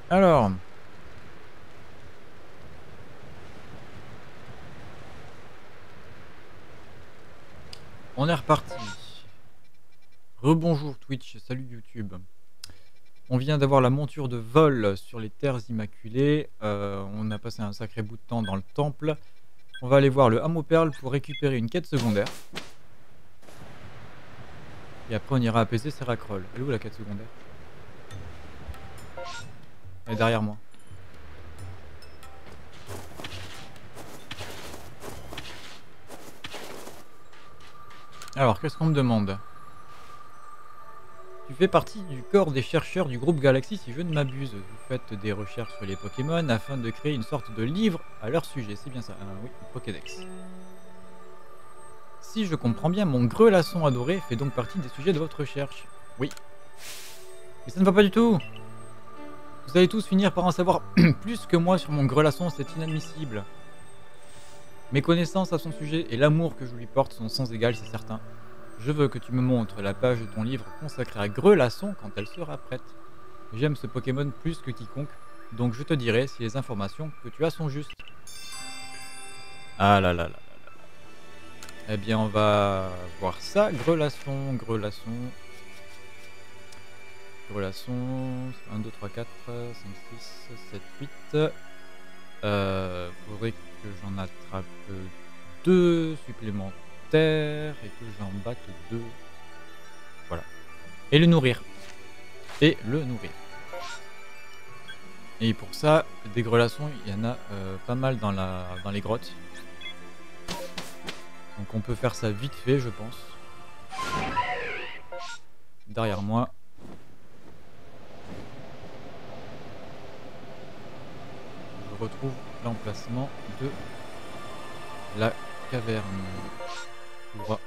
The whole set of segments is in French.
Alors, on est reparti. Rebonjour Twitch, salut YouTube. On vient d'avoir la monture de vol sur les terres immaculées. On a passé un sacré bout de temps dans le temple. On va aller voir le hameau perle pour récupérer une quête secondaire. Et après on ira apaiser Seracrol. Elle est où la quête secondaire? Elle est derrière moi. Alors, qu'est-ce qu'on me demande? Tu fais partie du corps des chercheurs du groupe Galaxy si je ne m'abuse. Vous faites des recherches sur les Pokémon afin de créer une sorte de livre à leur sujet. C'est bien ça? Oui, Pokédex. Si je comprends bien, mon grelasson adoré fait donc partie des sujets de votre recherche. Oui. Mais ça ne va pas du tout. Vous allez tous finir par en savoir plus que moi sur mon grelasson, c'est inadmissible. Mes connaissances à son sujet et l'amour que je lui porte sont sans égal, c'est certain. Je veux que tu me montres la page de ton livre consacré à Grelasson quand elle sera prête. J'aime ce Pokémon plus que quiconque, donc je te dirai si les informations que tu as sont justes. Ah là là là là là. Eh bien, on va voir ça. Grelasson, Grelasson. Grelasson. 1, 2, 3, 4, 5, 6, 7, 8. Faudrait que j'en attrape 2 supplémentaires et que j'en batte 2. Voilà. Et le nourrir. Et le nourrir. Et pour ça, des grelassons, il y en a pas mal dans les grottes. Donc on peut faire ça vite fait, je pense. Derrière moi. Je retrouve l'emplacement de la caverne. Tout droit.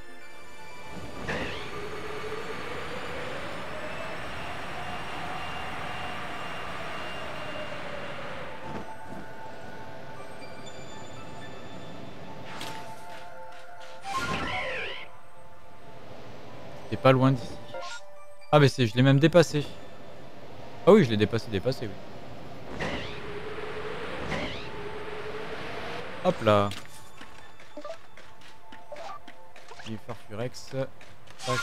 T'es pas loin d'ici. Ah mais je l'ai même dépassé. Ah oui, je l'ai dépassé, oui. Hop là. J'ai Farfurex. Tac.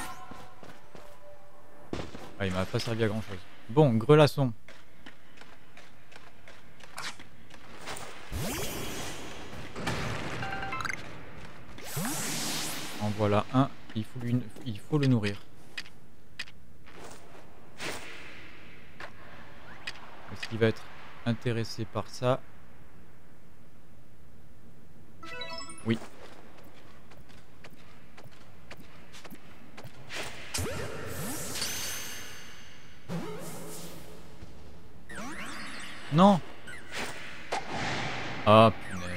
Ah, il m'a pas servi à grand chose. Bon, grelasson. En voilà un. Il faut le nourrir. Est-ce qu'il va être intéressé par ça? Oui. Non. Ah punaise.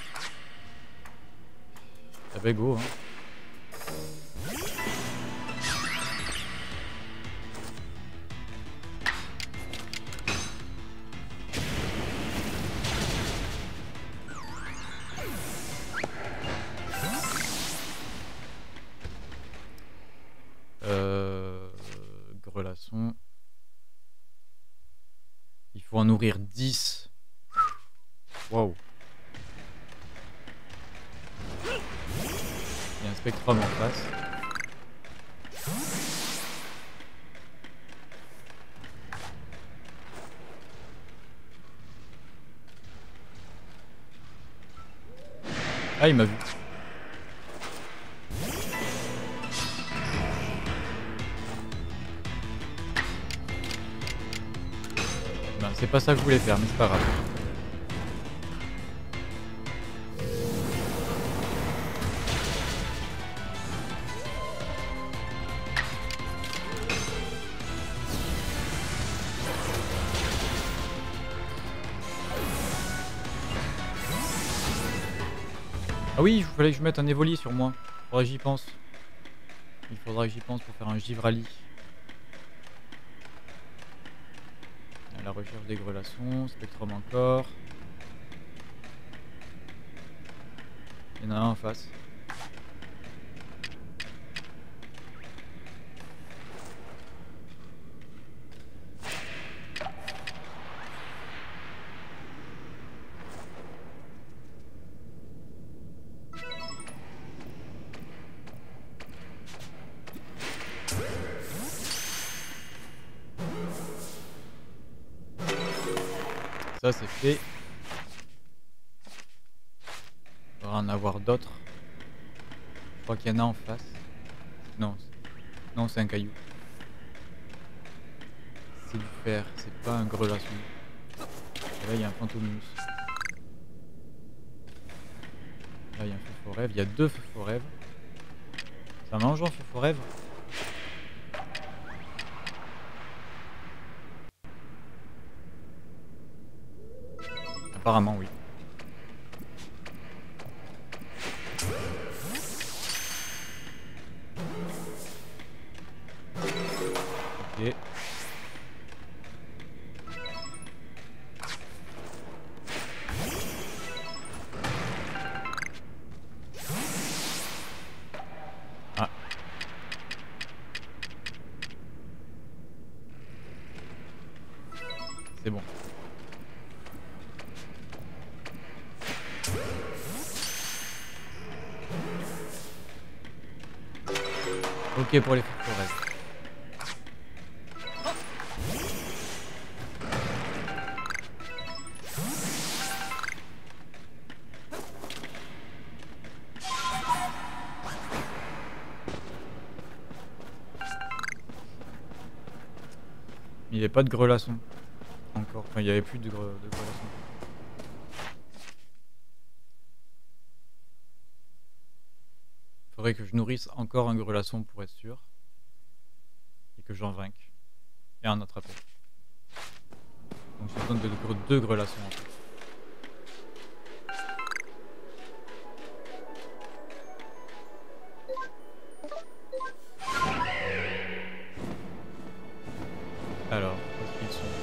Ça va go, hein. Grelasson. Il faut en nourrir 10. Waouh. Il y a un Spectrum en face. Ah, il m'a vu. Ben, c'est pas ça que je voulais faire, mais c'est pas grave. Ah oui, il fallait que je mette un Evoli sur moi. Faudrait que j'y pense. Il faudra que j'y pense pour faire un Givrali. À la recherche des grelassons, Spectrum encore. Il y en a un en face. Ça c'est fait. Il va en avoir d'autres. Je crois qu'il y en a en face. Non, non c'est un caillou. C'est du fer, c'est pas un grelasson. Et là il y a un phantomus. Là il y a un feu forêve, il y a deux feux forêves. Ça mange en feu forêve? Apparemment oui. Ok. Ah. C'est bon. Ok pour les feux forêves. Il n'y avait pas de grelasson encore. Enfin, il n'y avait plus de grelasson. Faudrait que je nourrisse encore un grelasson pour être sûr. Et que j'en vainque. Et un autre après. Donc j'ai besoin de deux grelassons en fait. Alors, où est-ce qu'ils sont?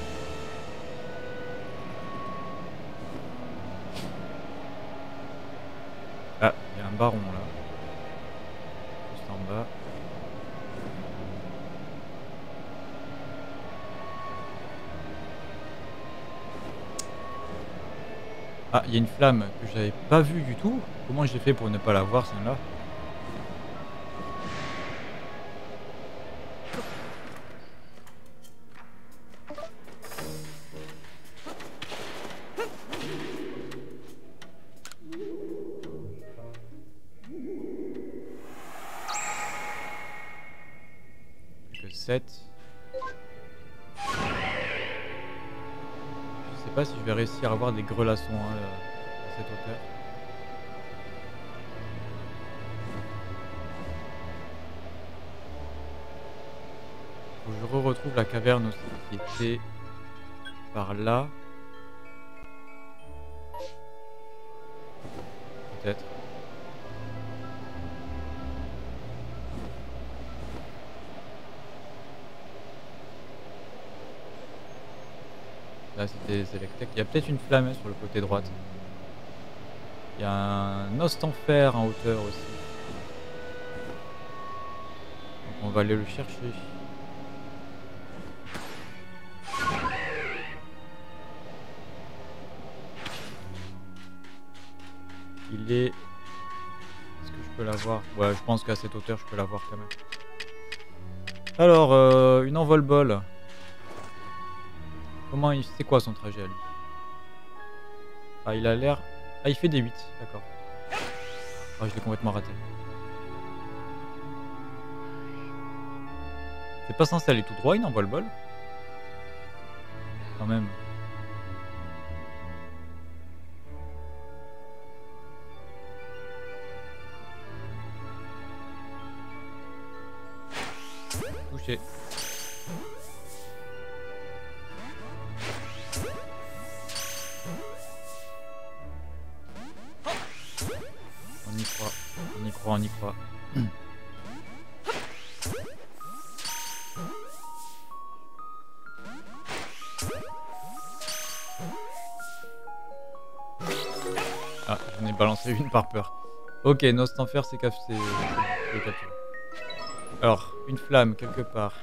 Ah, il y a un baron là. Juste en bas. Ah, il y a une flamme que j'avais pas vue du tout. Comment j'ai fait pour ne pas la voir celle-là? Plus que 7. Je sais pas si je vais réussir à avoir des grelassons à cette hauteur. Faut que je retrouve la caverne aussi qui était par là. Peut-être. Là c'était Selectech. Il y a peut-être une flamme sur le côté droite. Il y a un os en fer en hauteur aussi. Donc on va aller le chercher. Il est... Est-ce que je peux l'avoir? Ouais, je pense qu'à cette hauteur je peux l'avoir quand même. Alors, une envol-bol. Comment il... C'est quoi son trajet à lui? Ah, il a l'air... Ah, il fait des 8, d'accord. Ah, je l'ai complètement raté. C'est pas censé aller tout droit, une envol-bol? Quand même. Touché. On y croit, on y croit, on y croit. Ah, j'en ai balancé une par peur. Ok, Nost en fer, c'est capturé. Alors, une flamme quelque part.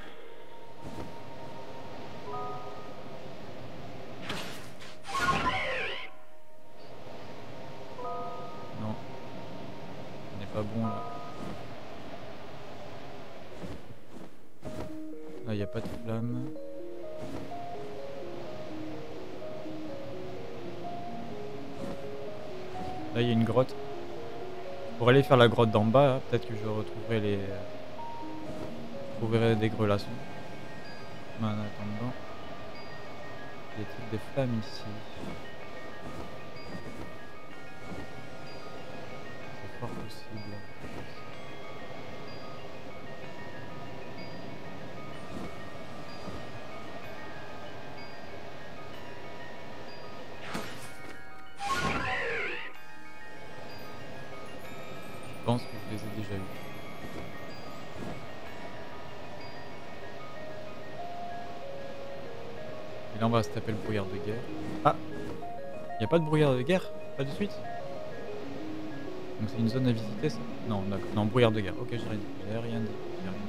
Non, on n'est pas bon là. Là, il n'y a pas de flamme. Là, il y a une grotte. Pour aller faire la grotte d'en bas, hein, peut-être que je retrouverai des grelaçons. Mais en attendant, y a-t-il des flammes ici? C'est fort possible. Je pense que je les ai déjà eus. Et là, on va se taper le brouillard de guerre. Ah! Y a pas de brouillard de guerre? Pas de suite? Donc c'est une zone à visiter, ça? Non, d'accord. Non, brouillard de guerre. Ok, j'ai rien dit. J'ai rien dit.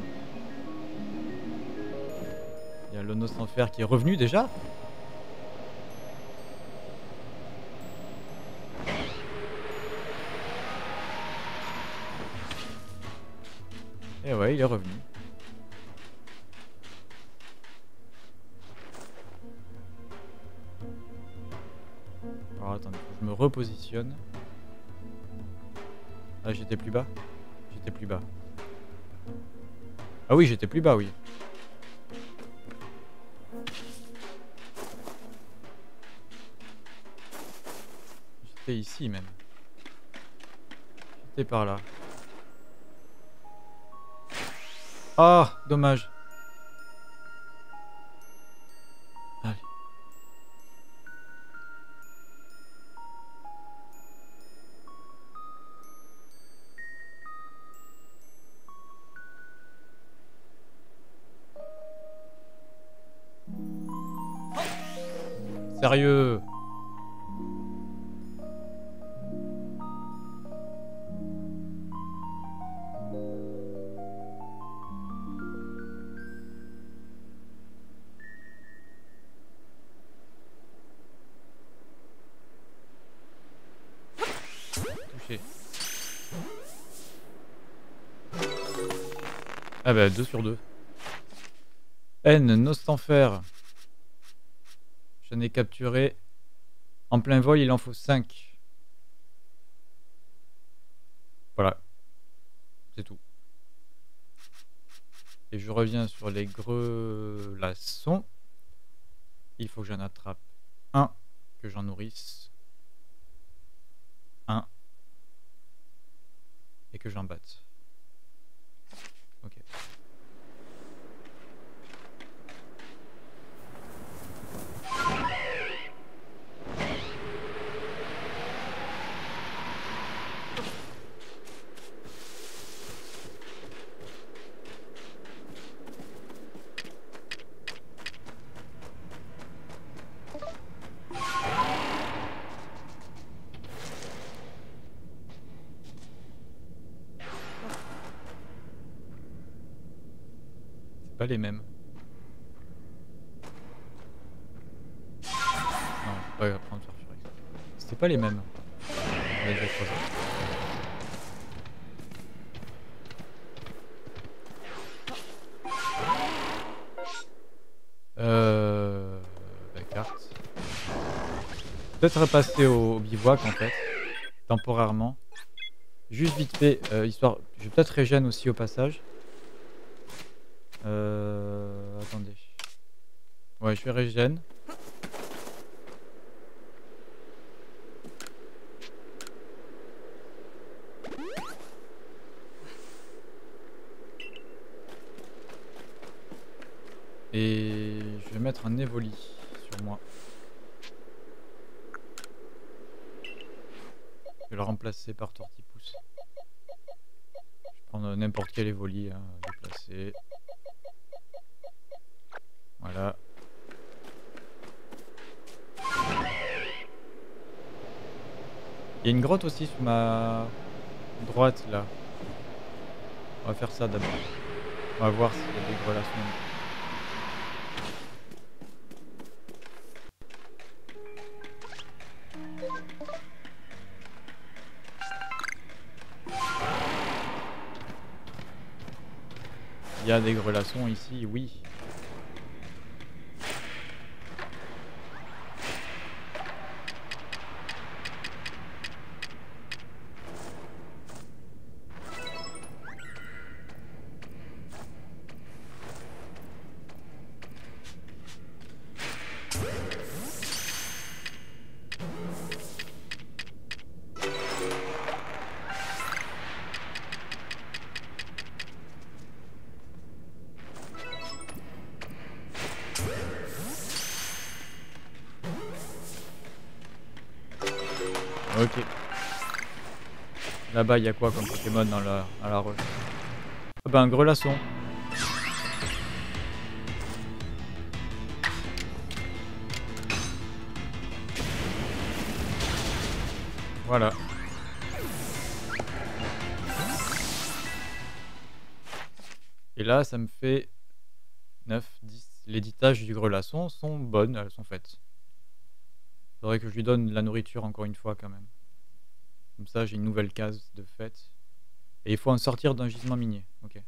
Il y a l'Onos sans fer qui est revenu déjà? Et ouais, il est revenu. Alors attendez, faut que je me repositionne. Ah, j'étais plus bas? J'étais plus bas. Ah oui, j'étais plus bas, oui. J'étais ici même. J'étais par là. Ah, dommage. Allez. Sérieux? Touché. Ah bah 2 sur 2. N, Nostanfer. J'en ai capturé. En plein vol, il en faut 5. Voilà. C'est tout. Et je reviens sur les grelaçons. Il faut que j'en attrape un, que j'en nourrisse. Un. Et que j'en batte. Ok. C'est pas les mêmes. Non, je vais pas prendre sur Furex. C'était pas les mêmes. On a déjà croisé. La carte. Peut-être repasser au bivouac en fait. Temporairement. Juste vite fait, histoire. Je vais peut-être régène aussi au passage. Attendez. Ouais, je vais régène. Et je vais mettre un évoli sur moi. Je vais le remplacer par Tortipousse. Je vais prendre n'importe quel évoli, hein, déplacer. Voilà. Il y a une grotte aussi sur ma droite là. On va faire ça d'abord. On va voir s'il y a des relations. Il y a des grelaçons ici, oui. Ok. Là-bas, il y a quoi comme Pokémon dans à la roche? Ah bah un grelasson. Voilà. Et là, ça me fait 9, 10. Les 10 tâches du grelasson sont bonnes, elles sont faites. Faudrait que je lui donne de la nourriture encore une fois quand même. Comme ça, j'ai une nouvelle case de fait. Et il faut en sortir d'un gisement minier. Ok.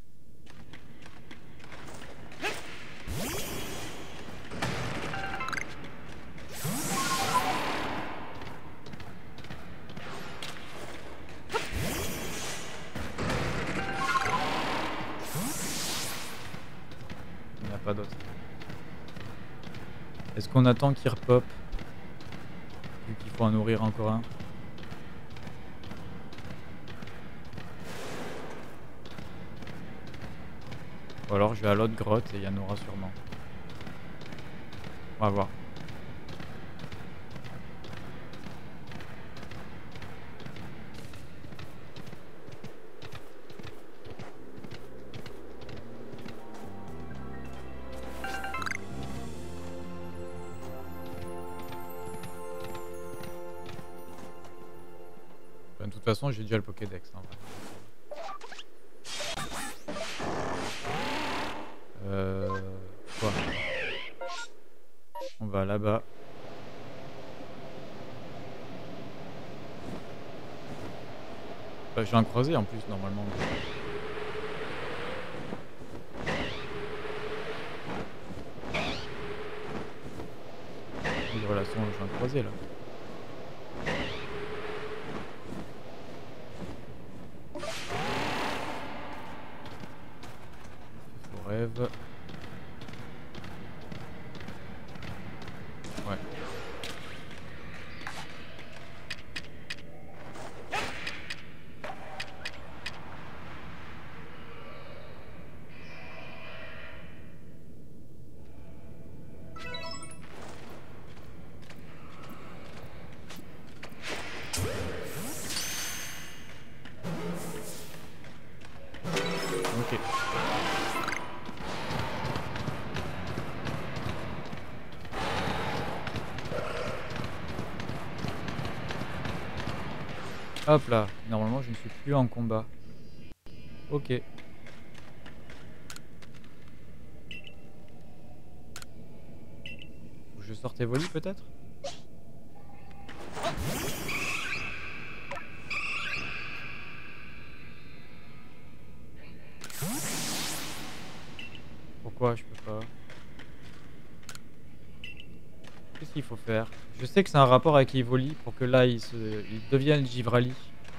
Il n'y en a pas d'autre. Est-ce qu'on attend qu'il repop? Vu qu'il faut en nourrir encore un. Ou alors je vais à l'autre grotte et il y en aura sûrement. On va voir. Enfin, de toute façon, j'ai déjà le Pokédex. En vrai. Quoi? On va là-bas. Bah, j'ai un croisé en plus normalement. Les relations, j'ai un croisé là. Faut rêve. Ouais. Ok. Hop là. Normalement, je ne suis plus en combat. Ok. Faut que je sorte Evoli peut-être? Pourquoi je peux pas? Qu'est-ce qu'il faut faire? Je sais que c'est un rapport avec Evoli pour que là il devienne Givrali.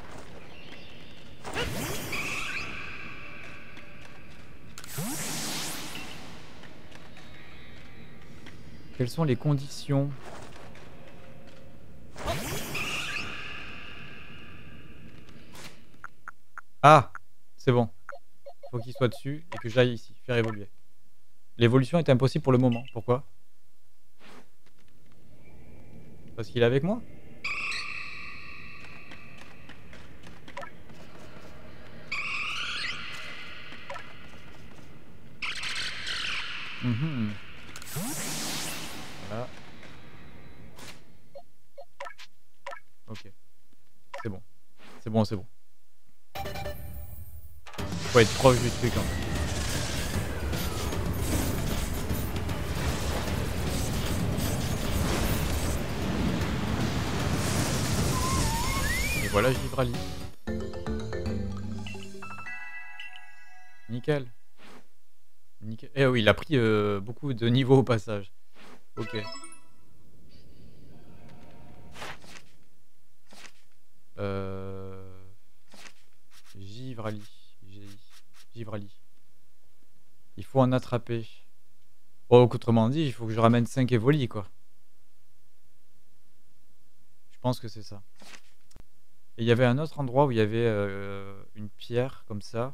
Quelles sont les conditions? Ah! C'est bon. Faut qu'il soit dessus et que j'aille ici, faire évoluer. L'évolution est impossible pour le moment. Pourquoi? Parce qu'il est avec moi? Mhm. Voilà. Ok. C'est bon. C'est bon, c'est bon. Faut être proche du truc en fait. Et voilà Givrali. Nickel. Nickel. Eh oui, il a pris beaucoup de niveaux au passage. Ok. Euh... Givrali. Givrali. Il faut en attraper. Oh, autrement dit, il faut que je ramène 5 Evoli, quoi. Je pense que c'est ça. Et il y avait un autre endroit où il y avait une pierre comme ça.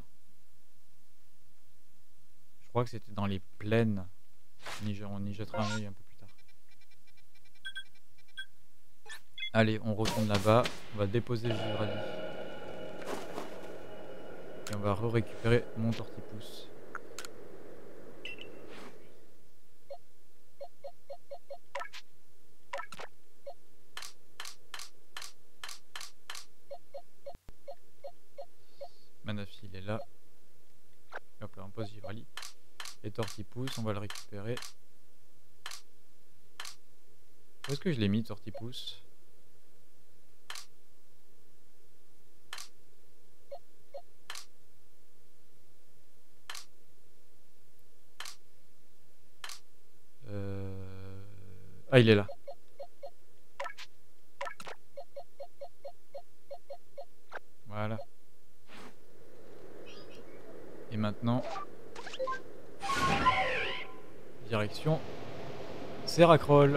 Je crois que c'était dans les plaines. On y jettera un œil un peu plus tard. Allez, on retourne là-bas. On va déposer Jurali. Et on va récupérer mon tortipousse. Manafi, il est là. Hop là, on pose Jurali. Et tortipousse, on va le récupérer. Où est-ce que je l'ai mis, tortipousse? Ah, il est là. Voilà. Et maintenant, direction Seracroll.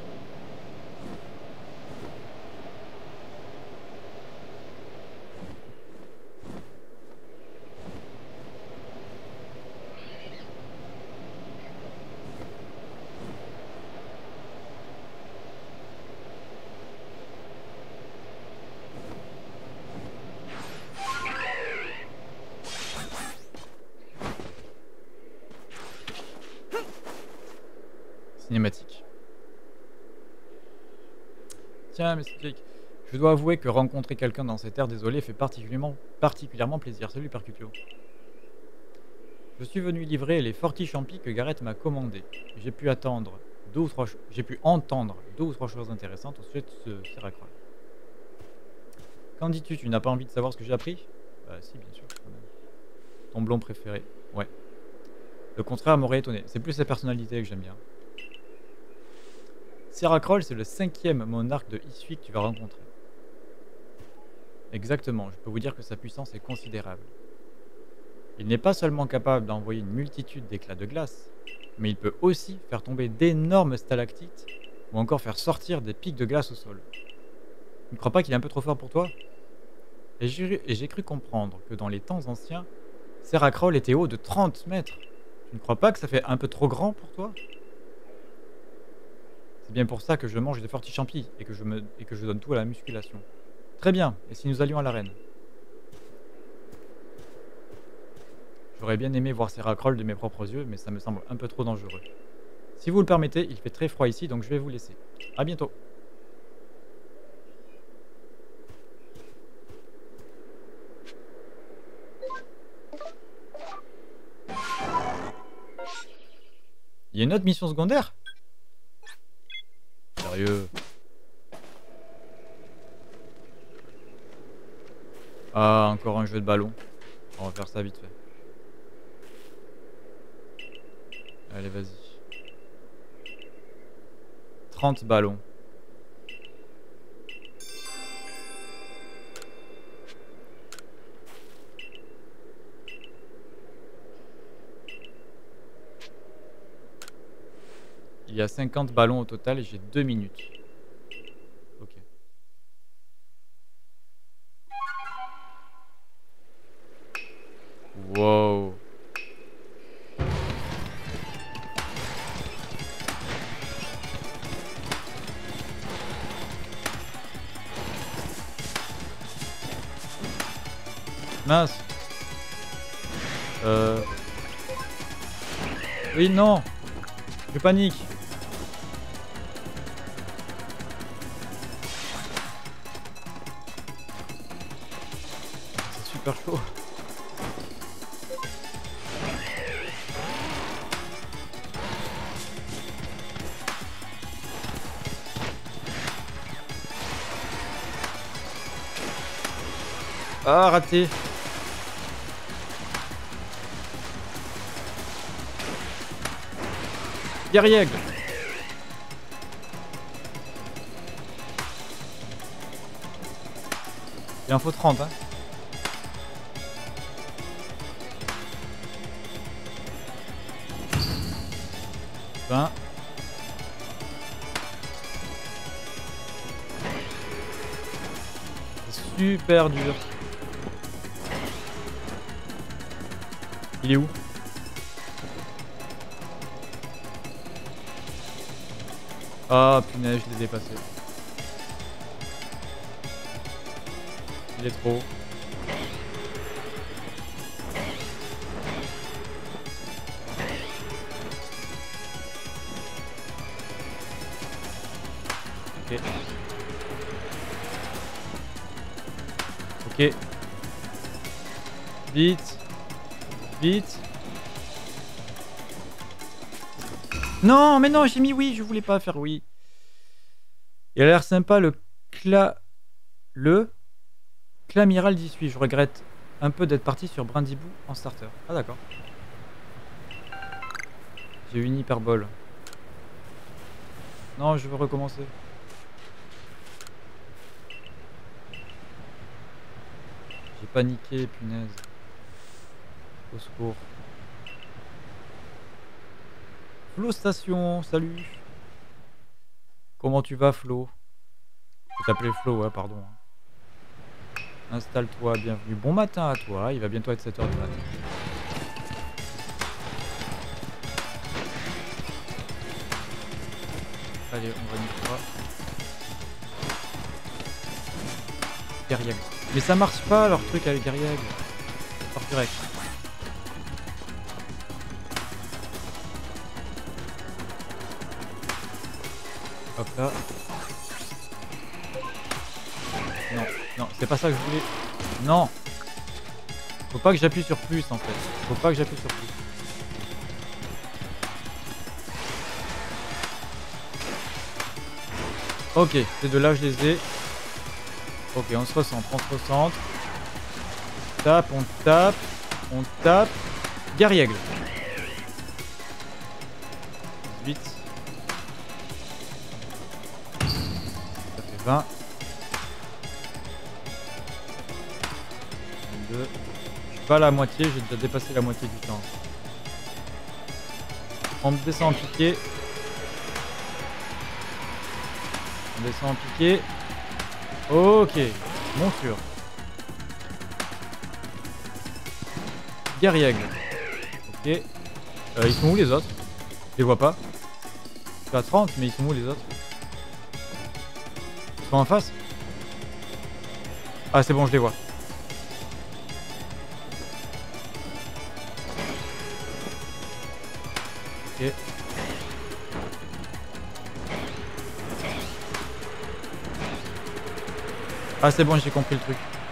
Cinématique. Tiens, mais c'est Jake. Je dois avouer que rencontrer quelqu'un dans cette ère désolée fait particulièrement plaisir. Salut Percutio. Je suis venu livrer les fortichampis que Gareth m'a commandés. J'ai pu entendre deux ou trois choses intéressantes au sujet de ce Seracroll. Qu'en dis-tu? Tu n'as pas envie de savoir ce que j'ai appris? Bah si, bien sûr. Ton blond préféré. Ouais. Le contraire m'aurait étonné. C'est plus sa personnalité que j'aime bien. Seracroll, c'est le 5e monarque de Issui que tu vas rencontrer. Exactement, je peux vous dire que sa puissance est considérable. Il n'est pas seulement capable d'envoyer une multitude d'éclats de glace, mais il peut aussi faire tomber d'énormes stalactites ou encore faire sortir des pics de glace au sol. Tu ne crois pas qu'il est un peu trop fort pour toi? Et j'ai cru comprendre que dans les temps anciens, Seracroll était haut de 30 mètres. Tu ne crois pas que ça fait un peu trop grand pour toi? C'est bien pour ça que je mange des fortichampis et que je donne tout à la musculation. Très bien, et si nous allions à l'arène? J'aurais bien aimé voir Seracroll de mes propres yeux, mais ça me semble un peu trop dangereux. Si vous le permettez, il fait très froid ici, donc je vais vous laisser. A bientôt. Il y a une autre mission secondaire? Sérieux? Ah, encore un jeu de ballon. On va faire ça vite fait. Allez, vas-y. 30 ballons. Il y a 50 ballons au total et j'ai 2 minutes. Ok. Wow. Mince. Oui, non. Je panique. C'est super chaud. Ah, raté. Guerrier. Il en faut 30, hein. Ben. C'est super dur. Il est où? Ah punaise, je l'ai dépassé. Il est trop. Ok. Ok. Vite. Vite. Non, mais non, j'ai mis oui, je voulais pas faire oui. Il a l'air sympa le Clamiral 18. Je regrette un peu d'être parti sur Brindibou en starter. Ah d'accord. J'ai eu une hyperbole. Non, je veux recommencer. J'ai paniqué, punaise. Au secours. Flo Station, salut. Comment tu vas, Flo? Je vais t'appeler Flo, ouais, pardon. Installe-toi, bienvenue. Bon matin à toi, il va bientôt être 7h du matin. Allez, on va niquer ça. Guerriag. Mais ça marche pas leur truc avec Guerriag. Torturec. Hop là. Non, non, c'est pas ça que je voulais. Non. Faut pas que j'appuie sur plus en fait. Faut pas que j'appuie sur plus. Ok, ces deux là je les ai. Ok, on se recentre, on se recentre. Tape, on tape. On tape. Guerriègle. 18. Ça fait 20. 22. Je suis pas à la moitié, j'ai déjà dépassé la moitié du temps. On descend en piqué. On descend en piqué. Ok, monture. Guerriègle. Ok. Ils sont où les autres? Je les vois pas. Je suis à 30, mais ils sont où les autres? Ils sont en face? Ah c'est bon, je les vois. Ok. Ah c'est bon, j'ai compris le truc.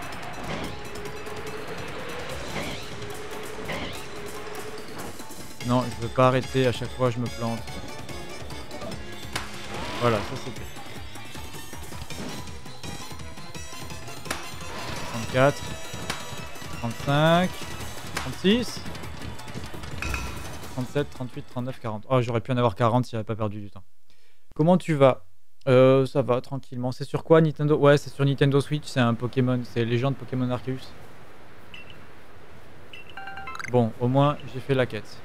Non, je veux pas arrêter, à chaque fois je me plante. Voilà, ça c'est fait. 34, 35, 36, 37, 38, 39, 40. Oh, j'aurais pu en avoir 40 si j'avais pas perdu du temps. Comment tu vas? Ça va, tranquillement. C'est sur quoi, Nintendo? Ouais, c'est sur Nintendo Switch, c'est un Pokémon. C'est Légende Pokémon Arceus. Bon, au moins, j'ai fait la quête.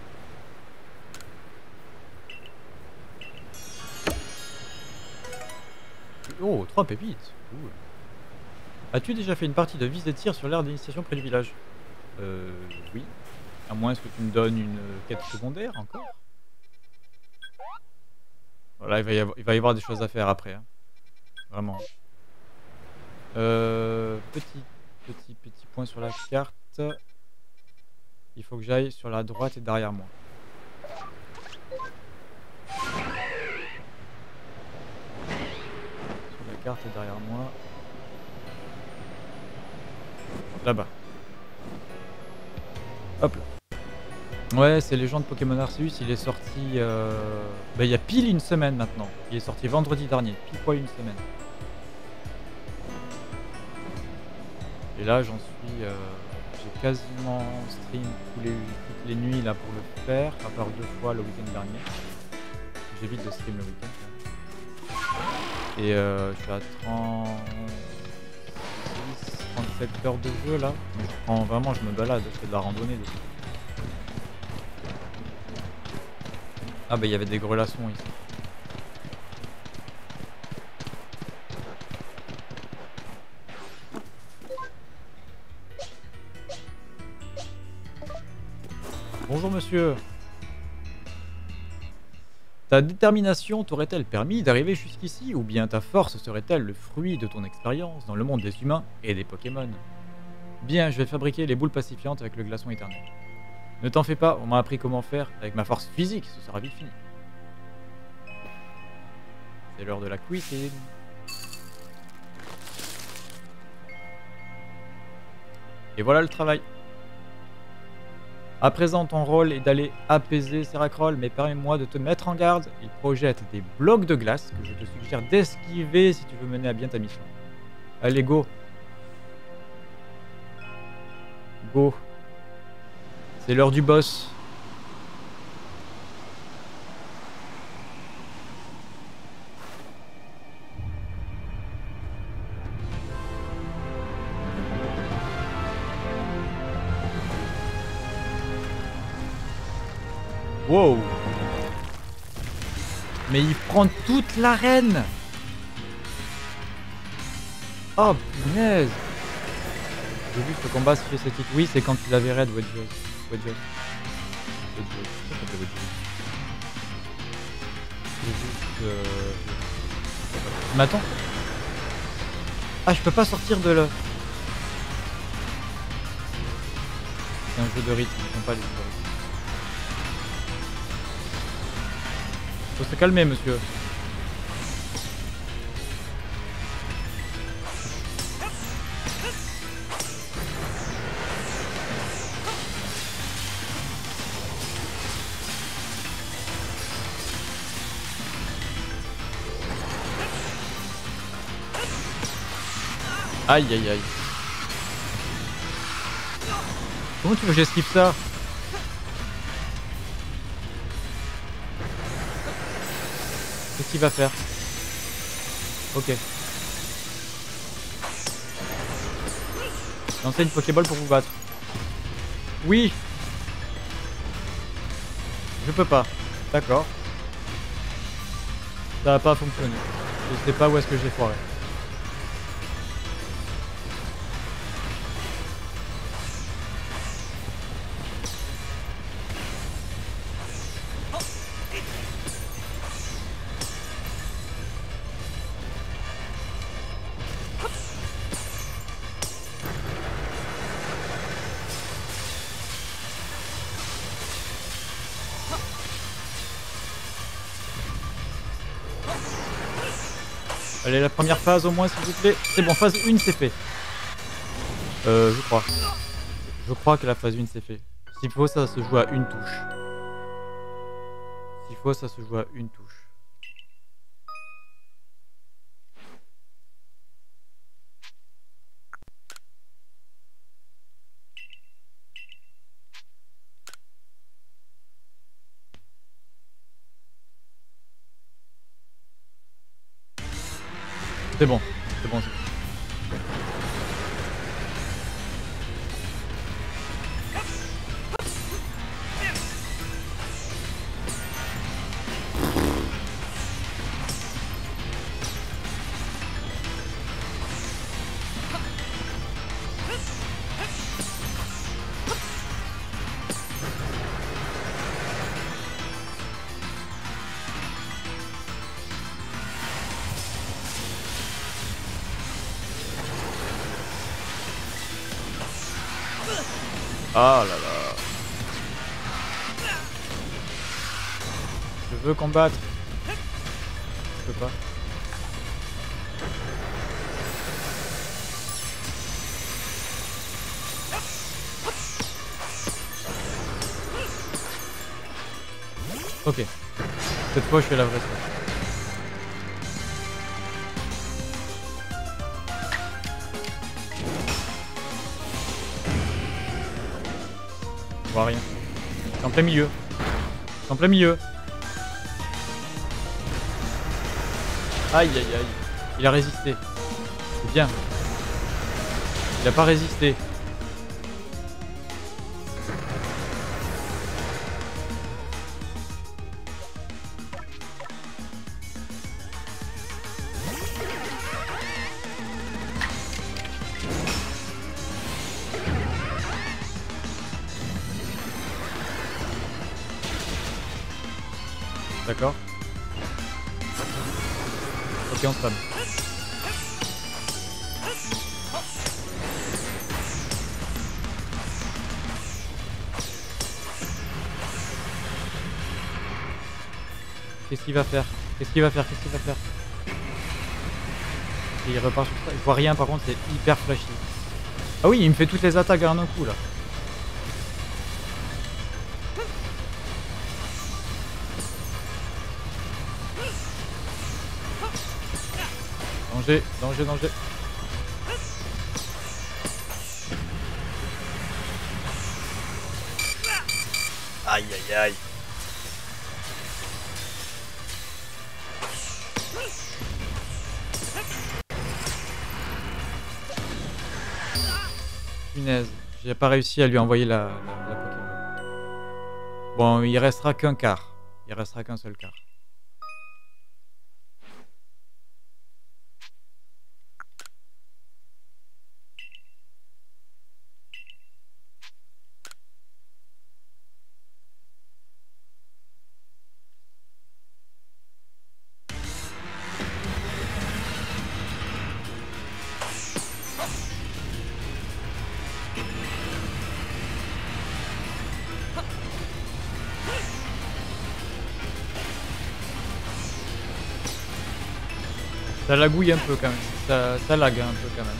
Oh, 3 pépites. Cool. As-tu déjà fait une partie de vis et tir sur l'aire d'initiation près du village? Oui. À moins que tu me donnes une quête secondaire encore. Voilà, il va y avoir des choses à faire après. Hein. Vraiment. Petit point sur la carte. Il faut que j'aille sur la droite et derrière moi. Sur la carte et derrière moi. Là-bas. Hop là. Ouais, c'est Légende Pokémon Arceus, il est sorti il y a pile une semaine maintenant. Il est sorti vendredi dernier, pile poil une semaine. Et là j'en suis j'ai quasiment stream toutes les nuits là pour le faire, à part 2 fois le week-end dernier. J'évite de stream le week-end. Et je suis à 37 heures de jeu là. Mais vraiment je me balade, je fais de la randonnée dessus. Ah bah il y avait des grelaçons ici. Bonjour monsieur. Ta détermination t'aurait-elle permis d'arriver jusqu'ici, ou bien ta force serait-elle le fruit de ton expérience dans le monde des humains et des Pokémon? Bien, je vais fabriquer les boules pacifiantes avec le glaçon éternel. Ne t'en fais pas, on m'a appris comment faire. Avec ma force physique, ce sera vite fini. C'est l'heure de la cuisine. Et voilà le travail. À présent, ton rôle est d'aller apaiser Seracrol, mais permets-moi de te mettre en garde. Il projette des blocs de glace que je te suggère d'esquiver si tu veux mener à bien ta mission. Allez, go. Go. C'est l'heure du boss. Wow. Mais il prend toute l'arène. Oh punaise. J'ai vu que le combat se fait cette titre. Oui, c'est quand tu l'avais raid, Wedgeos. Wedgeos. Wedgeos. Ça s'appelle Wedgeos. C'est juste... Mais attends. Ah, je peux pas sortir de là. C'est un jeu de rythme, ils font pas les jeux de rythme. Faut se calmer, monsieur. Aïe aïe aïe. Comment tu veux que j'esquive ça? Qu'est-ce qu'il va faire? Ok. Lancez une Pokéball pour vous battre. Oui. Je peux pas. D'accord. Ça va pas fonctionner. Je sais pas où est-ce que j'ai foiré. Allez, la première phase au moins, s'il vous plaît. C'est bon, phase 1, c'est fait. Je crois. Je crois que la phase 1, c'est fait. S'il faut, ça se joue à une touche. S'il faut, ça se joue à une touche. C'est bon. C'est bon, c'est bon. Ah là là. Je veux combattre. Je peux pas. Ok. Cette fois, je fais la vraie chose. Je vois rien. C'est en plein milieu. C'est en plein milieu. Aïe aïe aïe. Il a résisté. C'est bien. Il a pas résisté. D'accord. Ok, on spam. Qu'est-ce qu'il va faire? Qu'est-ce qu'il va faire? Qu'est-ce qu'il va faire? Et il repart sur ça. Je vois rien par contre, c'est hyper flashy. Ah oui, il me fait toutes les attaques en un coup là. Danger, danger, danger. Aïe aïe aïe. Punaise, j'ai pas réussi à lui envoyer la Pokéball. Bon, il restera qu'un quart. Il restera qu'un seul quart. Ça lagouille un peu quand même. Ça lag un peu quand même.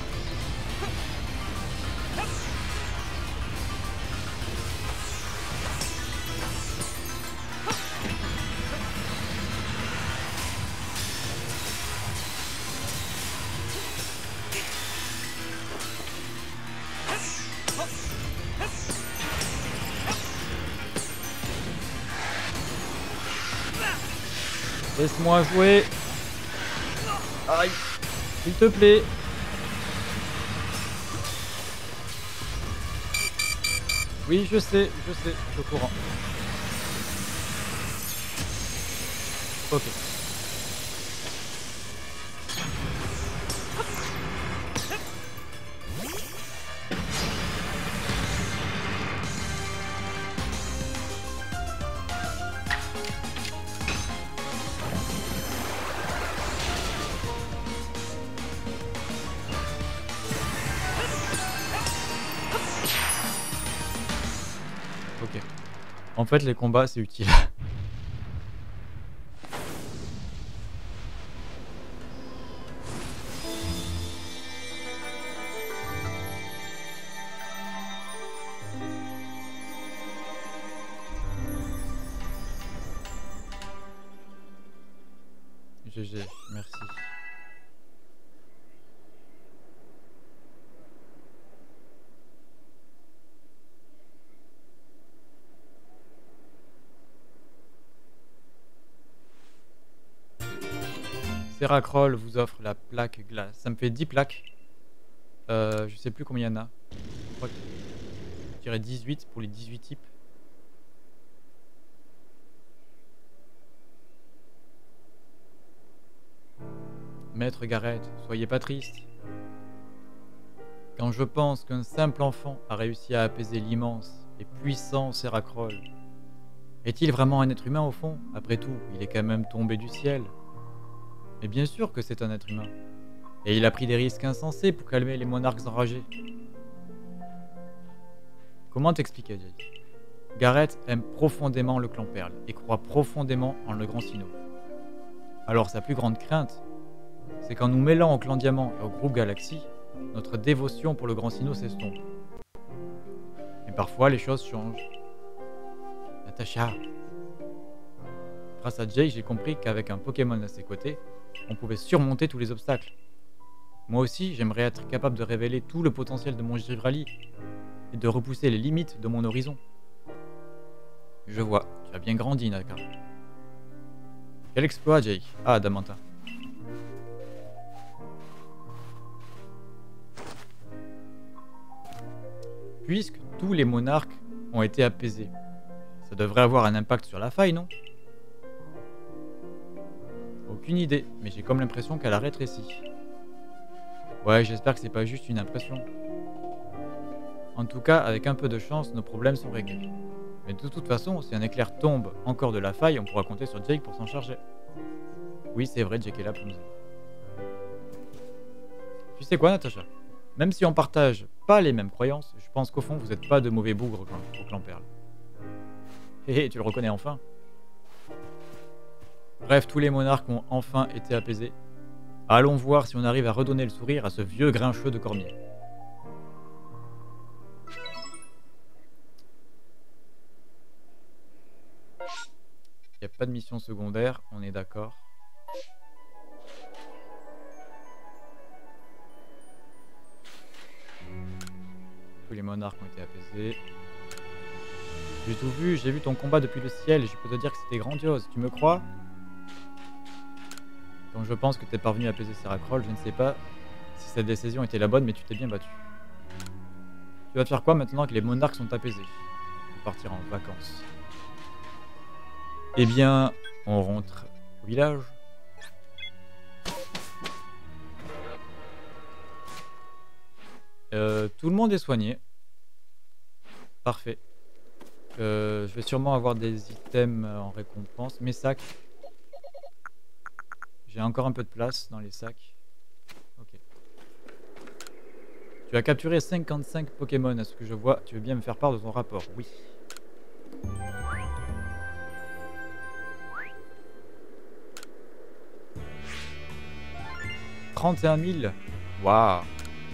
Laisse-moi jouer. Aïe. S'il te plaît. Oui, je sais, je suis au courant. Ok. Ok. En fait, les combats, c'est utile. GG, merci. Seracroll vous offre la plaque glace. Ça me fait 10 plaques. Je sais plus combien il y en a. Je crois que je dirais 18 pour les 18 types. Maître Garrett, soyez pas triste. Quand je pense qu'un simple enfant a réussi à apaiser l'immense et puissant Seracroll, est-il vraiment un être humain au fond? Après tout, il est quand même tombé du ciel. Mais bien sûr que c'est un être humain. Et il a pris des risques insensés pour calmer les monarques enragés. Comment t'expliquer, Jay? Garrett aime profondément le clan Perle et croit profondément en le grand Sinnoh. Alors sa plus grande crainte, c'est qu'en nous mêlant au clan Diamant et au groupe Galaxy, notre dévotion pour le grand Sinnoh s'estompe. Mais parfois les choses changent. Natacha. Grâce à Jay, j'ai compris qu'avec un Pokémon à ses côtés, on pouvait surmonter tous les obstacles. Moi aussi, j'aimerais être capable de révéler tout le potentiel de mon Givrali et de repousser les limites de mon horizon. Je vois, tu as bien grandi, Naka. Quel exploit, Jake? Ah, Damanta. Puisque tous les monarques ont été apaisés, ça devrait avoir un impact sur la faille, non? Aucune idée, mais j'ai comme l'impression qu'elle a rétréci. Ouais, j'espère que c'est pas juste une impression. En tout cas, avec un peu de chance, nos problèmes sont réglés. Mais de toute façon, si un éclair tombe encore de la faille, on pourra compter sur Jake pour s'en charger. Oui, c'est vrai, Jake est là pour nous aider. Tu sais quoi, Natacha? Même si on partage pas les mêmes croyances, je pense qu'au fond, vous êtes pas de mauvais bougres au clan Perle. Hé hé, tu le reconnais enfin? Bref, tous les monarques ont enfin été apaisés. Allons voir si on arrive à redonner le sourire à ce vieux grincheux de Cormier. Il n'y a pas de mission secondaire, on est d'accord. Tous les monarques ont été apaisés. J'ai tout vu, j'ai vu ton combat depuis le ciel et je peux te dire que c'était grandiose, tu me crois? Donc je pense que tu es parvenu à apaiser Serra Kroll, je ne sais pas si cette décision était la bonne, mais tu t'es bien battu. Tu vas faire quoi maintenant que les monarques sont apaisés? Tu vas partir en vacances. Eh bien, on rentre au village. Tout le monde est soigné. Parfait. Je vais sûrement avoir des items en récompense. Mes sacs. J'ai encore un peu de place dans les sacs. Ok. Tu as capturé 55 Pokémon à ce que je vois. Tu veux bien me faire part de ton rapport? Oui. « 31 000 ». Waouh.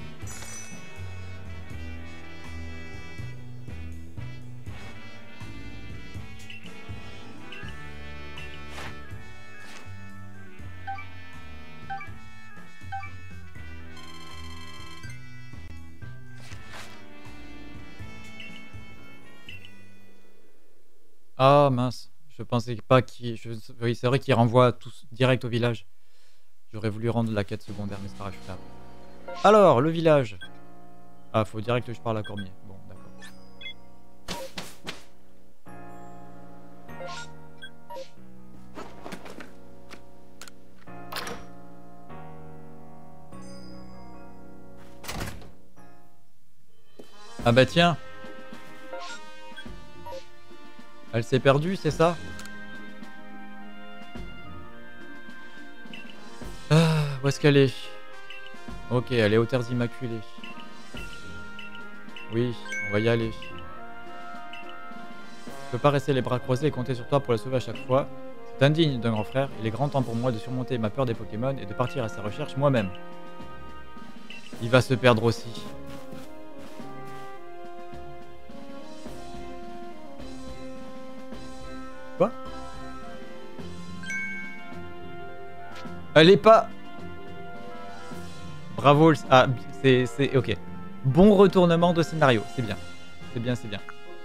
Ah mince, je pensais pas qu'il... Oui, c'est vrai qu'il renvoie tous direct au village. J'aurais voulu rendre la quête secondaire, mais c'est pas grave, je fais après. Alors, le village. Ah, faut direct que je parle à Cormier. Bon, d'accord. Ah bah tiens. Elle s'est perdue, c'est ça? Ah, où est-ce qu'elle est? Ok, elle est aux Terres Immaculées. Oui, on va y aller. Je peux pas rester les bras croisés et compter sur toi pour la sauver à chaque fois. C'est indigne d'un grand frère. Il est grand temps pour moi de surmonter ma peur des Pokémon et de partir à sa recherche moi-même. Il va se perdre aussi. Quoi? Elle est pas... Bravo. Ah, c'est... Ok. Bon retournement de scénario. C'est bien. C'est bien, c'est bien.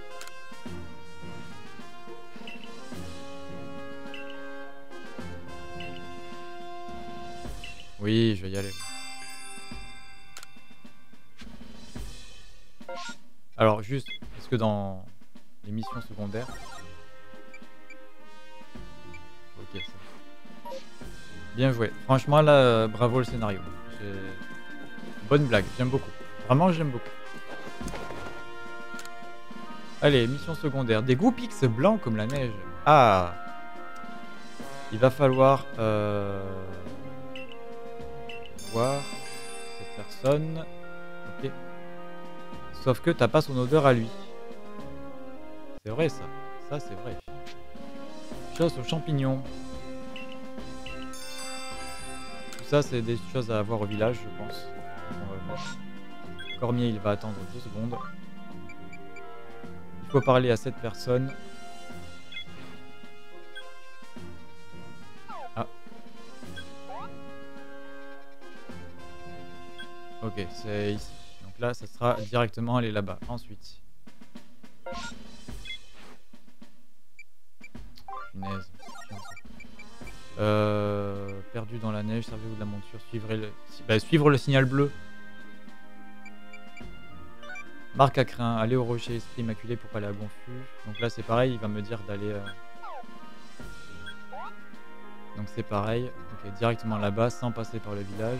Oui, je vais y aller. Alors, juste, est-ce que dans les missions secondaires... Ok, c'est... Bien joué. Franchement, là, bravo le scénario. Bonne blague, j'aime beaucoup. Vraiment, j'aime beaucoup. Allez, mission secondaire. Des Goopix blancs comme la neige. Ah! Il va falloir voir cette personne. Ok. Sauf que t'as pas son odeur à lui. C'est vrai ça. Ça c'est vrai. Chasse aux champignons. Tout ça c'est des choses à avoir au village je pense. On va voir. Cormier il va attendre 2 secondes. Il faut parler à cette personne. Ah. Ok, c'est ici. Donc là, ça sera directement aller là-bas. Ensuite. Punaise. Perdu dans la neige, servez-vous de la monture, suivre le signal bleu. Marque à crin, aller au rocher, esprit immaculé pour pas aller à Gonfus. Donc là c'est pareil, il va me dire d'aller... Donc c'est pareil, ok, directement là-bas sans passer par le village.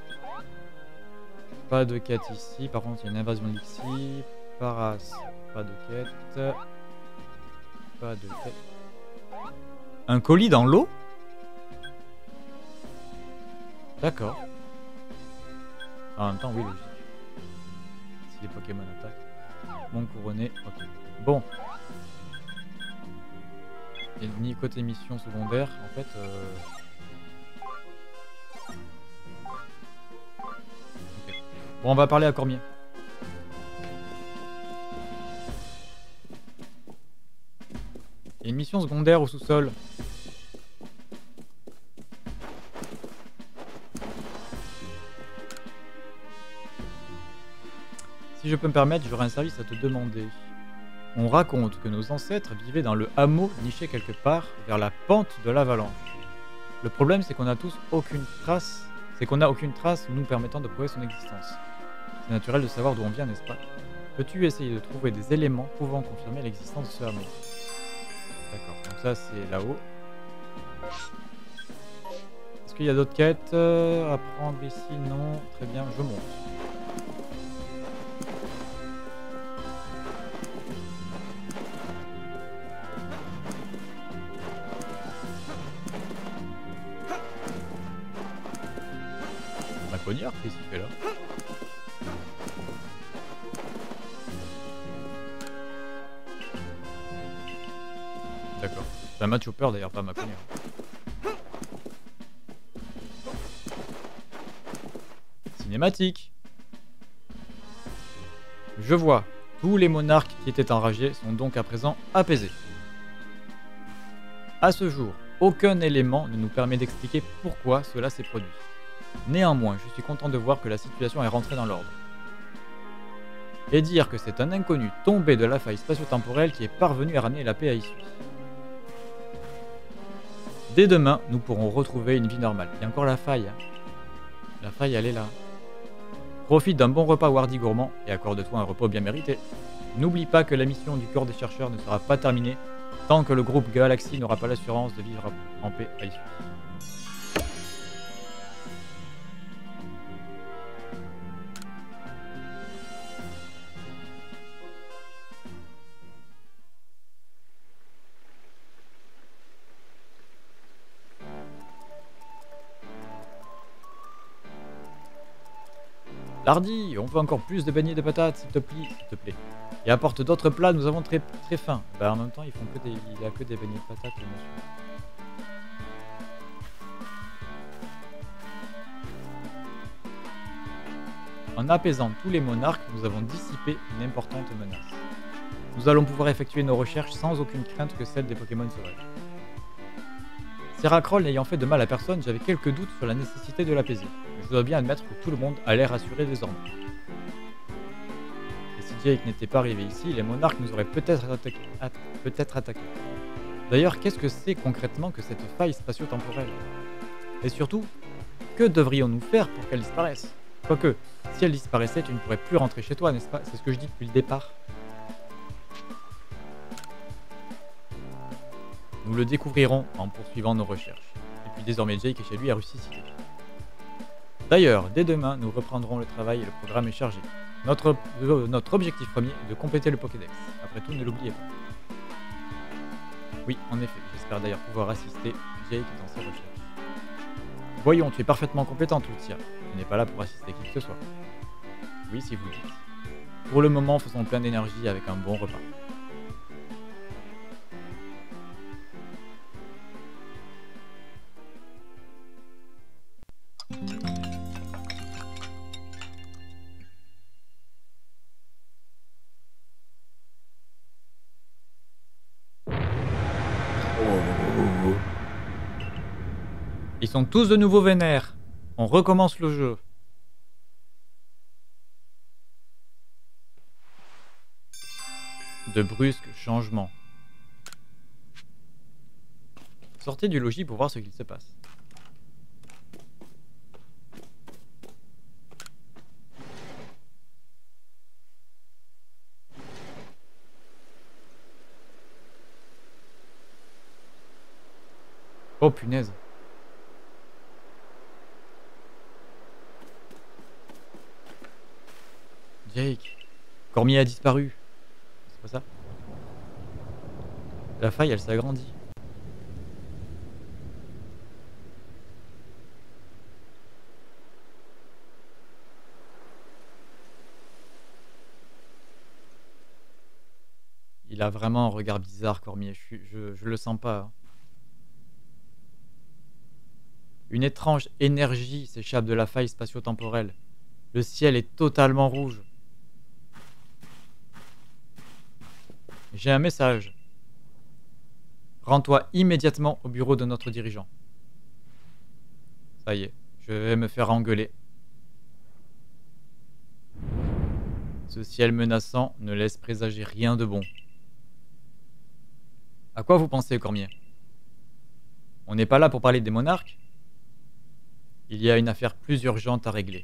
Pas de quête ici, par contre il y a une invasion d'ici. Paras, pas de quête. Pas de quête. Un colis dans l'eau? D'accord. En même temps, oui, logique. Si les Pokémon attaquent. Mon couronné, ok. Bon. Et ni côté mission secondaire, en fait... Ok. Bon, on va parler à Cormier. Il y a une mission secondaire au sous-sol. Si je peux me permettre, j'aurais un service à te demander. On raconte que nos ancêtres vivaient dans le hameau niché quelque part vers la pente de l'avalanche. Le problème, c'est qu'on n'a aucune trace nous permettant de prouver son existence. C'est naturel de savoir d'où on vient, n'est-ce pas? Peux-tu essayer de trouver des éléments pouvant confirmer l'existence de ce hameau? D'accord, donc ça c'est là-haut. Est-ce qu'il y a d'autres quêtes à prendre ici? Non, très bien, je monte. Pognard, qu'est-ce qu'il fait là? D'accord. C'est un match Chopper d'ailleurs, pas ma pognard. Cinématique. Je vois. Tous les monarques qui étaient enragés sont donc à présent apaisés. À ce jour, aucun élément ne nous permet d'expliquer pourquoi cela s'est produit. Néanmoins, je suis content de voir que la situation est rentrée dans l'ordre. Et dire que c'est un inconnu tombé de la faille spatio-temporelle qui est parvenu à ramener la paix à Issui. Dès demain, nous pourrons retrouver une vie normale. Il y a encore la faille. Hein. La faille, elle est là. Profite d'un bon repas Wardy gourmand et accorde-toi un repos bien mérité. N'oublie pas que la mission du corps des chercheurs ne sera pas terminée tant que le groupe Galaxy n'aura pas l'assurance de vivre en paix à Issui. Lardy, on veut encore plus de beignets de patates, s'il te plaît. Et apporte d'autres plats, nous avons très faim. Bah en même temps, il a que des beignets de patates, le monsieur. En apaisant tous les monarques, nous avons dissipé une importante menace. Nous allons pouvoir effectuer nos recherches sans aucune crainte que celle des Pokémon sauvages. Seracroll n'ayant fait de mal à personne, j'avais quelques doutes sur la nécessité de l'apaiser. Mais je dois bien admettre que tout le monde a l'air rassuré désormais. Et si Jake n'était pas arrivé ici, les monarques nous auraient peut-être attaqués. D'ailleurs, qu'est-ce que c'est concrètement que cette faille spatio-temporelle? Et surtout, que devrions-nous faire pour qu'elle disparaisse? Quoique, si elle disparaissait, tu ne pourrais plus rentrer chez toi, n'est-ce pas? C'est ce que je dis depuis le départ. Nous le découvrirons en poursuivant nos recherches. Et puis désormais Jake est chez lui à Rusty City. D'ailleurs, dès demain, nous reprendrons le travail et le programme est chargé. Notre objectif premier est de compléter le Pokédex. Après tout, ne l'oubliez pas. Oui, en effet, j'espère d'ailleurs pouvoir assister Jake dans ses recherches. Voyons, tu es parfaitement compétent, Tultia. Tu n'es pas là pour assister qui que ce soit. Oui, si vous le dites. Pour le moment, faisons plein d'énergie avec un bon repas. Ils sont tous de nouveau vénères. On recommence le jeu. De brusques changements. Sortez du logis pour voir ce qu'il se passe. Oh punaise. Jake. Cormier a disparu. C'est pas ça? La faille, elle s'agrandit. Il a vraiment un regard bizarre, Cormier. Je le sens pas, hein. Une étrange énergie s'échappe de la faille spatio-temporelle. Le ciel est totalement rouge. J'ai un message. Rends-toi immédiatement au bureau de notre dirigeant. Ça y est, je vais me faire engueuler. Ce ciel menaçant ne laisse présager rien de bon. À quoi vous pensez, Cormier? On n'est pas là pour parler des monarques? Il y a une affaire plus urgente à régler.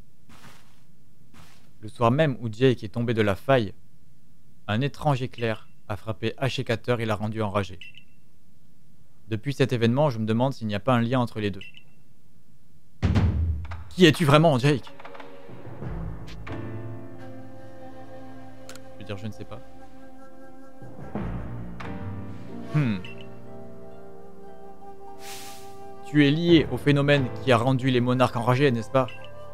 Le soir même où Jake est tombé de la faille, un étrange éclair a frappé Ashekater et l'a rendu enragé. Depuis cet événement, je me demande s'il n'y a pas un lien entre les deux. Qui es-tu vraiment, Jake? Je veux dire, je ne sais pas. Tu es lié au phénomène qui a rendu les monarques enragés, n'est-ce pas?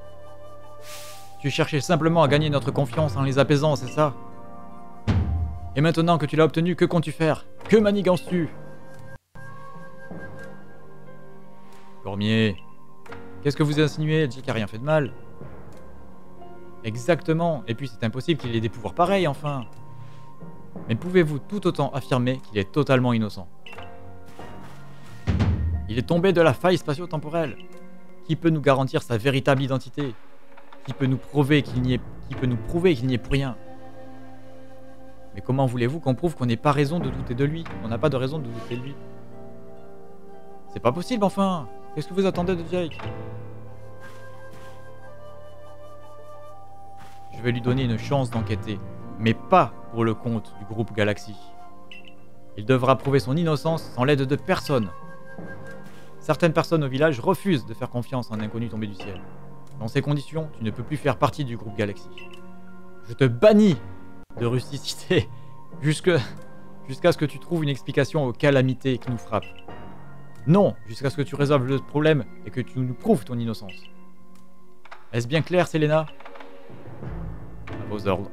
Tu cherchais simplement à gagner notre confiance en les apaisant, c'est ça? Et maintenant que tu l'as obtenu, que comptes-tu faire? Que manigances-tu? Cormier, qu'est-ce que vous insinuez? Jake a rien fait de mal. Exactement, et puis c'est impossible qu'il ait des pouvoirs pareils, enfin. Mais pouvez-vous tout autant affirmer qu'il est totalement innocent? Il est tombé de la faille spatio-temporelle. Qui peut nous garantir sa véritable identité? Qui peut nous prouver qu'il n'y est pour rien? Mais comment voulez-vous qu'on prouve qu'on n'ait pas raison de douter de lui? On n'a pas de raison de douter de lui. C'est pas possible, enfin. Qu'est-ce que vous attendez de Jake? Je vais lui donner une chance d'enquêter, mais pas pour le compte du groupe Galaxy. Il devra prouver son innocence sans l'aide de personne. Certaines personnes au village refusent de faire confiance en un inconnu tombé du ciel. Dans ces conditions, tu ne peux plus faire partie du groupe Galaxy. Je te bannis de rusticité jusqu'à ce que tu trouves une explication aux calamités qui nous frappent. Non, jusqu'à ce que tu résolves le problème et que tu nous prouves ton innocence. Est-ce bien clair, Selena? À vos ordres.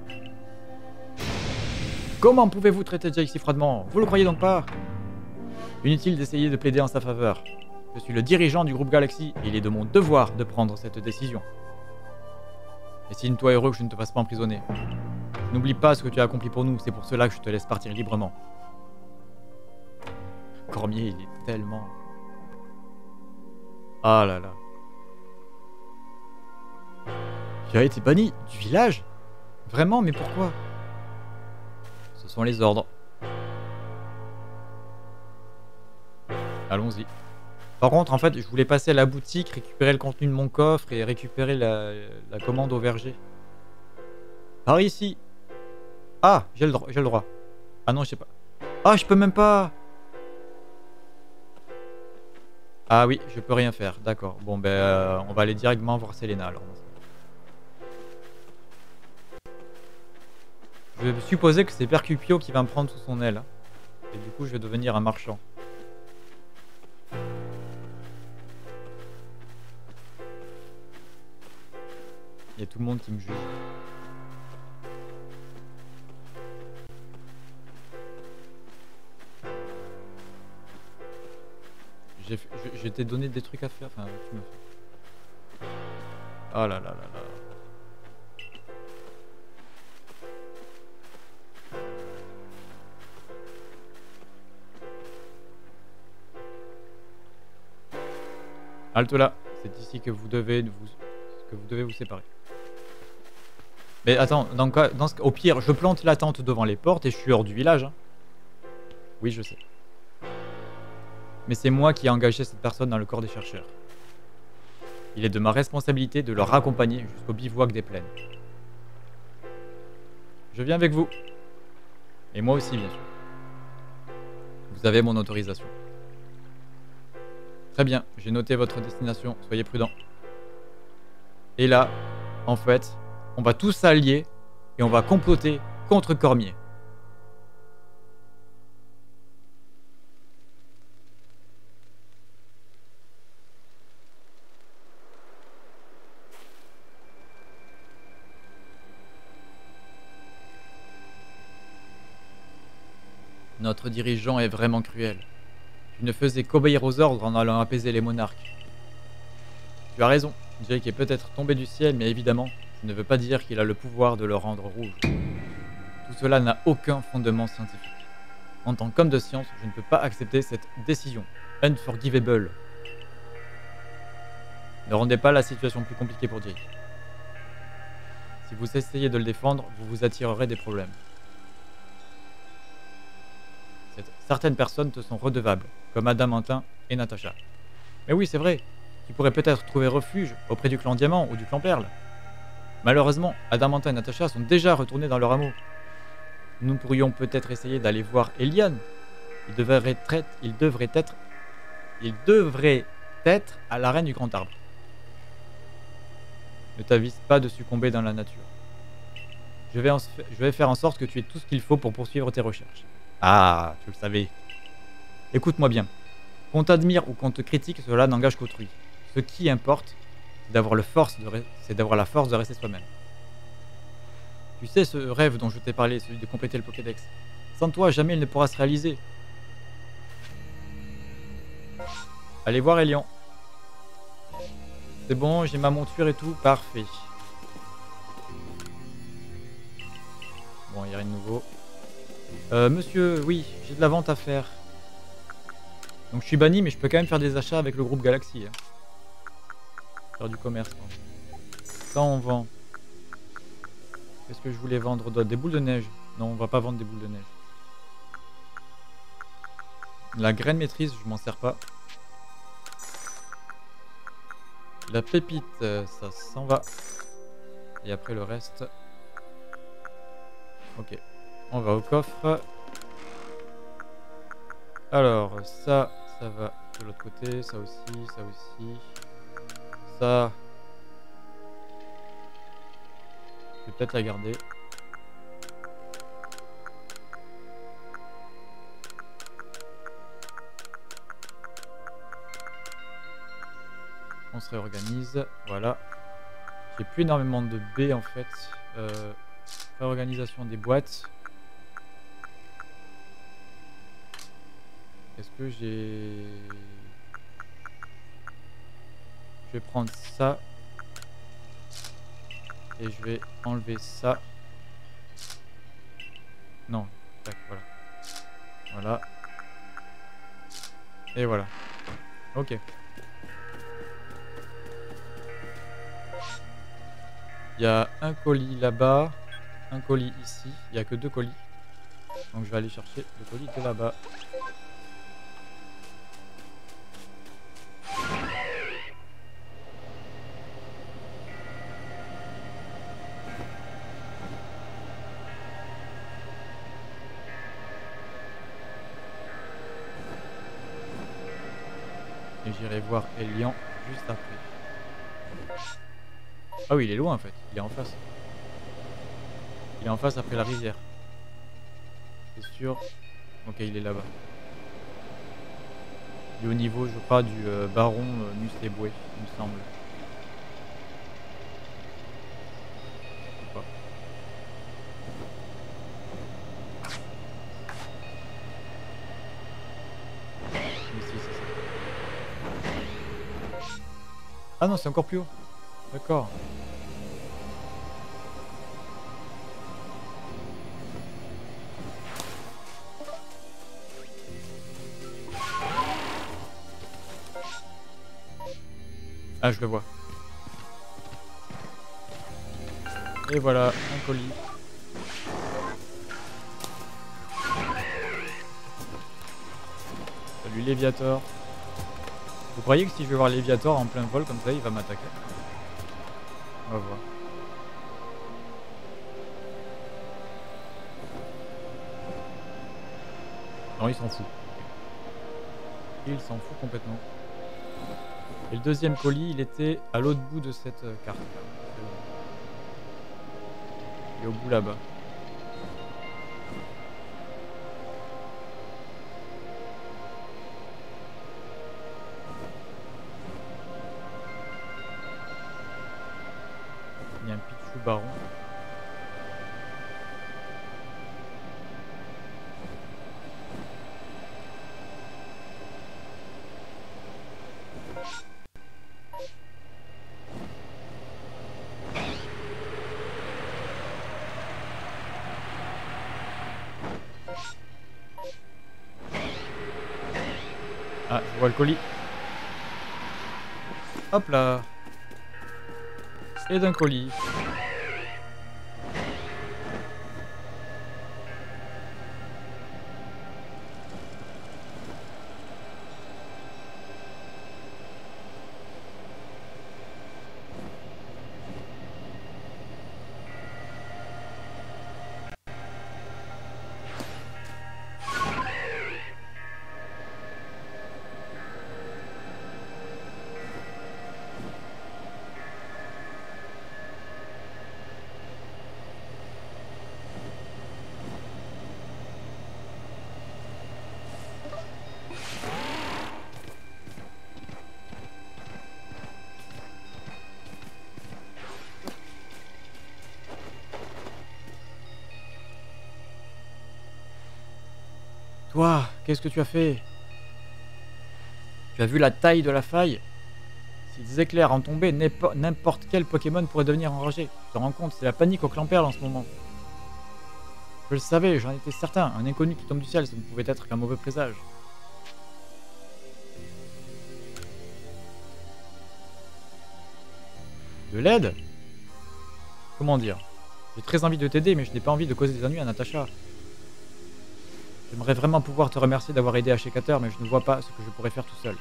Comment pouvez-vous traiter Jake si froidement? Vous le croyez donc pas? Inutile d'essayer de plaider en sa faveur. Je suis le dirigeant du groupe Galaxy et il est de mon devoir de prendre cette décision. Estime-toi heureux que je ne te fasse pas emprisonner. N'oublie pas ce que tu as accompli pour nous, c'est pour cela que je te laisse partir librement. Cormier, il est tellement... Ah là là. Tu as été banni du village? Vraiment, mais pourquoi? Ce sont les ordres. Allons-y. Par contre, en fait, je voulais passer à la boutique, récupérer le contenu de mon coffre et récupérer la commande au verger. Par ici. Ah, j'ai le droit. Ah non, je sais pas. Ah, je peux même pas. Ah oui, je peux rien faire. D'accord. Bon, ben, on va aller directement voir Selena alors. Je vais supposer que c'est Percupio qui va me prendre sous son aile. Et du coup, je vais devenir un marchand. Il y a tout le monde qui me juge. Je t'ai donné des trucs à faire. Enfin, tu me fais. Oh là là là là. Halte là. C'est ici que vous devez vous séparer. Mais attends, au pire, je plante la tente devant les portes et je suis hors du village. Hein. Oui, je sais. Mais c'est moi qui ai engagé cette personne dans le corps des chercheurs. Il est de ma responsabilité de leur accompagner jusqu'au bivouac des plaines. Je viens avec vous. Et moi aussi, bien sûr. Vous avez mon autorisation. Très bien, j'ai noté votre destination, soyez prudents. Et là, en fait, on va tous s'allier et on va comploter contre Cormier. Notre dirigeant est vraiment cruel. Tu ne faisais qu'obéir aux ordres en allant apaiser les monarques. Tu as raison, Jake est peut-être tombé du ciel, mais évidemment, ça ne veut pas dire qu'il a le pouvoir de le rendre rouge. Tout cela n'a aucun fondement scientifique. En tant qu'homme de science, je ne peux pas accepter cette décision. Unforgivable. Ne rendez pas la situation plus compliquée pour Jake. Si vous essayez de le défendre, vous vous attirerez des problèmes. Certaines personnes te sont redevables, comme Adamantin et Natacha. Mais oui, c'est vrai, tu pourrais peut-être trouver refuge auprès du clan Diamant ou du clan Perle. Malheureusement, Adamantin et Natacha sont déjà retournés dans leur hameau. Nous pourrions peut-être essayer d'aller voir Eliane. Il devrait être à l'arène du Grand Arbre. Ne t'avise pas de succomber dans la nature. Je vais faire en sorte que tu aies tout ce qu'il faut pour poursuivre tes recherches. Ah, tu le savais. Écoute-moi bien. Qu'on t'admire ou qu'on te critique, cela n'engage qu'autrui. Ce qui importe, c'est d'avoir la force de rester soi-même. Tu sais, ce rêve dont je t'ai parlé, celui de compléter le Pokédex. Sans toi, jamais il ne pourra se réaliser. Allez voir Elian. C'est bon, j'ai ma monture et tout, parfait. Bon, il n'y a rien de nouveau. Monsieur, oui, j'ai de la vente à faire. Donc je suis banni, mais je peux quand même faire des achats avec le groupe Galaxy. Hein. Faire du commerce. Quoi. Ça, on vend. Qu'est-ce que je voulais vendre d'autre? Des boules de neige. Non, on va pas vendre des boules de neige. La graine maîtrise, je m'en sers pas. La pépite, ça s'en va. Et après le reste... Ok. On va au coffre. Alors, ça va de l'autre côté. Ça aussi, ça aussi. Ça... Je vais peut-être la garder. On se réorganise. Voilà. J'ai plus énormément de baies en fait. Réorganisation des boîtes. Est-ce que j'ai... Je vais prendre ça. Et je vais enlever ça. Non. Tac, voilà. Voilà. Et voilà. Ok. Il y a un colis là-bas. Un colis ici. Il n'y a que 2 colis. Donc je vais aller chercher le colis de là-bas. Et j'irai voir Elian juste après. Ah oui, il est loin en fait. Il est en face. Il est en face après la rivière. C'est sûr. Ok, il est là-bas. Il est au niveau, je crois, du baron Nustéboué, il me semble. Je sais pas. Ici, c'est ça. Ah non, c'est encore plus haut. D'accord. Ah, je le vois. Et voilà, un colis. Salut Léviator. Vous croyez que si je vais voir Léviator en plein vol comme ça, il va m'attaquer? On va voir. Non, il s'en fout. Il s'en fout complètement. Et le deuxième colis, il était à l'autre bout de cette carte. Il est au bout là-bas. Il y a un Pichu Baron. Ah, je vois le colis. Hop là. Et d'un colis. Toi, qu'est-ce que tu as fait? Tu as vu la taille de la faille? Si des éclairs en tombaient, n'importe quel Pokémon pourrait devenir enragé. Tu te rends compte, c'est la panique au Clamperle en ce moment. Je le savais, j'en étais certain. Un inconnu qui tombe du ciel, ça ne pouvait être qu'un mauvais présage. De l'aide? Comment dire? J'ai très envie de t'aider, mais je n'ai pas envie de causer des ennuis à Natacha. J'aimerais vraiment pouvoir te remercier d'avoir aidé Ashikater, mais je ne vois pas ce que je pourrais faire tout seul.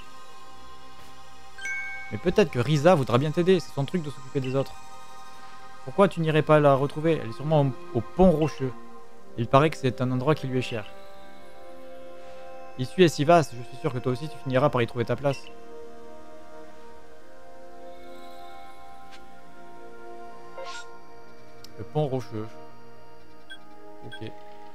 Mais peut-être que Risa voudra bien t'aider, c'est son truc de s'occuper des autres. Pourquoi tu n'irais pas la retrouver? Elle est sûrement au Pont Rocheux. Il paraît que c'est un endroit qui lui est cher. L'issue est si vaste, je suis sûr que toi aussi tu finiras par y trouver ta place. Le Pont Rocheux. Ok.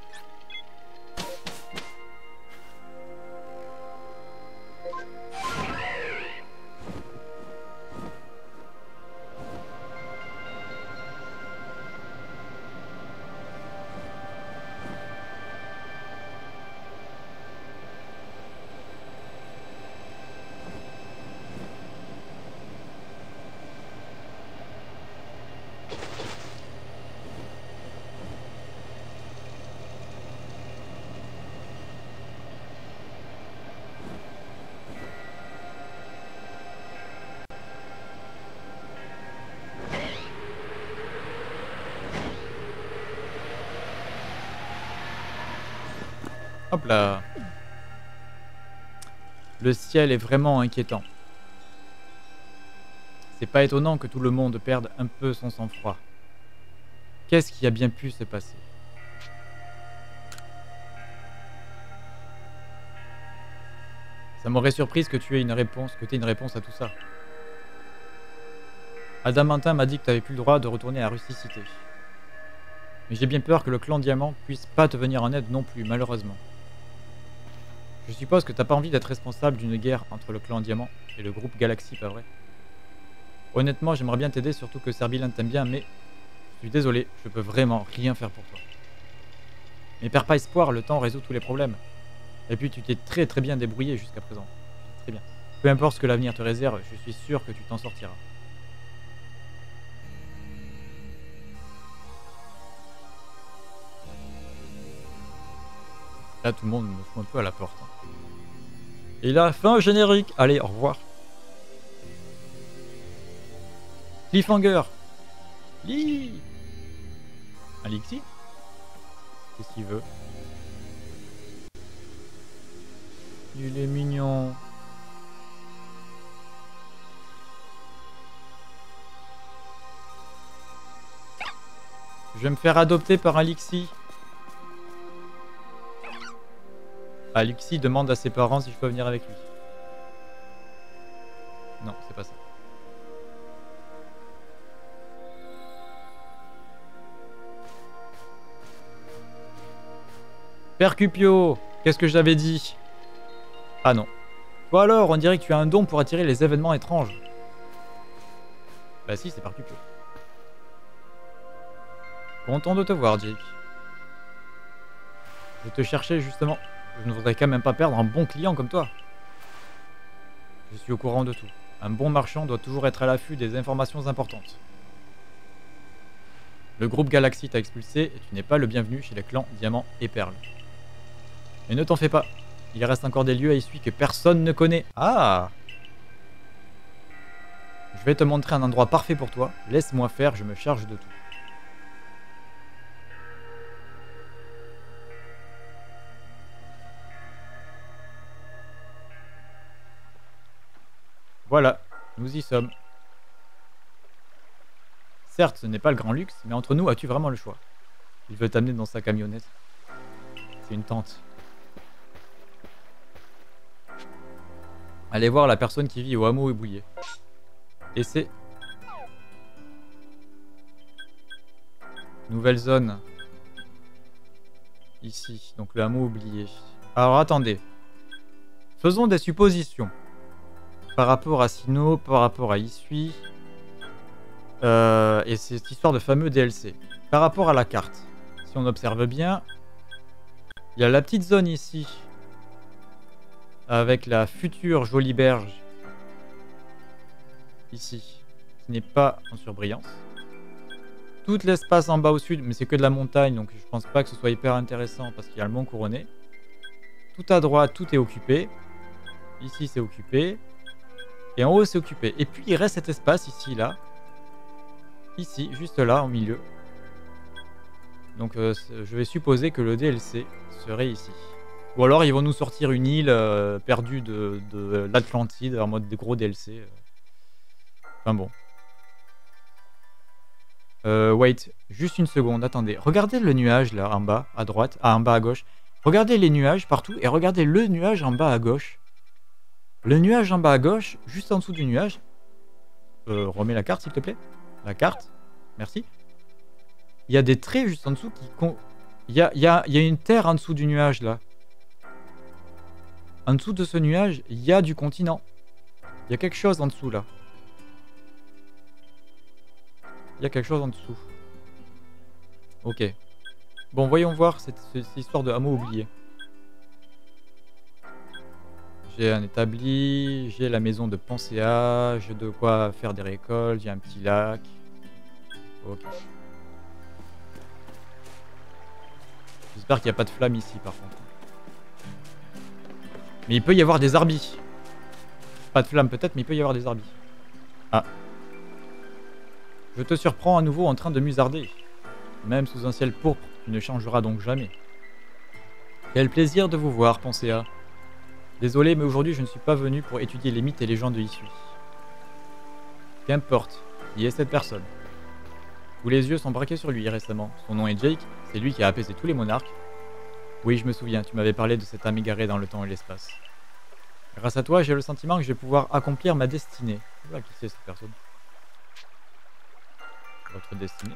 Hop là. Le ciel est vraiment inquiétant. C'est pas étonnant que tout le monde perde un peu son sang-froid. Qu'est-ce qui a bien pu se passer? Ça m'aurait surprise que tu aies une réponse, à tout ça. Adamantin m'a dit que tu n'avais plus le droit de retourner à Rusticité. Mais j'ai bien peur que le clan Diamant puisse pas te venir en aide non plus, malheureusement. Je suppose que t'as pas envie d'être responsable d'une guerre entre le clan Diamant et le groupe Galaxy, pas vrai? Honnêtement, j'aimerais bien t'aider, surtout que Serbilan t'aime bien, mais je suis désolé, je peux vraiment rien faire pour toi. Mais perds pas espoir, le temps résout tous les problèmes. Et puis tu t'es très bien débrouillé jusqu'à présent. Très bien. Peu importe ce que l'avenir te réserve, je suis sûr que tu t'en sortiras. Là, tout le monde me fout un peu à la porte. Et la fin générique. Allez, au revoir. Cliffhanger. Lee. Alexis. Qu'est-ce qu'il veut? Il est mignon. Je vais me faire adopter par Alexis. Alexis demande à ses parents si je peux venir avec lui. Non, c'est pas ça. Percupio, qu'est-ce que j'avais dit? Ah non. Toi alors, on dirait que tu as un don pour attirer les événements étranges. Bah si, c'est Percupio. Content de te voir, Jake. Je te cherchais justement. Je ne voudrais quand même pas perdre un bon client comme toi. Je suis au courant de tout. Un bon marchand doit toujours être à l'affût des informations importantes. Le groupe Galaxy t'a expulsé et tu n'es pas le bienvenu chez les clans Diamant et Perle. Mais ne t'en fais pas. Il reste encore des lieux à Isui que personne ne connaît. Ah! Je vais te montrer un endroit parfait pour toi. Laisse-moi faire, je me charge de tout. Voilà, nous y sommes. Certes, ce n'est pas le grand luxe, mais entre nous, as-tu vraiment le choix? Il veut t'amener dans sa camionnette. C'est une tente. Allez voir la personne qui vit au hameau ébouillé. Et c'est... Nouvelle zone. Ici, donc le hameau oublié. Alors attendez. Faisons des suppositions. Par rapport à Sinnoh, par rapport à Isui. Et cette histoire de fameux DLC. Par rapport à la carte. Si on observe bien, il y a la petite zone ici. Avec la future jolie berge. Ici. Qui n'est pas en surbrillance. Tout l'espace en bas au sud, mais c'est que de la montagne, donc je pense pas que ce soit hyper intéressant parce qu'il y a le mont couronné. Tout à droite, tout est occupé. Ici, c'est occupé. Et en haut, c'est occupé. Et puis, il reste cet espace ici, là. Ici, juste là, au milieu. Donc, je vais supposer que le DLC serait ici. Ou alors, ils vont nous sortir une île perdue de l'Atlantide en mode des gros DLC. Enfin bon. Wait, juste une seconde, attendez. Regardez le nuage là en bas, à droite, en bas à gauche. Regardez les nuages partout et regardez le nuage en bas à gauche. Le nuage en bas à gauche, juste en dessous du nuage. Remets la carte s'il te plaît. La carte, merci. Il y a des traits juste en dessous qui... Il y a une terre en dessous du nuage là. En dessous de ce nuage, il y a du continent. Il y a quelque chose en dessous là. Il y a quelque chose en dessous. Ok. Bon, voyons voir cette histoire de hameau oublié. J'ai un établi, j'ai la maison de Pensea, j'ai de quoi faire des récoltes, j'ai un petit lac. Ok. J'espère qu'il n'y a pas de flamme ici par contre. Mais il peut y avoir des arbis. Pas de flamme peut-être, mais il peut y avoir des arbis. Ah. Je te surprends à nouveau en train de musarder. Même sous un ciel pourpre, tu ne changeras donc jamais. Quel plaisir de vous voir, Pensea. Désolé, mais aujourd'hui je ne suis pas venu pour étudier les mythes et légendes de Isui. Qu'importe, qui est cette personne? Tous les yeux sont braqués sur lui récemment. Son nom est Jake, c'est lui qui a apaisé tous les monarques. Oui, je me souviens, tu m'avais parlé de cet âme égaré dans le temps et l'espace. Grâce à toi, j'ai le sentiment que je vais pouvoir accomplir ma destinée. Voilà, qui c'est cette personne? Votre destinée.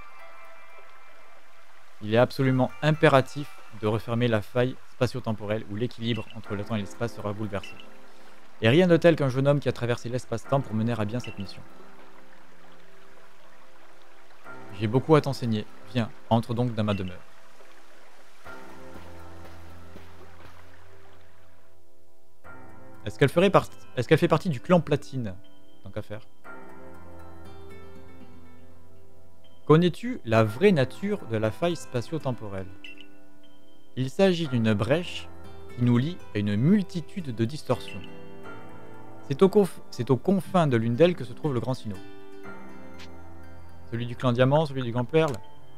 Il est absolument impératif de refermer la faille spatio-temporelle où l'équilibre entre le temps et l'espace sera bouleversé. Et rien de tel qu'un jeune homme qui a traversé l'espace-temps pour mener à bien cette mission. J'ai beaucoup à t'enseigner. Viens, entre donc dans ma demeure. Est-ce qu'elle fait partie du clan Platine? Tant qu'à faire. Connais-tu la vraie nature de la faille spatio-temporelle? Il s'agit d'une brèche qui nous lie à une multitude de distorsions. C'est aux confins de l'une d'elles que se trouve le Grand Sinnoh. Celui du clan Diamant, celui du Grand Perle.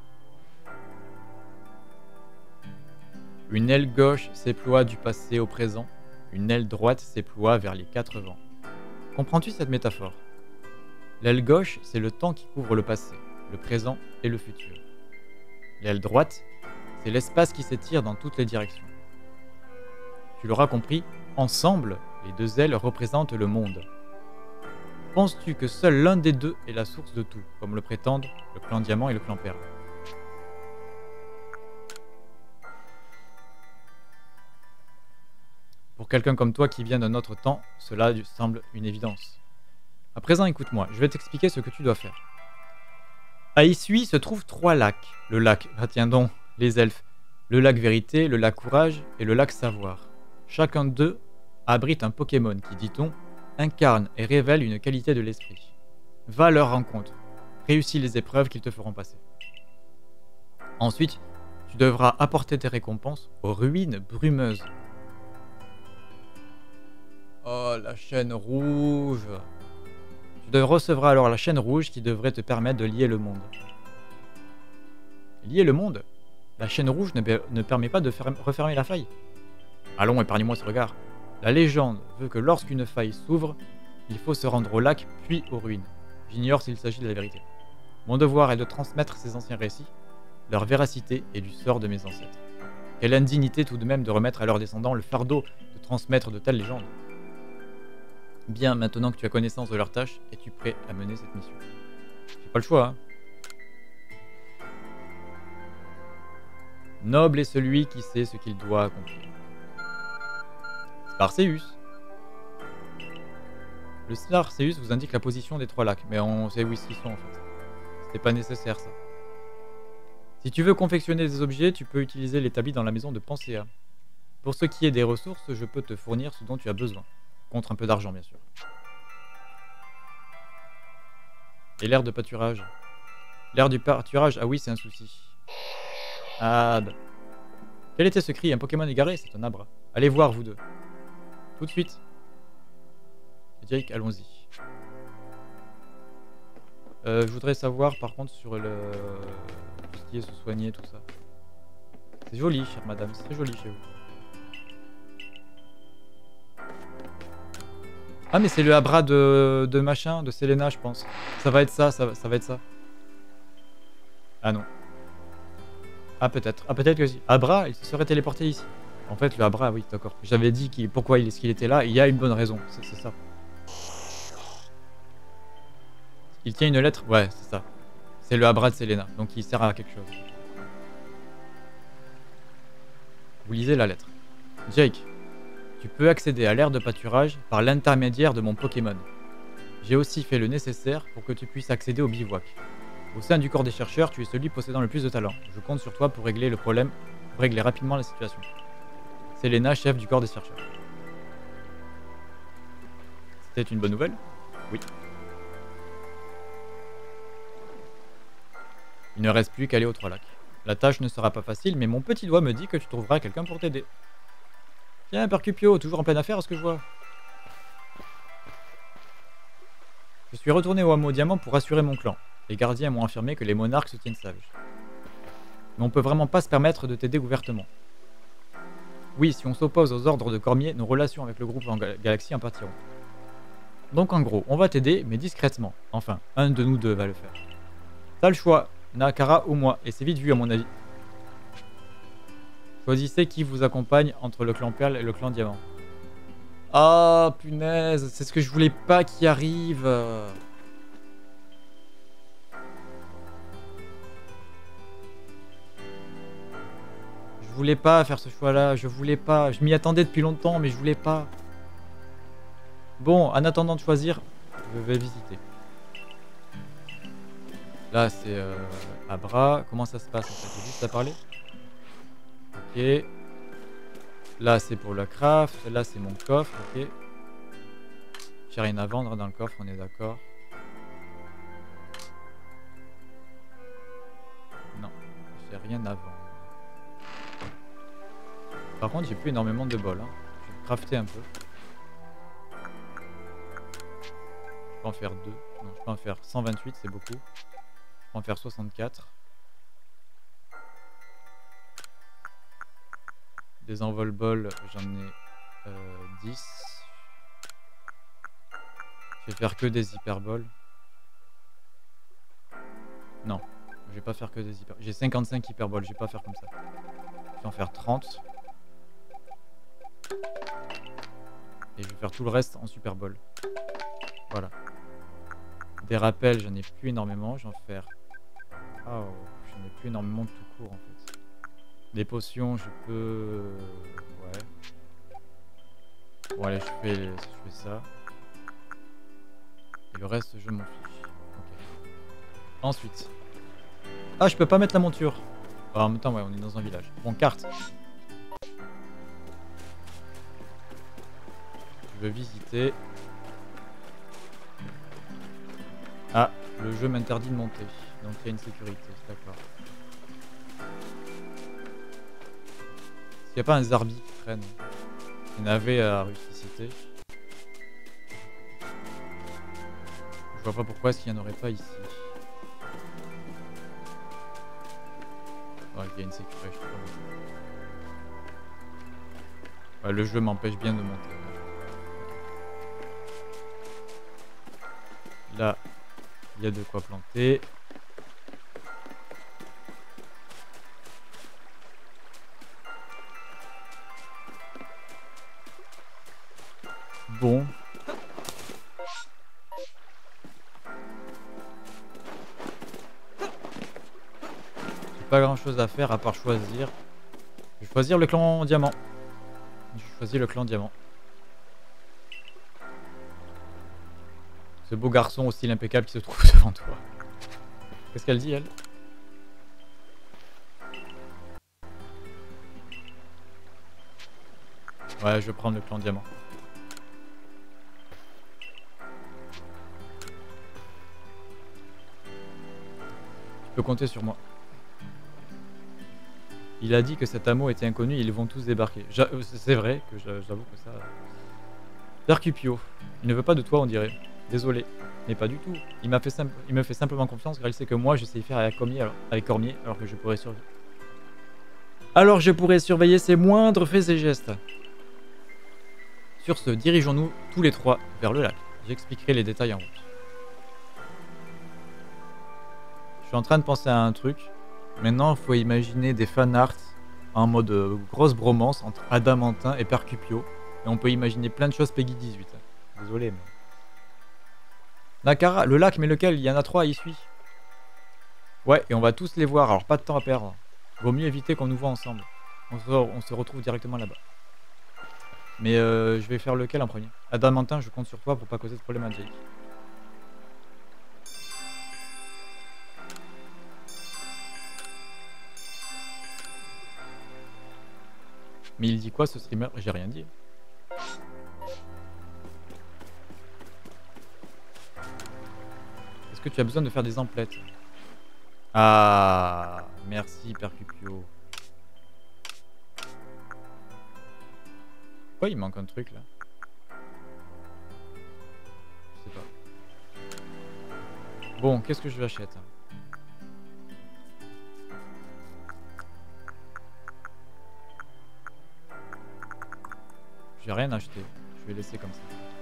Une aile gauche s'éploie du passé au présent, une aile droite s'éploie vers les quatre vents. Comprends-tu cette métaphore? L'aile gauche, c'est le temps qui couvre le passé, le présent et le futur. L'aile droite, c'est l'espace qui s'étire dans toutes les directions. Tu l'auras compris, ensemble, les deux ailes représentent le monde. Penses-tu que seul l'un des deux est la source de tout, comme le prétendent le clan Diamant et le clan Perle? Pour quelqu'un comme toi qui vient d'un autre temps, cela semble une évidence. À présent, écoute-moi, je vais t'expliquer ce que tu dois faire. À Isui se trouvent 3 lacs. Le lac, tiens donc, les elfes. Le lac Vérité, le lac Courage et le lac Savoir. Chacun d'eux abrite un Pokémon qui, dit-on, incarne et révèle une qualité de l'esprit. Va à leur rencontre. Réussis les épreuves qu'ils te feront passer. Ensuite, tu devras apporter tes récompenses aux ruines brumeuses. Oh, la chaîne rouge. Tu recevras alors la chaîne rouge qui devrait te permettre de lier le monde. Lier le monde? La chaîne rouge ne permet pas de refermer la faille. Allons, épargne-moi ce regard. La légende veut que lorsqu'une faille s'ouvre, il faut se rendre au lac puis aux ruines. J'ignore s'il s'agit de la vérité. Mon devoir est de transmettre ces anciens récits, leur véracité et du sort de mes ancêtres. Quelle indignité tout de même de remettre à leurs descendants le fardeau de transmettre de telles légendes. Bien, maintenant que tu as connaissance de leur tâche, es-tu prêt à mener cette mission? J'ai pas le choix, hein. Noble est celui qui sait ce qu'il doit accomplir. Sparseus. Le Sparseus vous indique la position des 3 lacs, mais on sait où ils sont en fait. C'était pas nécessaire ça. Si tu veux confectionner des objets, tu peux utiliser l'établi dans la maison de Pansea. Pour ce qui est des ressources, je peux te fournir ce dont tu as besoin. Contre un peu d'argent bien sûr. Et l'aire de pâturage. L'aire du pâturage, ah oui c'est un souci. Ah bah. Quel était ce cri? Un Pokémon égaré? C'est un arbre. Allez voir vous deux. Tout de suite. Jake, allons-y. Je voudrais savoir par contre sur le... tout ce qui est se soigner, tout ça. C'est joli, chère madame, c'est très joli chez vous. Ah mais c'est le Abra de machin, de Selena je pense. Ça va être ça, ça va être ça. Ah non. Ah peut-être que si. Abra, il se serait téléporté ici. En fait le Abra, oui d'accord. J'avais dit pourquoi il était là, il y a une bonne raison, c'est ça. Il tient une lettre, ouais c'est ça. C'est le Abra de Selena, donc il sert à quelque chose. Vous lisez la lettre. Jake, tu peux accéder à l'aire de pâturage par l'intermédiaire de mon Pokémon. J'ai aussi fait le nécessaire pour que tu puisses accéder au bivouac. Au sein du corps des chercheurs, tu es celui possédant le plus de talent. Je compte sur toi pour régler le problème, pour régler rapidement la situation. Selena, chef du corps des chercheurs. C'était une bonne nouvelle? Oui. Il ne reste plus qu'à aller aux 3 lacs. La tâche ne sera pas facile, mais mon petit doigt me dit que tu trouveras quelqu'un pour t'aider. Tiens, Percupio, toujours en pleine affaire à ce que je vois. Je suis retourné au hameau Diamant pour rassurer mon clan. Les gardiens m'ont affirmé que les monarques se tiennent sages. Mais on peut vraiment pas se permettre de t'aider ouvertement. Oui, si on s'oppose aux ordres de Cormier, nos relations avec le groupe en Galaxie en pâtiront. Donc en gros, on va t'aider, mais discrètement. Enfin, un de nous deux va le faire. T'as le choix, Nakara ou moi, et c'est vite vu à mon avis. Choisissez qui vous accompagne entre le clan Perle et le clan Diamant. Ah, punaise, c'est ce que je voulais pas qui arrive. Je voulais pas faire ce choix-là, je voulais pas. Je m'y attendais depuis longtemps, mais je voulais pas. Bon, en attendant de choisir, je vais visiter. Là, c'est Abra. Comment ça se passe en fait? J'ai juste à parler. Ok. Là, c'est pour le craft. Là, c'est mon coffre. Ok. J'ai rien à vendre dans le coffre, on est d'accord. Non, j'ai rien à vendre. Par contre, j'ai plus énormément de bol. Hein. Je vais crafter un peu. Je peux en faire 2. Non, je peux en faire 128, c'est beaucoup. Je peux en faire 64. Des envol-bol, j'en ai 10. Je vais faire que des hyperboles. Non, je vais pas faire que des hyperboles. J'ai 55 hyperboles, je vais pas faire comme ça. Je vais en faire 30. Et je vais faire tout le reste en super bol. Voilà. Des rappels, j'en ai plus énormément. J'en vais faire... Oh, j'en ai plus énormément de tout court en fait. Des potions, je peux... Ouais. Bon allez, je fais ça. Et le reste, je m'en fiche. Ok. Ensuite. Ah, je peux pas mettre la monture. Ah, en même temps, ouais, on est dans un village. Bon, carte. Je veux visiter. Ah, le jeu m'interdit de monter. Donc il y a une sécurité, d'accord. Est-ce qu'il n'y a pas un Zarbi qui traîne? Il y en avait à ressusciter. vois pas pourquoi est-ce qu'il n'y en aurait pas ici. Oh, il y a une sécurité, je sais pas. Ouais, le jeu m'empêche bien de monter. Là, il y a de quoi planter. Bon. J'ai pas grand chose à faire à part choisir. Je vais choisir le clan diamant. Je choisis le clan diamant. Ce beau garçon au style impeccable qui se trouve devant toi. Qu'est-ce qu'elle dit, elle? Ouais, je vais prendre le clan diamant. Tu peux compter sur moi. Il a dit que cet hameau était inconnu et ils vont tous débarquer. C'est vrai que j'avoue que ça... Percupio. Il ne veut pas de toi, on dirait. Désolé. Mais pas du tout. Il me fait simplement confiance car il sait que moi, je sais y faire avec Cormier alors que je pourrais surveiller. Alors je pourrais surveiller ses moindres faits et gestes. Sur ce, dirigeons-nous tous les trois vers le lac. J'expliquerai les détails en route. Je suis en train de penser à un truc. Maintenant, il faut imaginer des fanarts en mode grosse bromance entre Adamantin et Percupio. Et on peut imaginer plein de choses Peggy 18. Désolé, mais... Nakara, le lac, mais lequel? Il y en a 3, il suit. Ouais, et on va tous les voir, alors pas de temps à perdre. Vaut mieux éviter qu'on nous voit ensemble. On se retrouve directement là-bas. Mais je vais faire lequel en premier? Adamantin, je compte sur toi pour pas causer de problème à Jake. Mais il dit quoi ce streamer? J'ai rien dit. Est-ce que tu as besoin de faire des emplettes? Ah, merci Percupio. Pourquoi il manque un truc là? Je sais pas. Bon, qu'est-ce que je l'achète? J'ai rien acheté. Je vais laisser comme ça.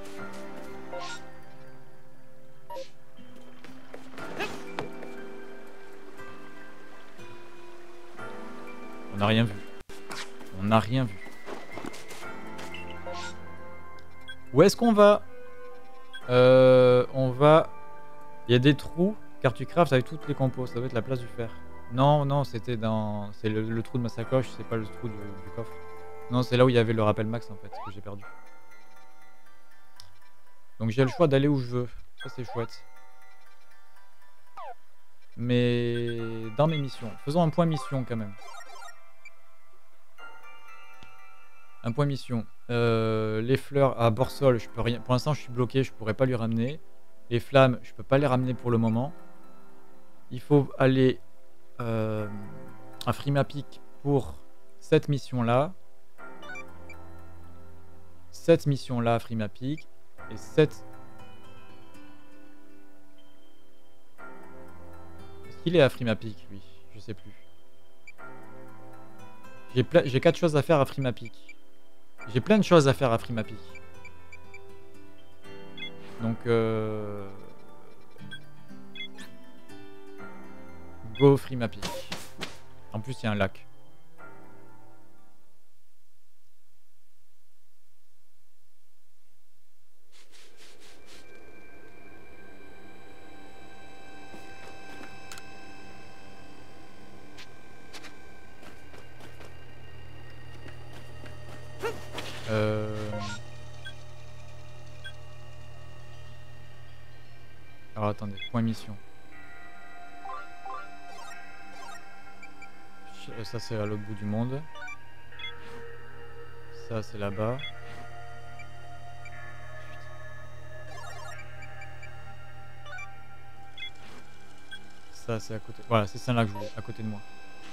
On n'a rien vu. On n'a rien vu. Où est-ce qu'on va? On va... Il y a des trous, car tu craftes avec toutes les compos. Ça doit être la place du fer. Non, non, c'était dans... C'est le trou de ma sacoche, c'est pas le trou du coffre. Non, c'est là où il y avait le rappel max en fait, que j'ai perdu. Donc j'ai le choix d'aller où je veux. Ça c'est chouette. Mais dans mes missions. Faisons un point mission quand même. Un point mission. Les fleurs à Borsol, je peux rien. Pour l'instant, je suis bloqué, je pourrais pas lui ramener. Les flammes, je peux pas les ramener pour le moment. Il faut aller à Frimapic pour cette mission-là. Cette mission-là à Frimapic. Et cette... Est-ce qu'il est à Frimapic, lui? Je sais plus. J'ai 4 choses à faire à Frimapic. J'ai plein de choses à faire à Frimapic. Donc go Frimapic. En plus il y a un lac. Alors attendez, point mission. Ça c'est à l'autre bout du monde. Ça c'est là-bas. Ça c'est à côté. Voilà, c'est celle-là que je voulais, à côté de moi.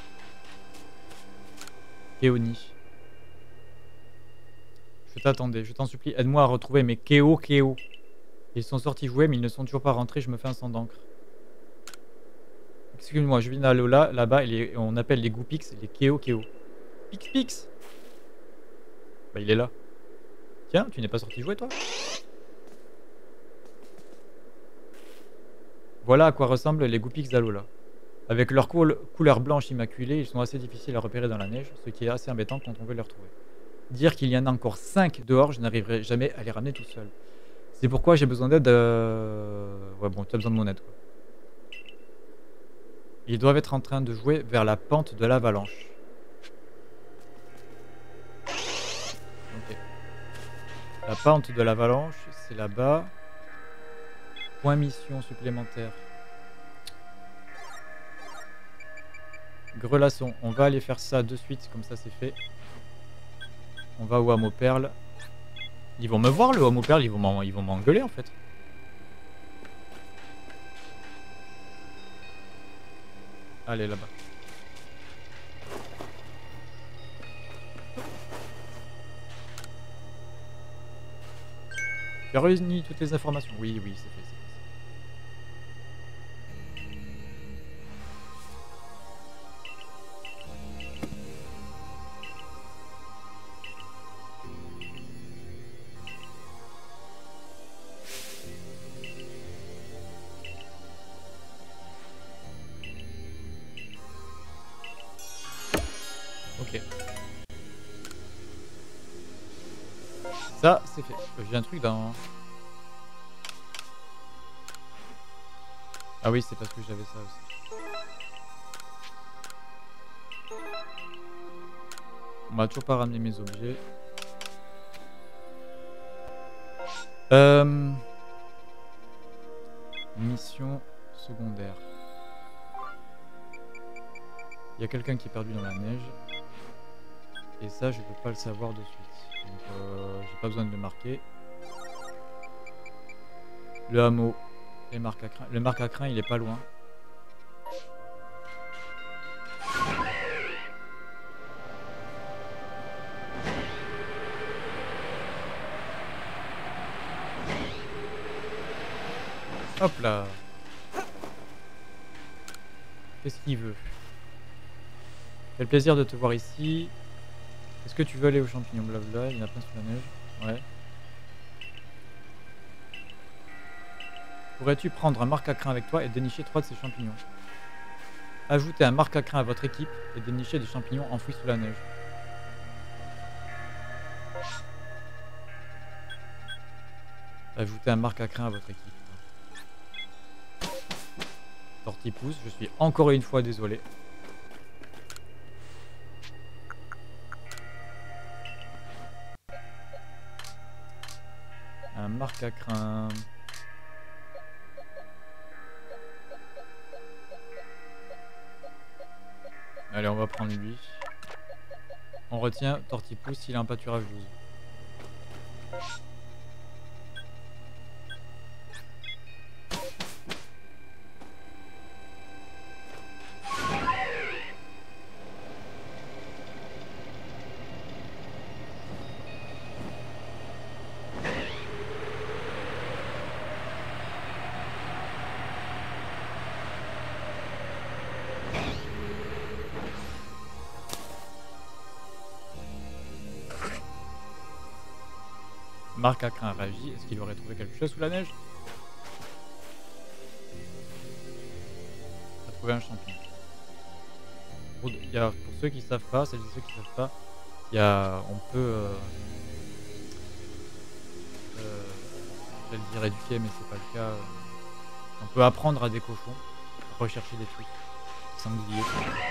Kéoni. Je t'attendais, je t'en supplie, aide-moi à retrouver mes Kéo. Ils sont sortis jouer, mais ils ne sont toujours pas rentrés, je me fais un sang d'encre. Excuse-moi, je viens d'aller là-bas et on appelle les Goupix les Keo Keo. Pix Pix. Bah il est là. Tiens, tu n'es pas sorti jouer toi? Voilà à quoi ressemblent les Goupix d'Alola. Avec leur couleur blanche immaculée, ils sont assez difficiles à repérer dans la neige, ce qui est assez embêtant quand on veut les retrouver. Dire qu'il y en a encore 5 dehors, je n'arriverai jamais à les ramener tout seul. C'est pourquoi j'ai besoin d'aide. Ouais, bon, tu as besoin de mon aide, quoi. Ils doivent être en train de jouer vers la pente de l'avalanche. Ok. La pente de l'avalanche, c'est là-bas. Point mission supplémentaire. Grelasson, on va aller faire ça de suite, comme ça c'est fait. On va au hameau perle. Ils vont me voir le hameau perle, ils vont m'engueuler en fait. Allez là-bas. Tu as réuni toutes les informations? Oui, oui, c'est fait, c'est fait. Ok. Ça, c'est fait. J'ai un truc dans... Ah oui, c'est parce que j'avais ça aussi. On m'a toujours pas ramené mes objets. Mission secondaire. Il y a quelqu'un qui est perdu dans la neige. Et ça, je peux pas le savoir de suite. Donc, j'ai pas besoin de le marquer. Le hameau. Les marques à crin. Le marque à crin, il est pas loin. Hop là. Qu'est-ce qu'il veut? Quel plaisir de te voir ici. Est-ce que tu veux aller aux champignons? Blabla, il y en a plein sous la neige. Ouais. Pourrais-tu prendre un marque à crin avec toi et dénicher 3 de ces champignons? Ajoutez un marque à crin à votre équipe et dénicher des champignons enfouis sous la neige. Ajoutez un marque à crin à votre équipe. Tortipousse, je suis encore une fois désolé. Un marque à crin. Allez, on va prendre lui. On retient Tortipousse, il a un pâturage 12. Marc a craint un réagi. Est-ce qu'il aurait trouvé quelque chose sous la neige? Il a trouvé un champignon. Pour ceux qui savent pas, celles et ceux qui savent pas, on peut, j'allais dire éduquer, mais c'est pas le cas. On peut apprendre à des cochons à rechercher des trucs, sangliers.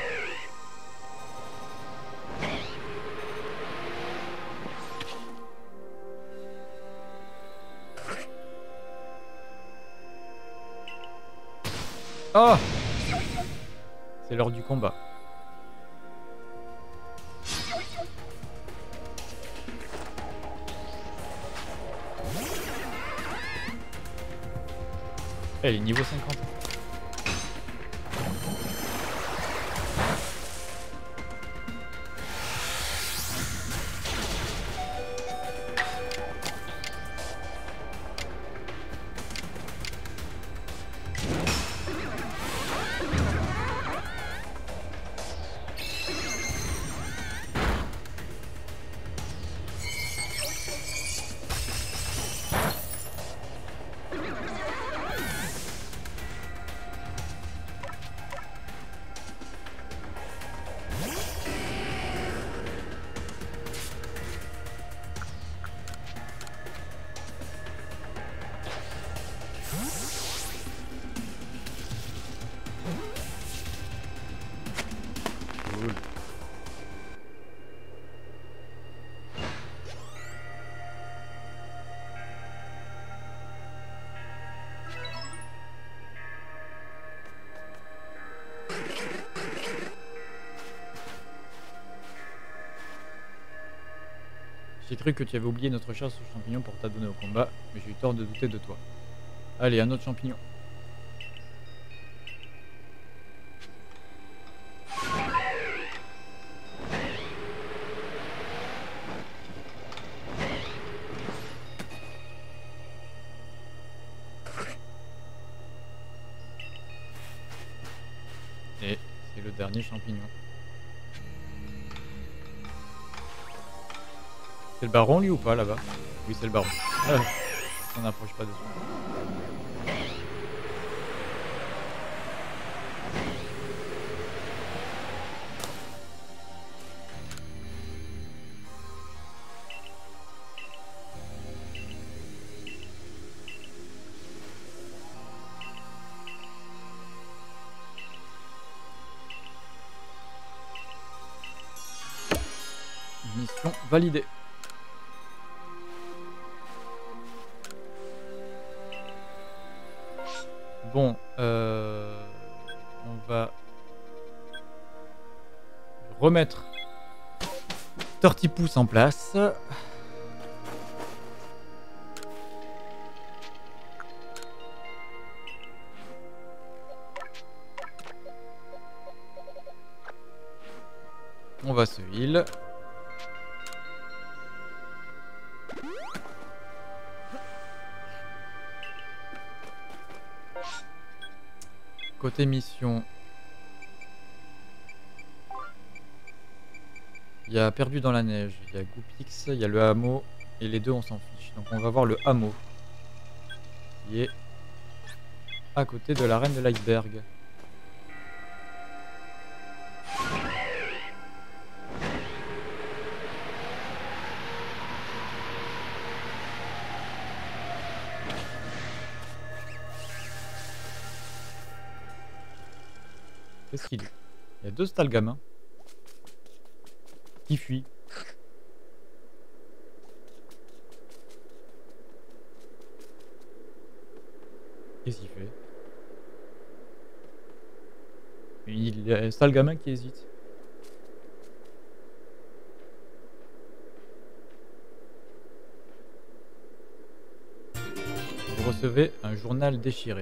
Oh! C'est l'heure du combat. Elle est niveau 50. J'ai cru que tu avais oublié notre chasse aux champignons pour t'adonner au combat, mais j'ai eu tort de douter de toi. Allez, un autre champignon. Et c'est le dernier champignon. C'est le baron lui ou pas là-bas? Oui, c'est le baron. Ah, on n'approche pas dessus. Mission validée. Bon, on va remettre 30 pouces en place. On va se heal. Côté mission, il y a Perdu dans la neige, il y a Goupix, il y a le hameau, et les deux on s'en fiche. Donc on va voir le hameau, qui est à côté de l'arène de l'iceberg. Qu'est-ce qu'il y a? Il y a deux stalgamins qui fuient. Qu'est-ce qu'il fait? Il y a un stalgamin qui hésite. Vous recevez un journal déchiré.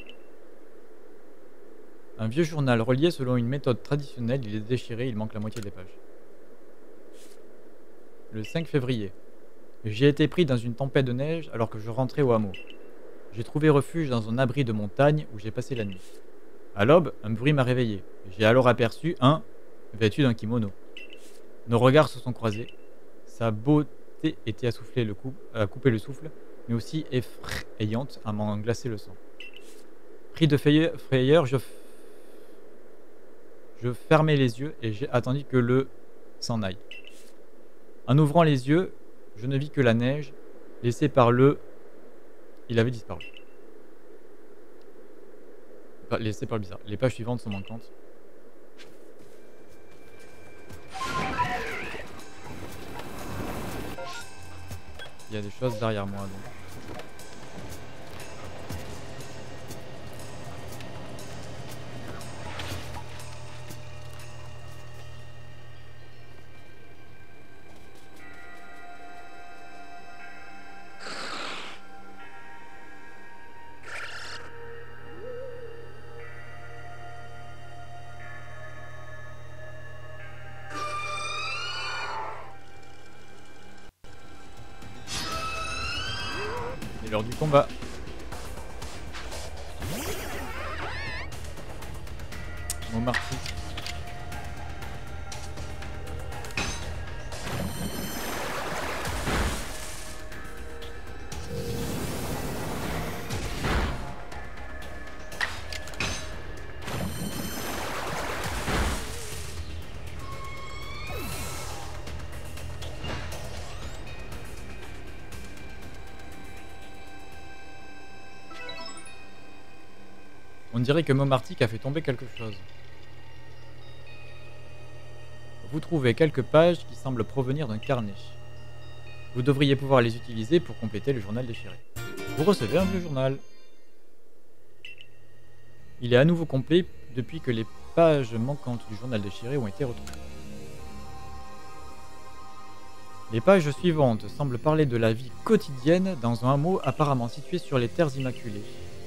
Un vieux journal relié selon une méthode traditionnelle, il est déchiré, il manque la moitié des pages. Le 5 février. J'ai été pris dans une tempête de neige alors que je rentrais au hameau. J'ai trouvé refuge dans un abri de montagne où j'ai passé la nuit. À l'aube, un bruit m'a réveillé. J'ai alors aperçu un vêtu d'un kimono. Nos regards se sont croisés. Sa beauté était à couper le souffle, mais aussi effrayante à m'en glacer le sang. Pris de frayeur, je fermais les yeux et j'ai attendu que le s'en aille. En ouvrant les yeux, je ne vis que la neige, laissée par le... Il avait disparu. Enfin, laissé par le bizarre. Les pages suivantes sont manquantes. Il y a des choses derrière moi donc. C'est l'heure du combat. Mon marquis. On dirait que Momartic a fait tomber quelque chose. Vous trouvez quelques pages qui semblent provenir d'un carnet. Vous devriez pouvoir les utiliser pour compléter le journal déchiré. Vous recevez un vieux journal. Il est à nouveau complet depuis que les pages manquantes du journal déchiré ont été retrouvées. Les pages suivantes semblent parler de la vie quotidienne dans un hameau apparemment situé sur les terres immaculées.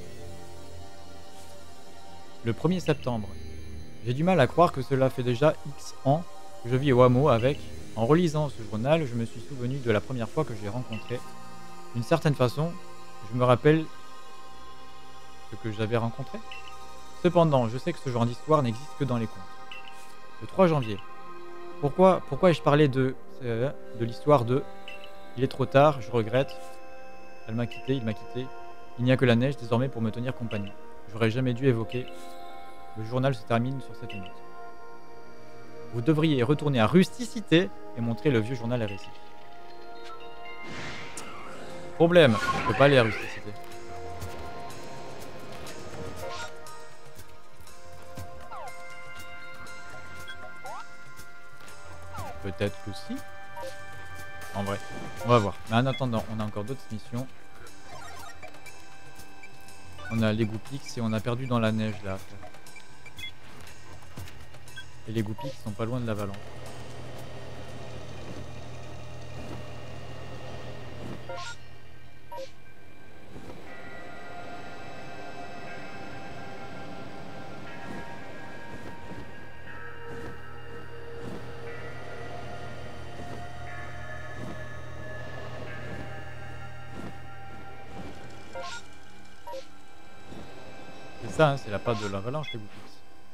Le 1er septembre. J'ai du mal à croire que cela fait déjà X ans que je vis au hameau avec. En relisant ce journal, je me suis souvenu de la première fois que je l'ai rencontré. D'une certaine façon, je me rappelle ce que j'avais rencontré. Cependant, je sais que ce genre d'histoire n'existe que dans les contes. Le 3 janvier. Pourquoi ai-je parlé de l'histoire de « Il est trop tard, je regrette, elle m'a quitté, il m'a quitté, il n'y a que la neige désormais pour me tenir compagnie. J'aurais jamais dû évoquer. » Le journal se termine sur cette note. Vous devriez retourner à Rusticité et montrer le vieux journal RSI. Problème, je peux pas aller à Rusticité. Peut-être que si. En vrai, on va voir. Mais en attendant, on a encore d'autres missions. On a les Goupix et on a perdu dans la neige là. Et les Goupix sont pas loin de l'avalanche. C'est ça, hein, c'est la patte de l'avalanche les Goupix.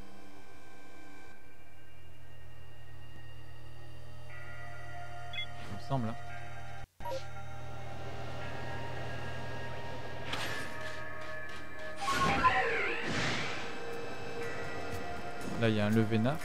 Il me semble. Hein. Là, il y a un Levénard.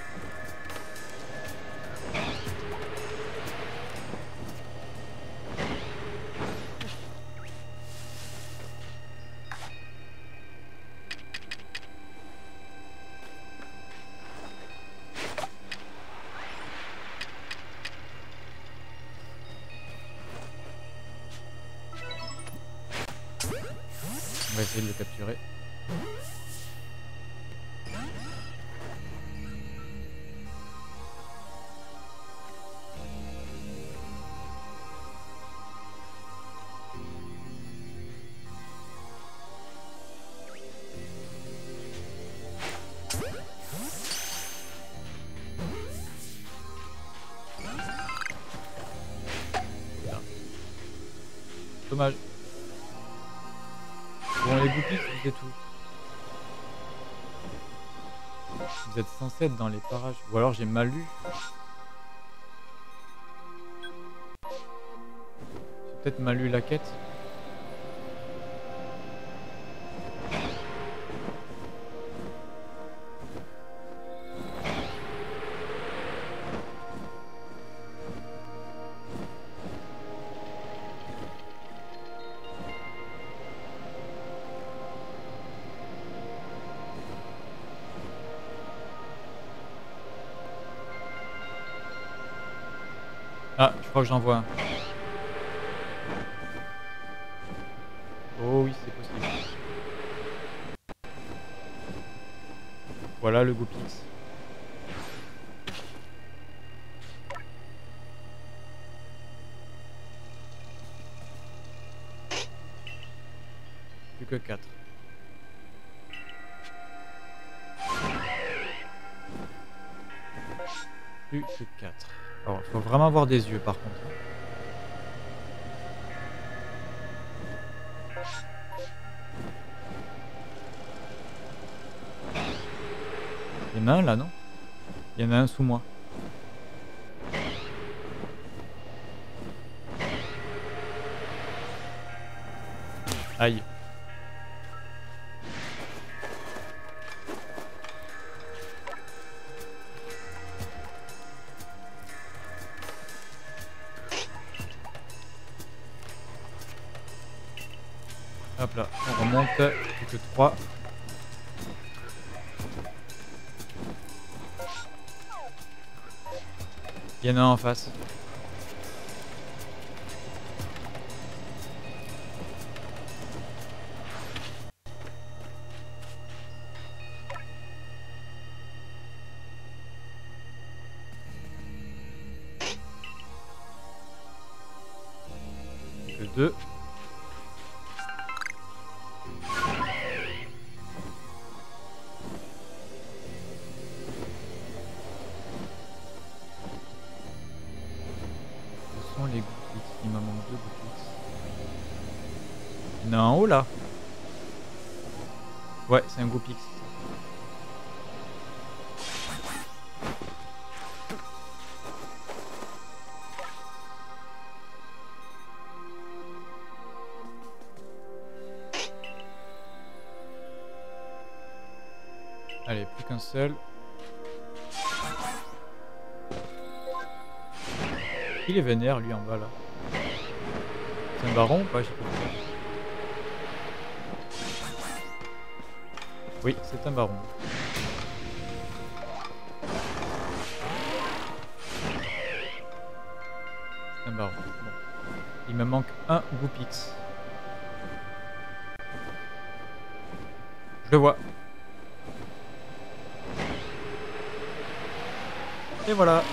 On va essayer de le capturer. Dommage. Bon, les Goupix, vous êtes où? Vous êtes censés être dans les parages. Ou alors j'ai mal lu. J'ai peut-être mal lu la quête. Ah, je crois que j'en vois un. Oh oui, c'est possible. Voilà le Goupix. Plus que 4. Plus que 4. Alors, il faut vraiment avoir des yeux par contre. Il y en a un là, non? Il y en a un sous moi. Aïe. Hop là, on remonte. Plus que 3. Il y en a un en face. 2. Où sont les Goopix? Il m'en manque 2 Goopix. Il y en a un en haut là. Ouais, c'est un Goopix. Allez, plus qu'un seul. Il est vénère lui en bas là. C'est un baron ou pas? Je sais pas. Oui, c'est un baron. C'est un baron. Bon. Il me manque un Goopix. Je le vois. Et voilà.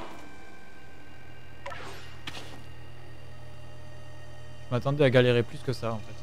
Je m'attendais à galérer plus que ça en fait.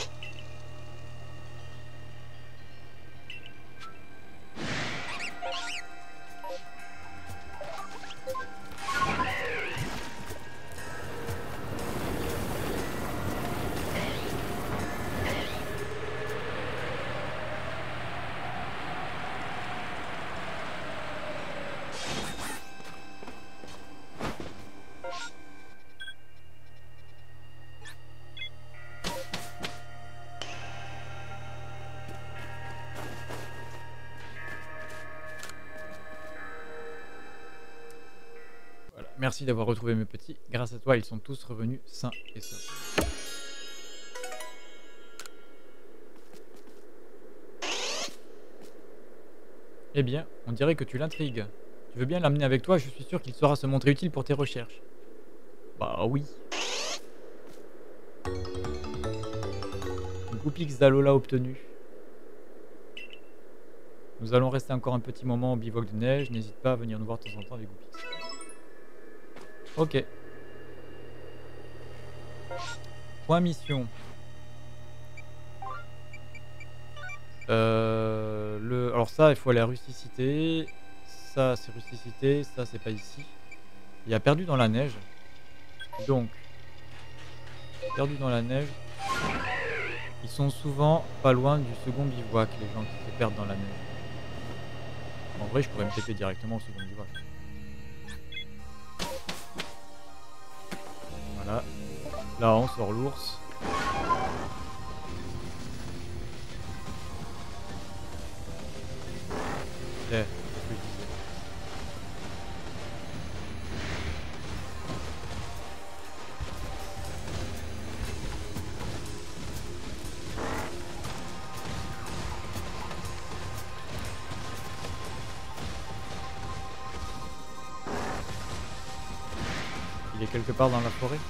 Merci d'avoir retrouvé mes petits. Grâce à toi, ils sont tous revenus sains et saufs. Eh bien, on dirait que tu l'intrigues. Tu veux bien l'amener avec toi? Je suis sûr qu'il saura se montrer utile pour tes recherches. Bah oui. Goopix d'Alola obtenu. Nous allons rester encore un petit moment au bivouac de neige. N'hésite pas à venir nous voir de temps en temps avec Goopix. Ok. Point mission. Alors ça, il faut aller à Rusticité. Ça, c'est Rusticité. Ça, c'est pas ici. Il a perdu dans la neige. Donc, perdu dans la neige. Ils sont souvent pas loin du second bivouac, les gens qui se perdent dans la neige. En vrai, je pourrais me péter directement au second bivouac. Voilà. Là, on sort l'ours. C'est ce que je disais. Il est quelque part dans la forêt.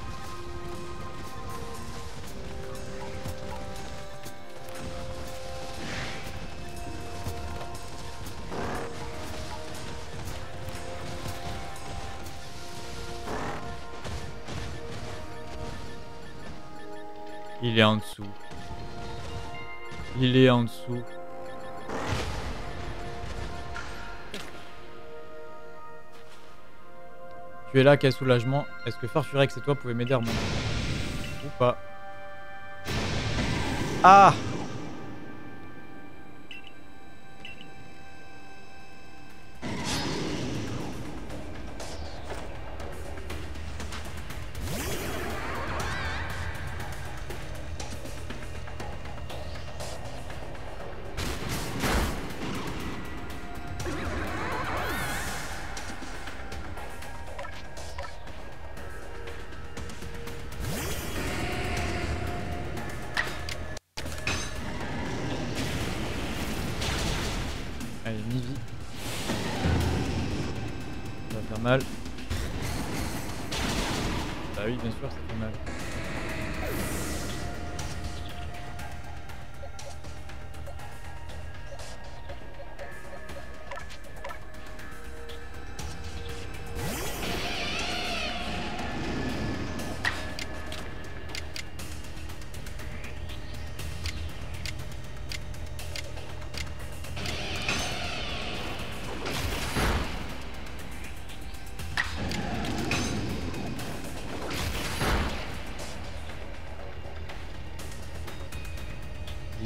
Il est en dessous. Il est en dessous. Tu es là, quel soulagement. Est-ce que Farfurex et toi pouvez m'aider à remonter? Ou pas? Ah! Allez, mi-vie. Ça va faire mal. Bah oui, bien sûr, ça fait mal.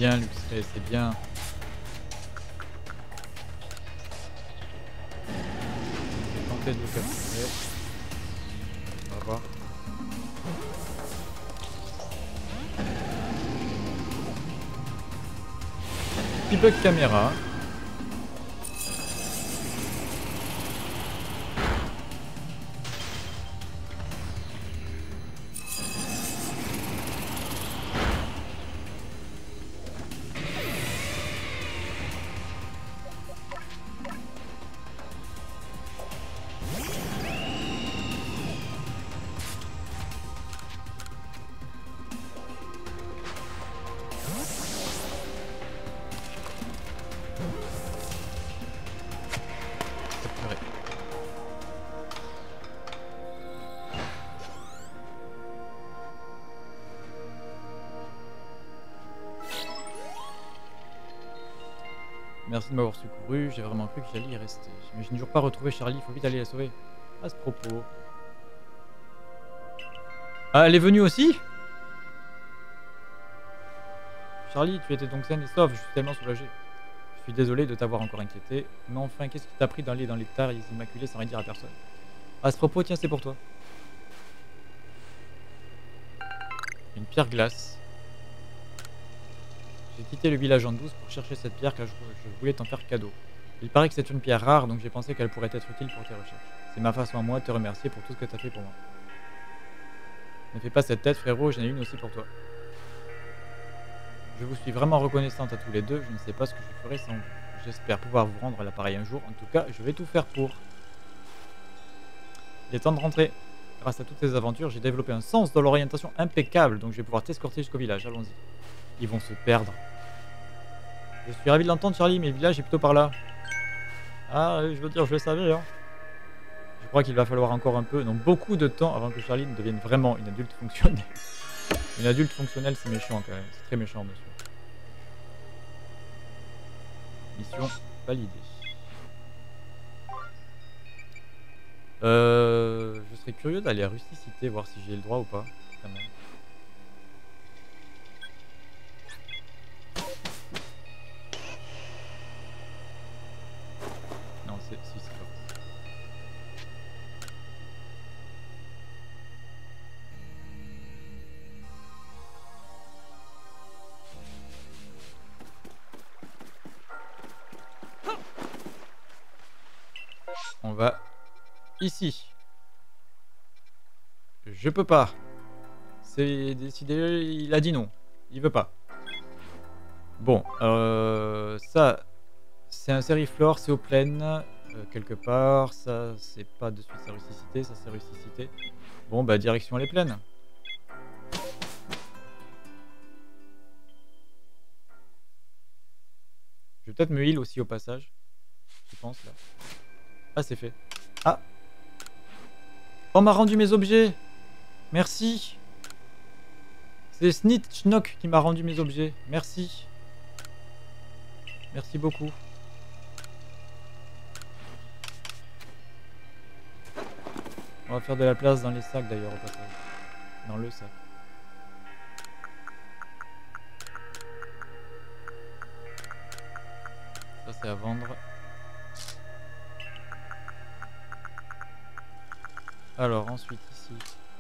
bien, Luxray, c'est bien. Je vais tenter de le capturer. On va voir. Petit bug caméra. Merci de m'avoir secouru, j'ai vraiment cru que j'allais y rester. Mais je n'ai toujours pas retrouvé Charlie, il faut vite aller la sauver. À ce propos. Ah, elle est venue aussi? Charlie, tu étais donc saine et sauve, je suis tellement soulagé. Je suis désolé de t'avoir encore inquiété. Mais enfin, qu'est-ce qui t'a pris d'aller dans les terres immaculées sans rien dire à personne? À ce propos, tiens, c'est pour toi. Une pierre glace. J'ai quitté le village en douce pour chercher cette pierre car je voulais t'en faire cadeau. Il paraît que c'est une pierre rare, donc j'ai pensé qu'elle pourrait être utile pour tes recherches. C'est ma façon à moi de te remercier pour tout ce que tu as fait pour moi. Ne fais pas cette tête, frérot, j'en ai une aussi pour toi. Je vous suis vraiment reconnaissante à tous les deux, je ne sais pas ce que je ferai sans vous. J'espère pouvoir vous rendre l'appareil un jour, en tout cas, je vais tout faire pour. Il est temps de rentrer. Grâce à toutes ces aventures, j'ai développé un sens de l'orientation impeccable, donc je vais pouvoir t'escorter jusqu'au village, allons-y. Ils vont se perdre. Je suis ravi de l'entendre, Charlie, mais le village est plutôt par là. Ah, je veux dire, je le savais, hein. Je crois qu'il va falloir encore un peu, non, beaucoup de temps avant que Charlie ne devienne vraiment une adulte fonctionnelle. Une adulte fonctionnelle, c'est méchant quand même. C'est très méchant, monsieur. Mission validée. Je serais curieux d'aller à Rusticité, voir si j'ai le droit ou pas, quand même. Non, si, c'est pas. On va ici. Je peux pas. C'est décidé, il a dit non. Il veut pas. Bon, ça, c'est un sériflore, c'est aux plaines, quelque part. Ça, c'est pas de suite sa rusticité, ça c'est rusticité. Bon, bah direction les plaines. Je vais peut-être me heal aussi au passage. Je pense là. Ah, c'est fait. Ah! On m'a rendu mes objets! Merci! C'est Snitchnock qui m'a rendu mes objets. Merci. Merci beaucoup. On va faire de la place dans les sacs d'ailleurs au passage. Dans le sac. Ça c'est à vendre. Alors ensuite ici.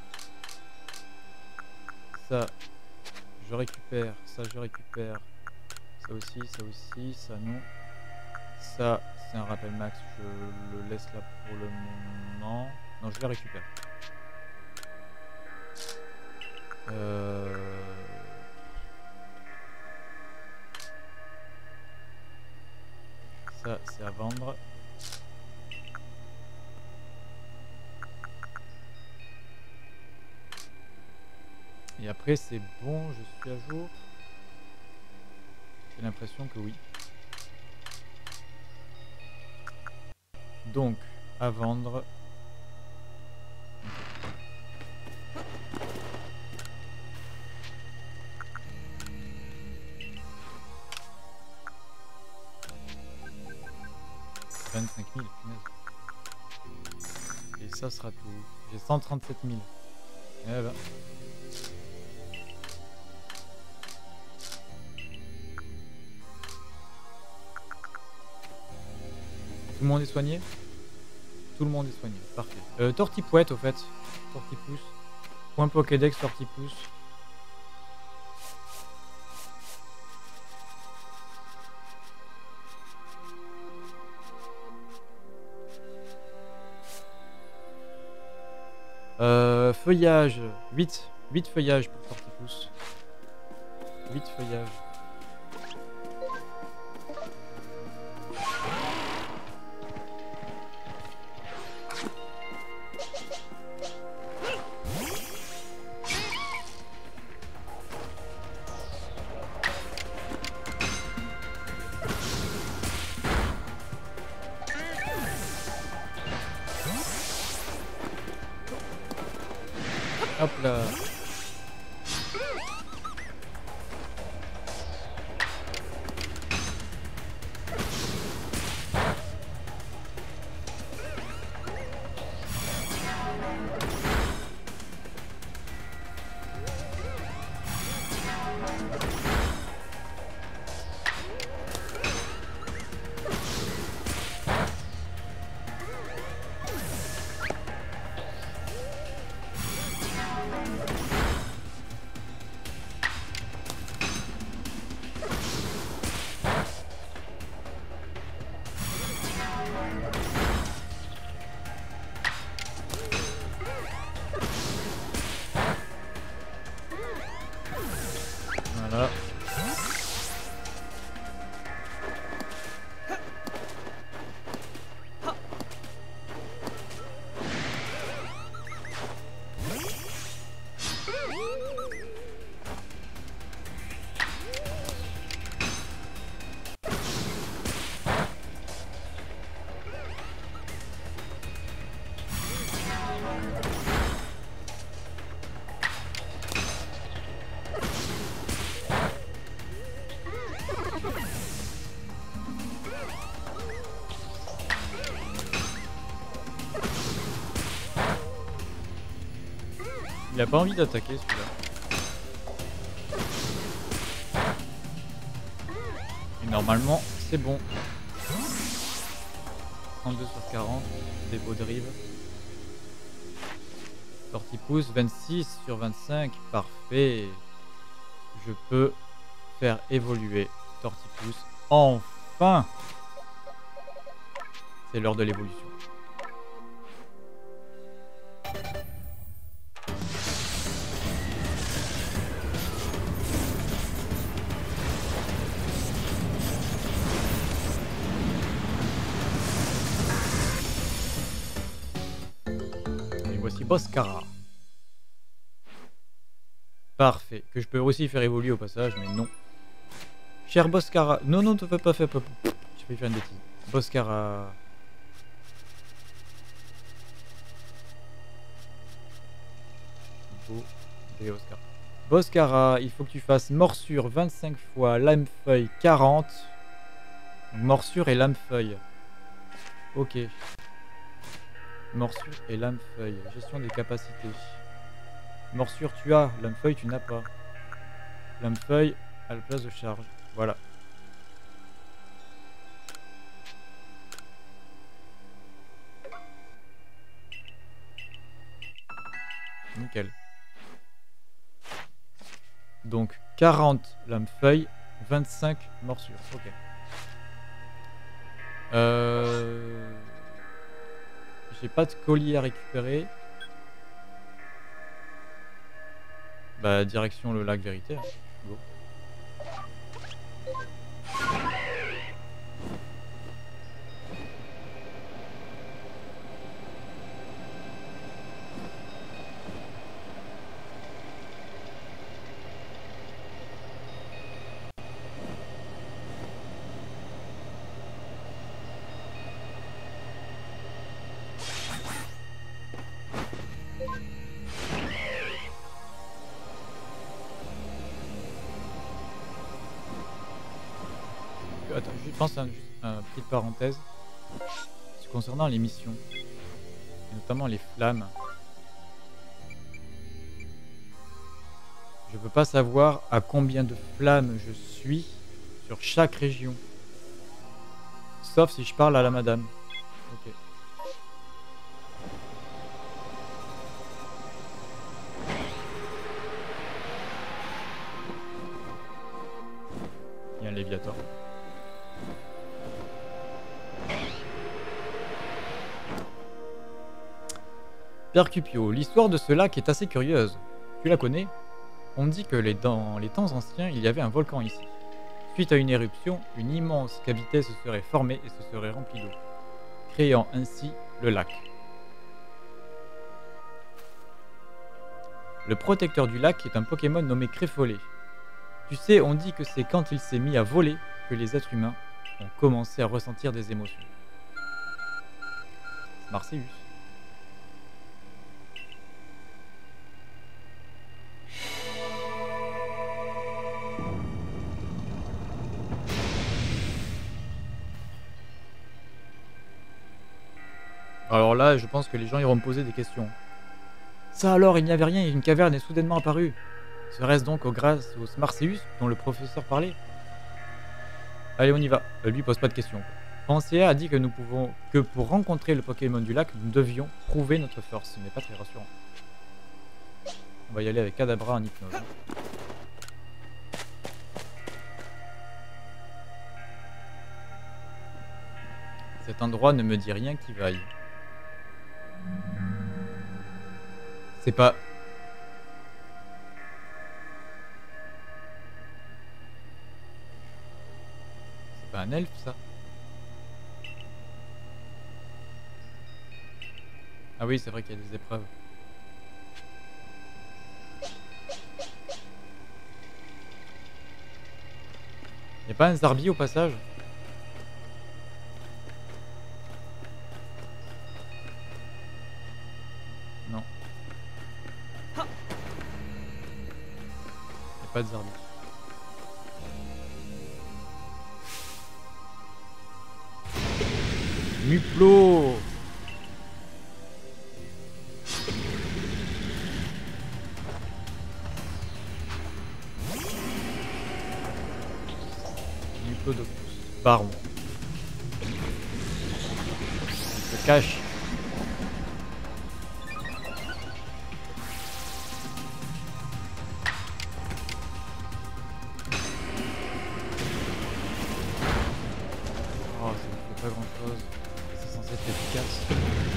Ça je récupère. Ça je récupère. Ça aussi, ça non. Ça c'est un rappel max. Je le laisse là pour le moment. Non, je le récupère. Ça c'est à vendre. Et après c'est bon, je suis à jour. J'ai l'impression que oui. Donc, à vendre. « 25 000, punaise. Et ça sera tout. J'ai 137 000. Eh ben. Tout le monde est soigné? Tout le monde est soigné, parfait. Tortipouette au fait. Tortipousse. Point Pokédex, Tortipousse. Feuillage. 8. 8 feuillages pour Tortipousse. 8 feuillages. Hop là. Voilà. Il a pas envie d'attaquer celui-là. Et normalement, c'est bon. 32 sur 40, des beaux drives. Tortipousse, 26 sur 25, parfait. Je peux faire évoluer Tortipousse. Enfin! C'est l'heure de l'évolution. Voici Boscara. Parfait. Que je peux aussi faire évoluer au passage, mais non. Cher Boscara. Non, non, ne fais pas faire. Je vais faire une bêtise. Boscara. Boscara. Boscara, il faut que tu fasses morsure 25 fois, lame-feuille 40. Donc, morsure et lame-feuille. Ok. Morsure et lame-feuille. Gestion des capacités. Morsure tu as, lame-feuille tu n'as pas. Lame-feuille à la place de charge. Voilà. Nickel. Donc 40 lame-feuille, 25 morsures. Ok. J'ai pas de colis à récupérer. Bah direction le lac Vérité. Hein. Go. Attends, je pense à une petite parenthèse. Concernant les missions, et notamment les flammes. Je peux pas savoir à combien de flammes je suis sur chaque région. Sauf si je parle à la madame. Percupio, l'histoire de ce lac est assez curieuse. Tu la connais? On dit que dans les temps anciens, il y avait un volcan ici. Suite à une éruption, une immense cavité se serait formée et se serait remplie d'eau, créant ainsi le lac. Le protecteur du lac est un Pokémon nommé Créfollet. Tu sais, on dit que c'est quand il s'est mis à voler que les êtres humains ont commencé à ressentir des émotions. Marseillus. Alors là, je pense que les gens iront me poser des questions. Ça alors, il n'y avait rien et une caverne est soudainement apparue. Serait-ce donc grâce au Marseillus dont le professeur parlait? Allez, on y va. Lui pose pas de questions. Pensea a dit que pour rencontrer le Pokémon du lac, nous devions prouver notre force. Ce n'est pas très rassurant. On va y aller avec Kadabra en hypnose. Cet endroit ne me dit rien qui vaille. C'est pas... C'est pas un elfe, ça? Ah oui, c'est vrai qu'il y a des épreuves. Y'a pas un Zarbi au passage? Non. Y'a pas de Zarbi. Muplo! Muplodocus. Baron. Il se cache. Oh, ça ne fait pas grand chose. C'est censé être efficace.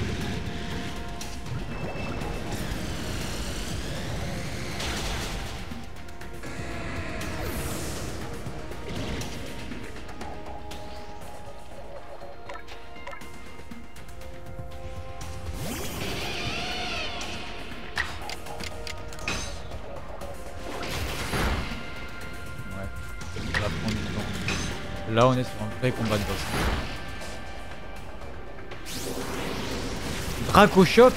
Là, on est sur un vrai combat de boss. Dracochoc.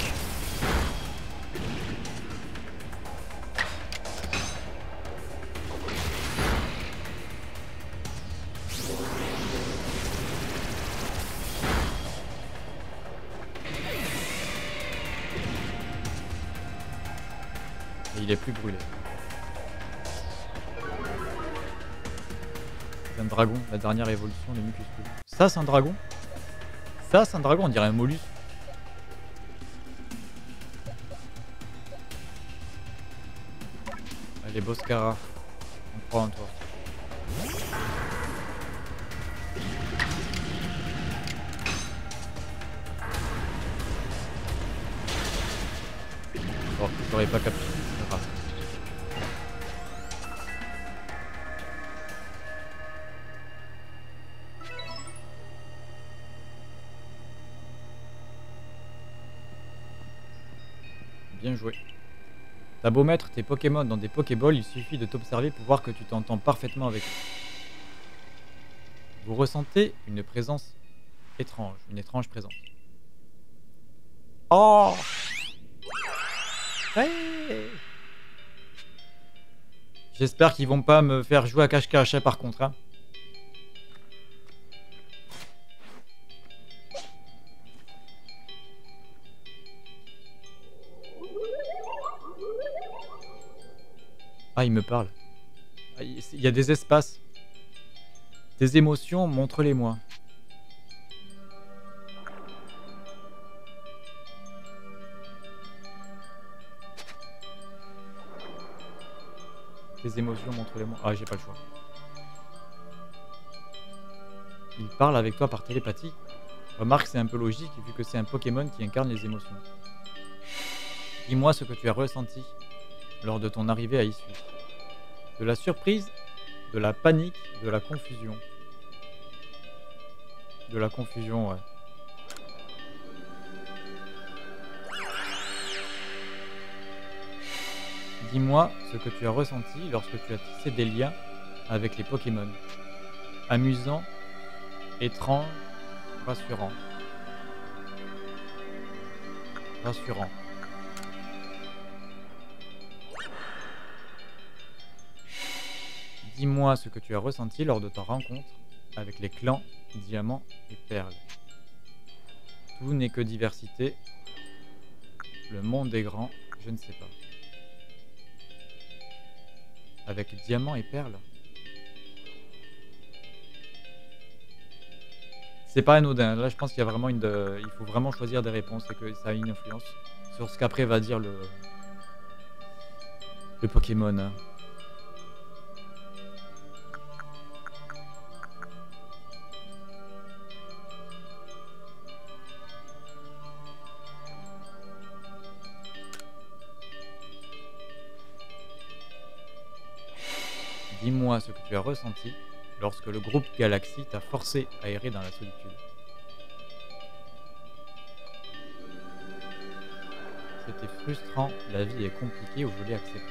Et il est plus brûlé. C'est un dragon, la dernière évolution de Mucuscule. Ça, c'est un dragon? Ça, c'est un dragon, on dirait un mollusque. Allez, Boscara, on croit en toi. Bon, je l'aurais pas capturé, c'est pas grave. Bien joué. T'as beau mettre tes Pokémon dans des Pokéballs, il suffit de t'observer pour voir que tu t'entends parfaitement avec eux. Vous ressentez une présence étrange, une étrange présence. Oh! Hey! J'espère qu'ils vont pas me faire jouer à cache-cache par contre. Hein. Ah, il me parle. Ah, il y a des espaces. Des émotions, montre-les-moi. Tes émotions, montre-les-moi. Ah, j'ai pas le choix. Il parle avec toi par télépathie. Remarque, c'est un peu logique vu que c'est un Pokémon qui incarne les émotions. Dis-moi ce que tu as ressenti lors de ton arrivée à Issy. De la surprise, de la panique, de la confusion. De la confusion, ouais. Dis-moi ce que tu as ressenti lorsque tu as tissé des liens avec les Pokémon. Amusant, étrange, rassurant. Rassurant. Dis-moi ce que tu as ressenti lors de ta rencontre avec les clans Diamant et Perle. Tout n'est que diversité. Le monde est grand, je ne sais pas. Avec Diamant et Perle. C'est pas anodin. Là, je pense qu'il y a vraiment il faut vraiment choisir des réponses et que ça a une influence sur ce qu'après va dire le Pokémon. Dis-moi ce que tu as ressenti lorsque le groupe Galaxy t'a forcé à errer dans la solitude. C'était frustrant, la vie est compliquée ou je l'ai accepté.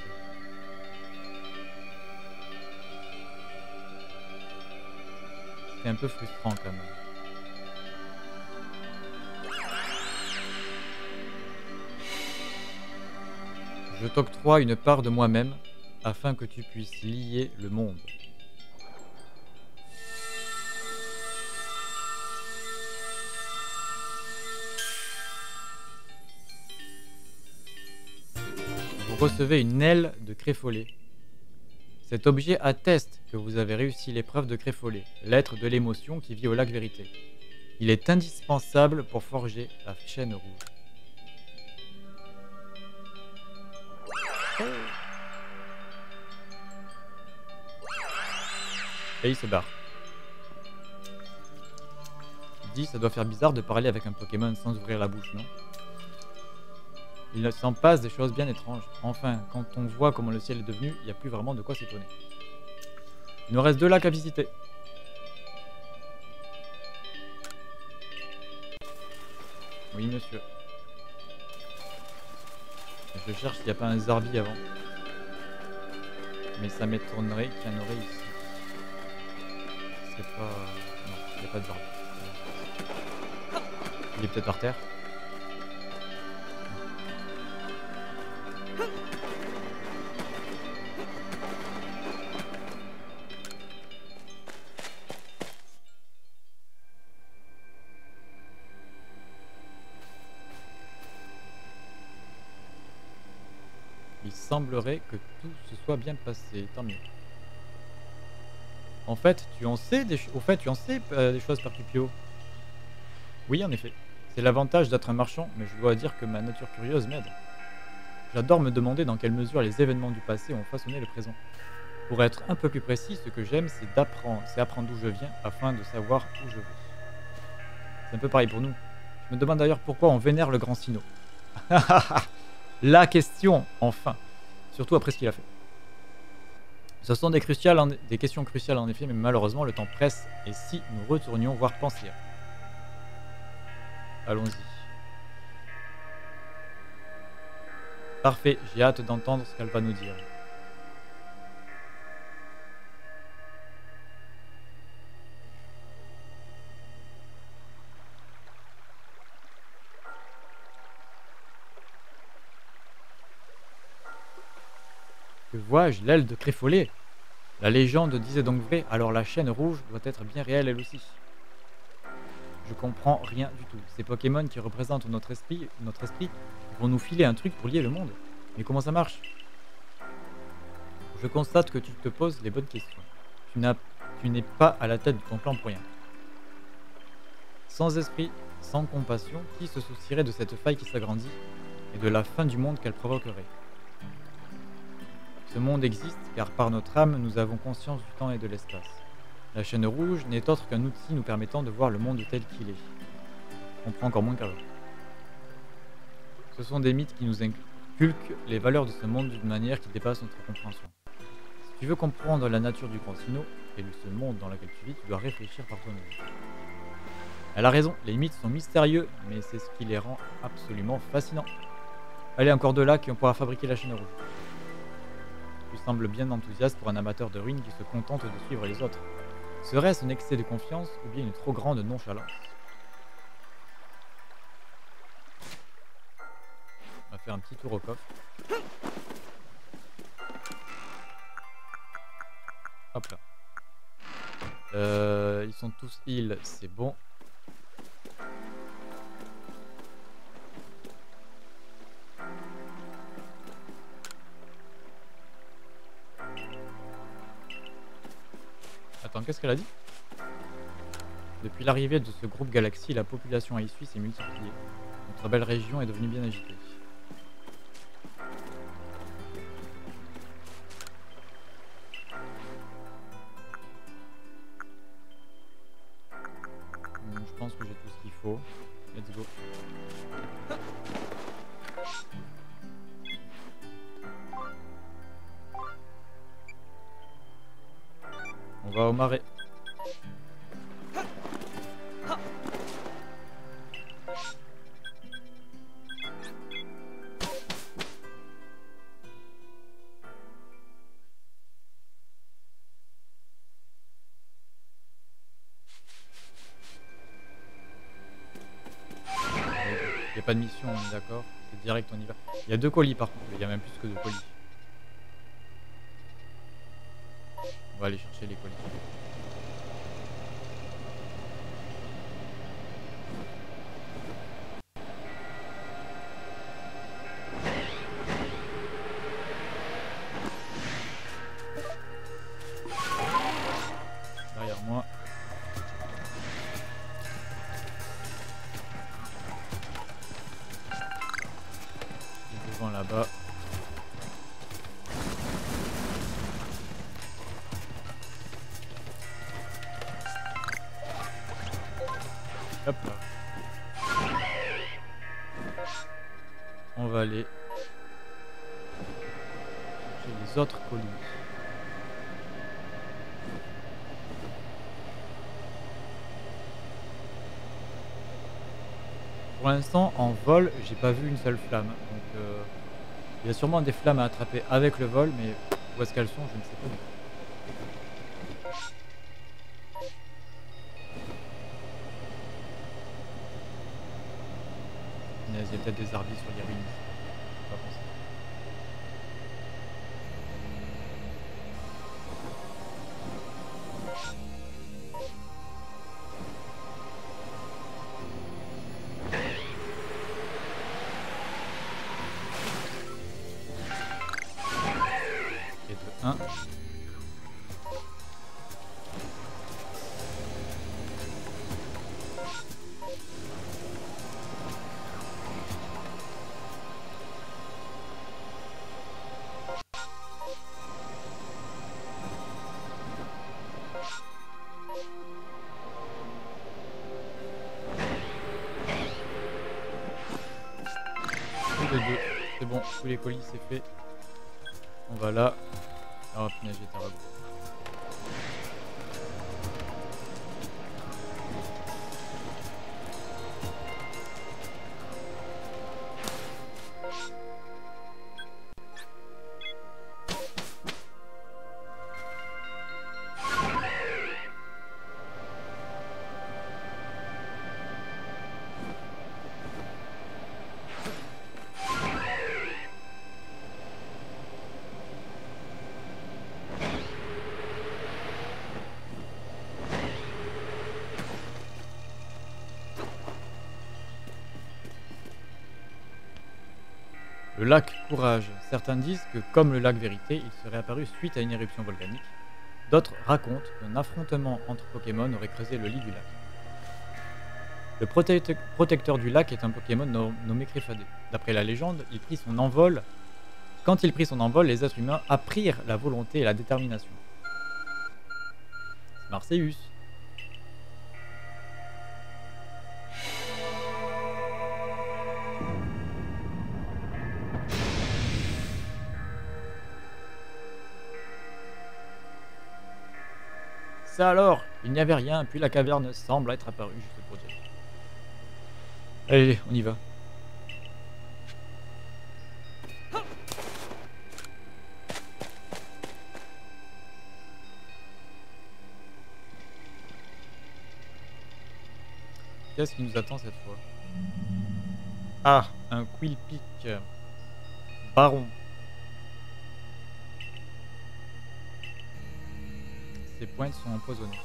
C'était un peu frustrant quand même. Je t'octroie une part de moi-même afin que tu puisses lier le monde. Vous recevez une aile de Créfollet. Cet objet atteste que vous avez réussi l'épreuve de Créfollet, l'être de l'émotion qui vit au lac Vérité. Il est indispensable pour forger la chaîne rouge. Et il se barre. Il dit, ça doit faire bizarre de parler avec un Pokémon sans ouvrir la bouche, non? Il s'en passe des choses bien étranges. Enfin, quand on voit comment le ciel est devenu, il n'y a plus vraiment de quoi s'étonner. Il nous reste 2 lacs à visiter. Oui, monsieur. Je cherche s'il n'y a pas un Zarbi avant. Mais ça m'étonnerait qu'il y en aurait ici. C'est pas... Non, il n'y a pas de Zarbi. Il est peut-être par terre. Il semblerait que tout se soit bien passé, tant mieux. En fait, tu en sais des choses, Percupio. Oui, en effet. C'est l'avantage d'être un marchand, mais je dois dire que ma nature curieuse m'aide. J'adore me demander dans quelle mesure les événements du passé ont façonné le présent. Pour être un peu plus précis, ce que j'aime, c'est apprendre d'où je viens afin de savoir où je vais. C'est un peu pareil pour nous. Je me demande d'ailleurs pourquoi on vénère le grand Sinnoh. La question, enfin. Surtout après ce qu'il a fait. Ce sont des questions cruciales en effet, mais malheureusement le temps presse. Et si nous retournions voir Pansia? Allons-y. Parfait, j'ai hâte d'entendre ce qu'elle va nous dire. Que vois-je? L'aile de Créfollet. La légende disait donc vrai, alors la chaîne rouge doit être bien réelle elle aussi. Je comprends rien du tout. Ces Pokémon qui représentent notre esprit vont nous filer un truc pour lier le monde. Mais comment ça marche? Je constate que tu te poses les bonnes questions. Tu n'es pas à la tête de ton plan pour rien. Sans esprit, sans compassion, qui se soucierait de cette faille qui s'agrandit et de la fin du monde qu'elle provoquerait? Ce monde existe car par notre âme, nous avons conscience du temps et de l'espace. La chaîne rouge n'est autre qu'un outil nous permettant de voir le monde tel qu'il est. On comprend encore moins qu'avant. Ce sont des mythes qui nous inculque les valeurs de ce monde d'une manière qui dépasse notre compréhension. Si tu veux comprendre la nature du Grand Sinnoh et ce monde dans lequel tu vis, tu dois réfléchir par toi-même. Elle a raison, les mythes sont mystérieux, mais c'est ce qui les rend absolument fascinants. Allez, encore deux lacs et on pourra fabriquer la chaîne rouge. Tu sembles bien enthousiaste pour un amateur de ruines qui se contente de suivre les autres. Serait-ce un excès de confiance ou bien une trop grande nonchalance? On va faire un petit tour au coffre. Hop là. Ils sont tous heal, c'est bon. Attends, qu'est-ce qu'elle a dit? Depuis l'arrivée de ce groupe Galaxy, la population à Issui s'est multipliée. Notre belle région est devenue bien agitée. Je pense que j'ai tout ce qu'il faut. Let's go. On va au marais. Il n'y a pas de mission, on est d'accord. C'est direct, on y va. Il y a 2 colis par contre, il y a même plus que 2 colis. On va aller chercher les colis. Derrière moi. Et devant là-bas. Hop là. On va aller chez les autres colis. Pour l'instant, en vol, j'ai pas vu une seule flamme. Donc, il y a sûrement des flammes à attraper avec le vol, mais où est-ce qu'elles sont, je ne sais pas du tout. Il y a peut-être des arbres sur les ruines. J'ai pas pensé. Et de 1. C'est bon, tous les colis c'est fait. On va là. Ah, punaise, j'étais rabat. Le lac Courage. Certains disent que, comme le lac Vérité, il serait apparu suite à une éruption volcanique. D'autres racontent qu'un affrontement entre Pokémon aurait creusé le lit du lac. Le protecteur du lac est un Pokémon nommé Créfadé. D'après la légende, il prit son envol. Quand il prit son envol, les êtres humains apprirent la volonté et la détermination. Marseillus. ça alors? Il n'y avait rien, puis la caverne semble être apparue juste pour dire. Allez, on y va. Qu'est-ce qui nous attend cette fois? Ah, un Quillpick. Baron. Ses pointes sont empoisonnées.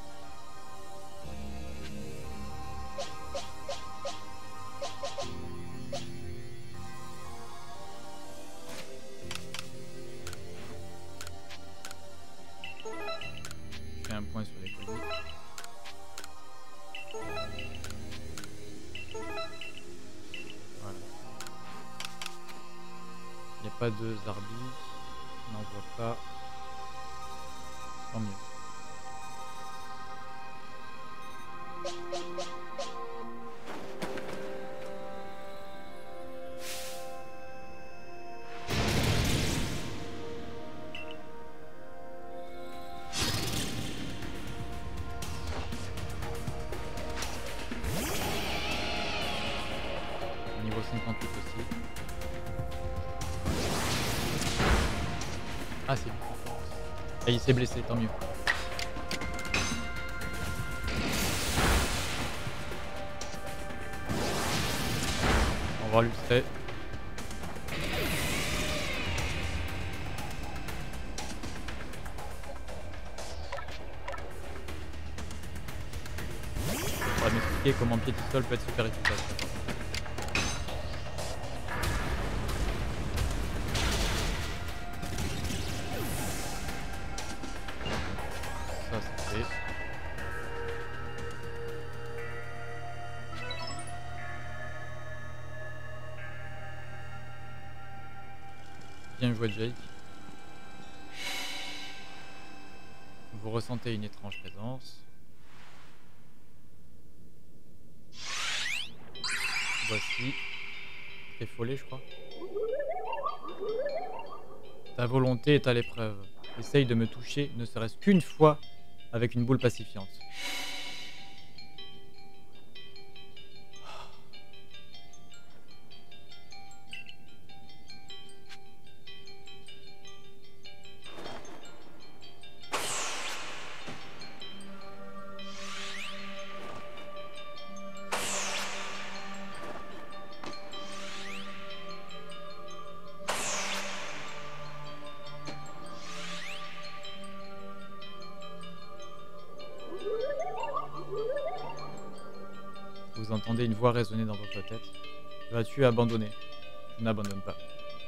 Je fais un point sur les colliers. Voilà. Il n'y a pas de Zarbi. On n'en voit pas. Tant mieux. Niveau 58 aussi. Ah, c'est lui. Et il s'est blessé, tant mieux. On va l'illustrer. On va m'expliquer comment Piétisol peut être super efficace. Ça, c'est fait. Bien joué, Jake. Vous ressentez une étrange présence. Voici. Tréfolé, je crois. Ta volonté est à l'épreuve. Essaye de me toucher, ne serait-ce qu'une fois, avec une boule pacifiante. Vous entendez une voix résonner dans votre tête. Vas-tu abandonner? Je n'abandonne pas.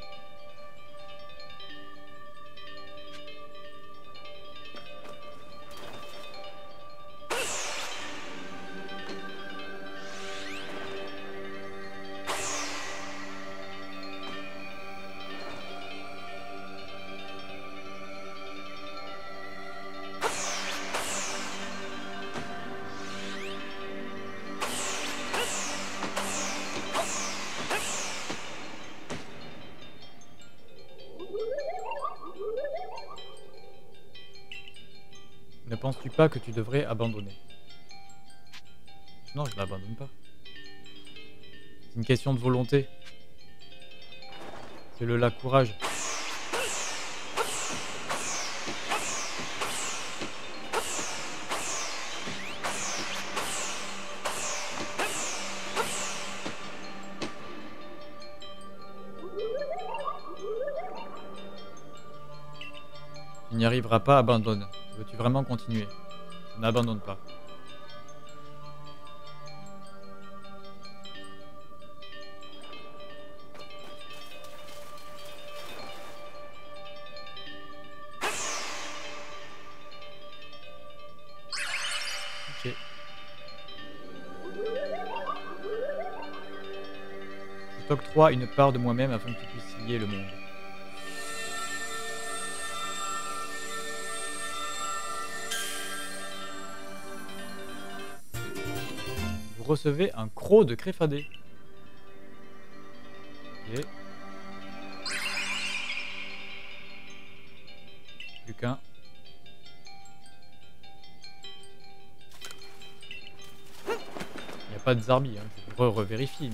Ne penses-tu pas que tu devrais abandonner? Non, je n'abandonne pas. C'est une question de volonté. C'est le lac courage. Tu n'y arriveras pas, abandonne. Veux-tu vraiment continuer? Je n'abandonne pas. Ok. Je t'octroie une part de moi-même afin que tu puisses lier le monde. Vous recevez un croc de Créfadé. Ok. Plus qu'un. a pas de Zarbi, hein. Je revérifie, mais...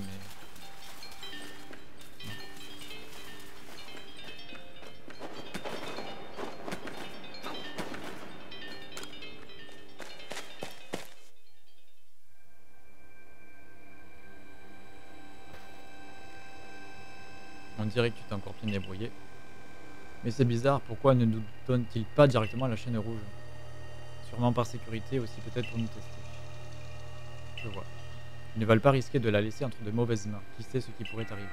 On dirait que tu t'es encore bien débrouillé. Mais c'est bizarre, pourquoi ne nous donne-t-il pas directement la chaîne rouge? Sûrement par sécurité, aussi peut-être pour nous tester. Je vois. Ils ne veulent pas risquer de la laisser entre de mauvaises mains. Qui sait ce qui pourrait arriver?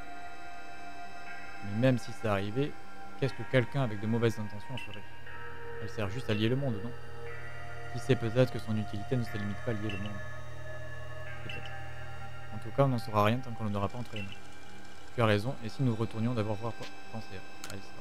Mais même si ça arrivait, qu'est-ce que quelqu'un avec de mauvaises intentions ferait? Elle sert juste à lier le monde, non? Qui sait, peut-être que son utilité ne se limite pas à lier le monde. Peut-être. En tout cas, on n'en saura rien tant qu'on ne l'aura pas entre les mains. Tu as raison, et si nous retournions d'abord voir penser? Allez, c'est parti.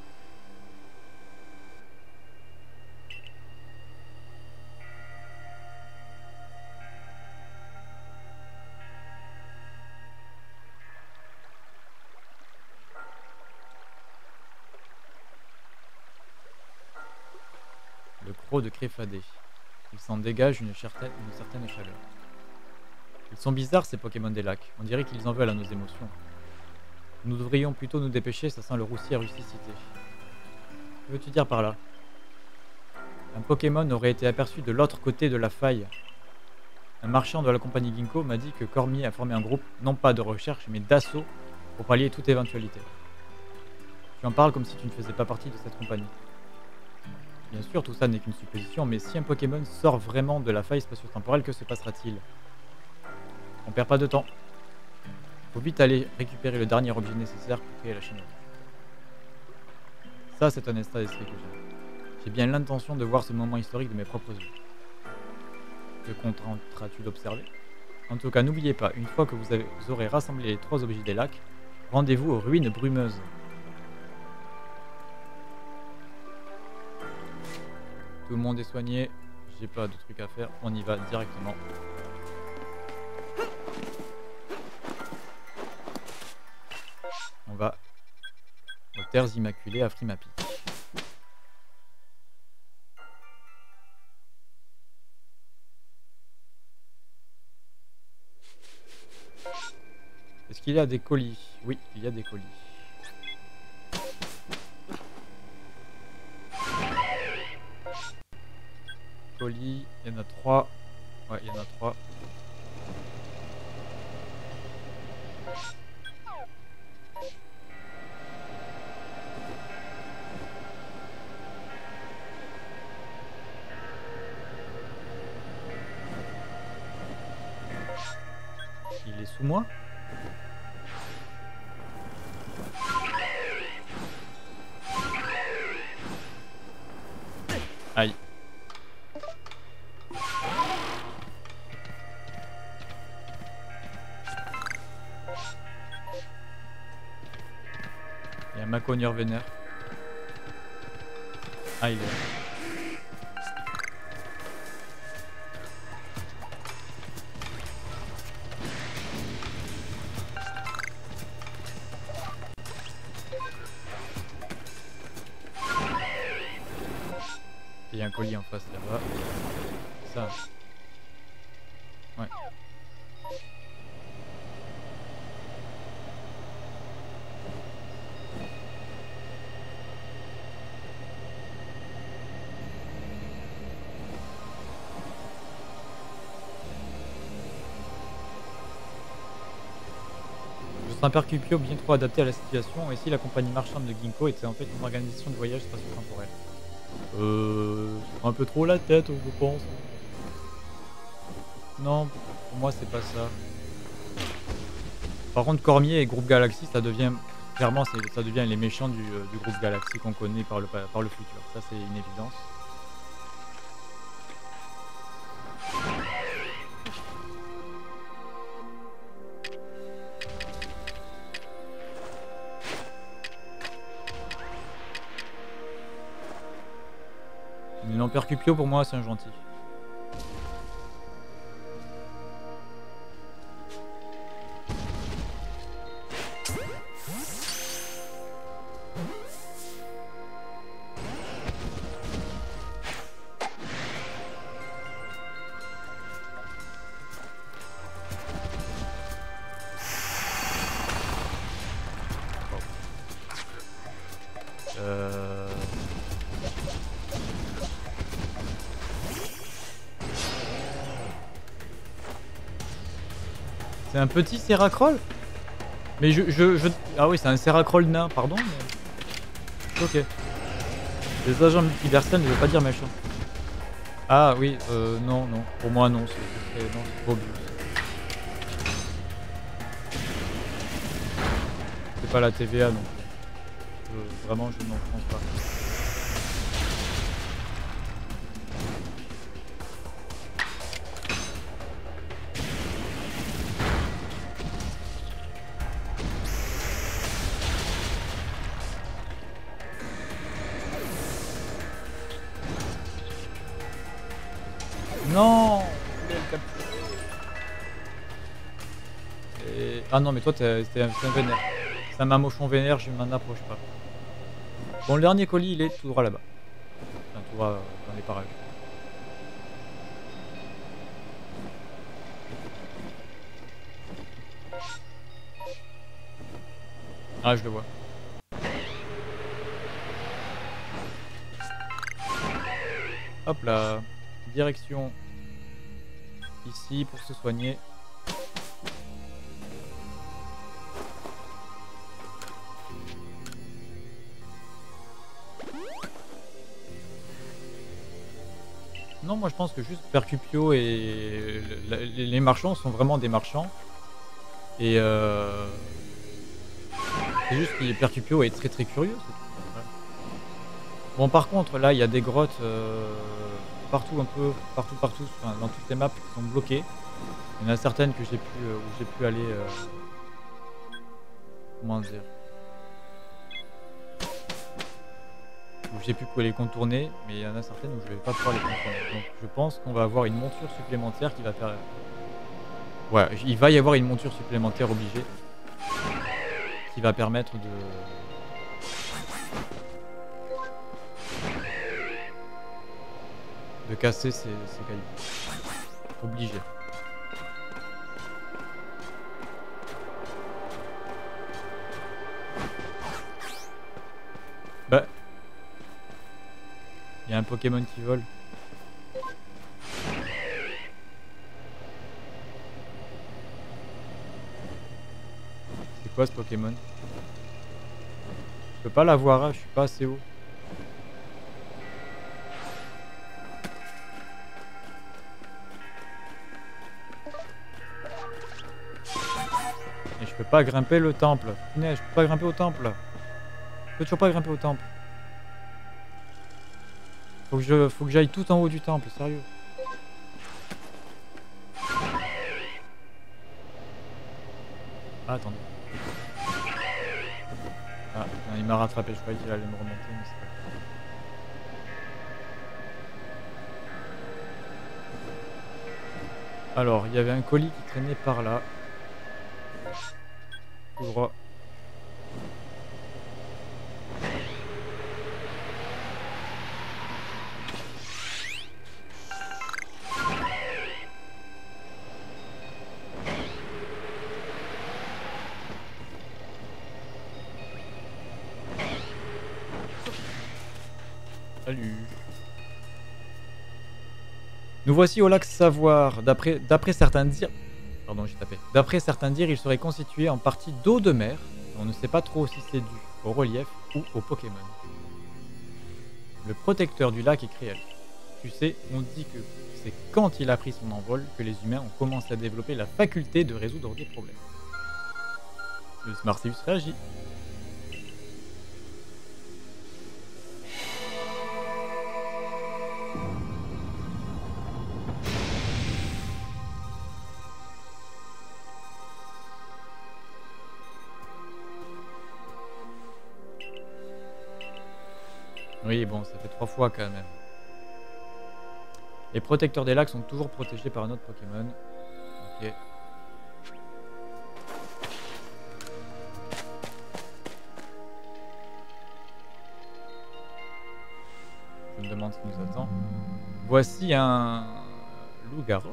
Le croc de Créfadé. Il s'en dégage une certaine chaleur. Ils sont bizarres ces Pokémon des lacs. On dirait qu'ils en veulent à nos émotions. Nous devrions plutôt nous dépêcher, ça sent le roussi à rusticité. Que veux-tu dire par là? Un Pokémon aurait été aperçu de l'autre côté de la faille. Un marchand de la compagnie Ginkgo m'a dit que Cormier a formé un groupe, non pas de recherche, mais d'assaut, pour pallier toute éventualité. Tu en parles comme si tu ne faisais pas partie de cette compagnie. Bien sûr, tout ça n'est qu'une supposition, mais si un Pokémon sort vraiment de la faille spatio-temporelle, que se passera-t-il? On perd pas de temps. Faut vite aller récupérer le dernier objet nécessaire pour créer la chaîne. Ça, c'est un état d'esprit que j'ai. J'ai bien l'intention de voir ce moment historique de mes propres yeux. Te contenteras-tu d'observer? En tout cas, n'oubliez pas, une fois que vous aurez rassemblé les 3 objets des lacs, rendez-vous aux ruines brumeuses. Tout le monde est soigné, j'ai pas de truc à faire, on y va directement. On va aux terres immaculées à Frimapi. Est-ce qu'il y a des colis? Oui, il y a des colis. Colis, il y en a 3. Ouais, il y en a 3. Il est sous moi? Aïe. Il y a un Macogneur vénère. Ah, il est là. Il y a un colis en face là-bas. Ça. Ouais. Je sens un Percupio bien trop adapté à la situation, et si la compagnie marchande de Ginkgo était en fait une organisation de voyage spatio-temporel? Un peu trop la tête, je pense. Non, pour moi c'est pas ça. Par contre, Cormier et Groupe Galaxy, ça devient clairement, ça devient les méchants du Groupe Galaxy qu'on connaît par le futur. Ça, c'est une évidence. Mais non, Percupio pour moi, c'est un gentil. C'est un petit Seracroll? Mais Ah oui, c'est un Seracroll nain, pardon, mais... Ok. Les agents multiversels ne veut pas dire méchant. Ah oui, non, non. Pour moi, non. Non, c'est trop obvious. C'est pas la TVA, donc... vraiment, je n'en pense pas. Non! Et... Ah non, mais toi, t'es un vénère. C'est un mamochon vénère, je m'en approche pas. Bon, le dernier colis, il est tout droit là-bas. Enfin, tout droit dans les parages. Ah, je le vois. Hop là. Direction ici pour se soigner. Non, moi je pense que juste Percupio et les marchands sont vraiment des marchands. Et c'est juste que Percupio est très très curieux. Ouais. Bon, par contre, là il y a des grottes partout, un peu partout, enfin, dans toutes les maps qui sont bloquées. Il y en a certaines que j'ai pu où j'ai pu aller. Comment dire? Où j'ai pu les contourner, mais il y en a certaines où je vais pas pouvoir les contourner. Donc je pense qu'on va avoir une monture supplémentaire qui va faire... Ouais, il va y avoir une monture supplémentaire obligée qui va permettre de casser ces cailloux. Obligé. Bah... Il y a un Pokémon qui vole. C'est quoi ce Pokémon? Je peux pas l'avoir, hein, je suis pas assez haut. Et je peux pas grimper le temple. Punaise, je peux pas grimper au temple. Je peux toujours pas grimper au temple. Faut que j'aille tout en haut du temple, sérieux. Ah, attendez. Ah, non, il m'a rattrapé, je croyais qu'il allait me remonter, mais c'est pas grave. Alors, il y avait un colis qui traînait par là. Tout droit. Salut. Nous voici au lac Savoir. D'après certains dires... Pardon, j'ai tapé. D'après certains dires, il serait constitué en partie d'eau de mer. On ne sait pas trop si c'est dû au relief ou au Pokémon. Le protecteur du lac est Créel. Tu sais, on dit que c'est quand il a pris son envol que les humains ont commencé à développer la faculté de résoudre des problèmes. Le Smartius réagit. Oui, bon, ça fait 3 fois quand même. Les protecteurs des lacs sont toujours protégés par un autre Pokémon. Ok. Je me demande ce qui nous attend. Voici un loup-garou.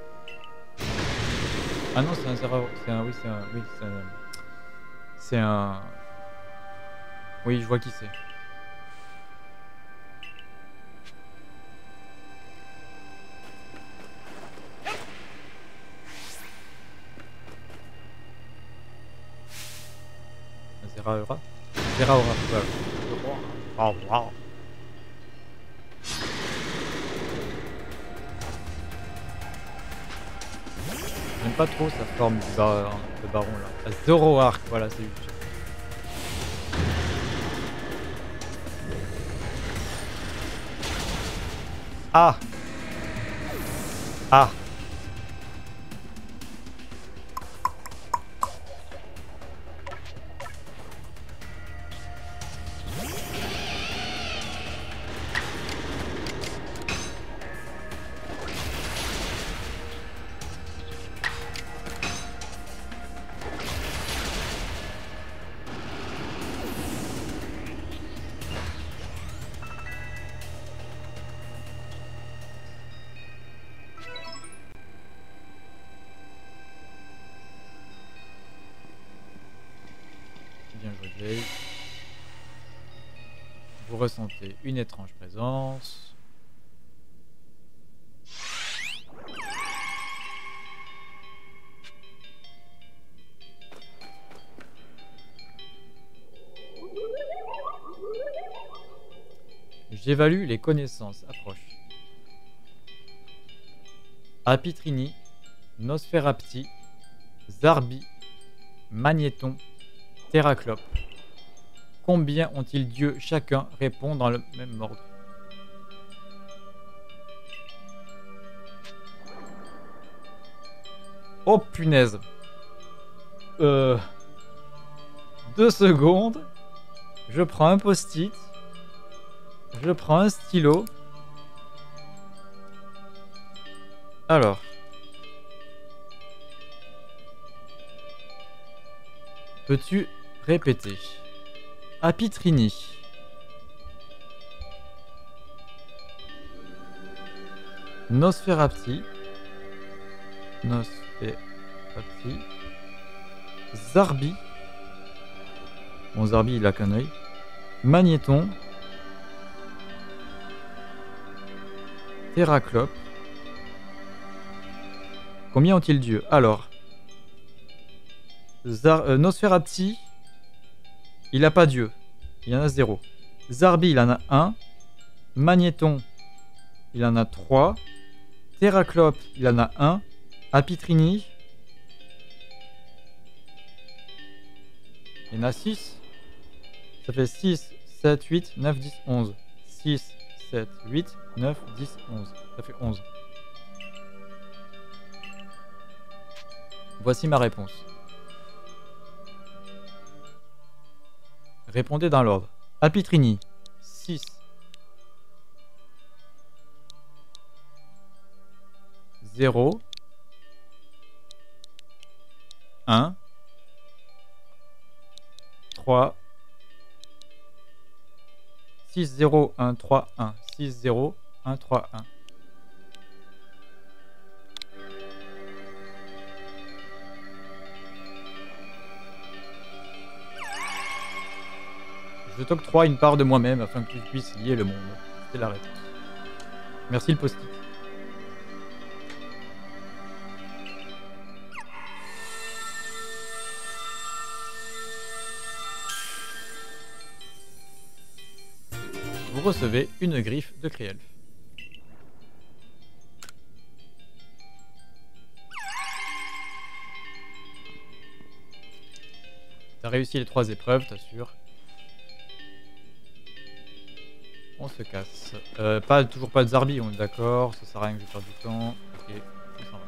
Ah non, c'est un Zera... C'est un... Oui, c'est un... Oui, c'est un... C'est un... Oui, je vois qui c'est. Zeraora. Zeraora, voilà. Oh, wow. J'aime pas trop sa forme du baron là. Ah, Zoroark, voilà, c'est lui. Ah! Ah! Bien joué, Jay. Vous ressentez une étrange présence. J'évalue les connaissances. Approche. Apitrini, Nosferapti, Zarbi, Magnéton, Terraclope. Combien ont-ils d'yeux chacun? Répond dans le même ordre. Oh punaise. 2 secondes. Je prends un post-it. Je prends un stylo. Alors. Peux-tu répéter? Apitrini. Nosferapti. Nosferapti. Zarbi. Bon, Zarbi, il a qu'un œil. Magnéton. Terraclope. Combien ont-ils d'yeux? Alors. Nosferapti. Il a pas d'yeux. Il en a 0. Zarbi, il en a 1. Magnéton, il en a 3. Terraclope, il en a 1. Apitrini, il y en a 6. Ça fait 6, 7, 8, 9, 10, 11. 6, 7, 8, 9, 10, 11. Ça fait 11. Voici ma réponse. Répondez dans l'ordre. Apitrini, 6. 0. 1. 3. 6, 0, 1, 3, 1. 6, 0, 1, 3, 1. Je t'octroie une part de moi-même afin que tu puisses lier le monde. C'est la réponse. Merci le post-it. Vous recevez une griffe de Crielf. T'as réussi les 3 épreuves, t'assures. On se casse. Toujours pas de Zarbi, on est d'accord. Ça sert à rien que je perde du temps. Ok, on s'en va.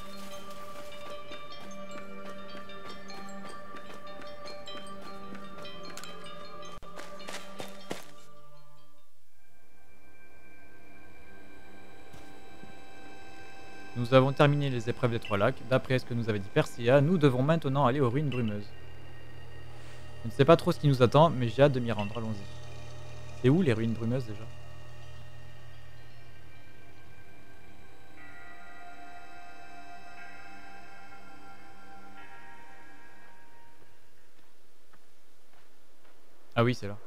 Nous avons terminé les épreuves des 3 lacs. D'après ce que nous avait dit Persia, nous devons maintenant aller aux ruines brumeuses. Je ne sais pas trop ce qui nous attend, mais j'ai hâte de m'y rendre. Allons-y. C'est où les ruines brumeuses déjà? Ah oui, c'est là.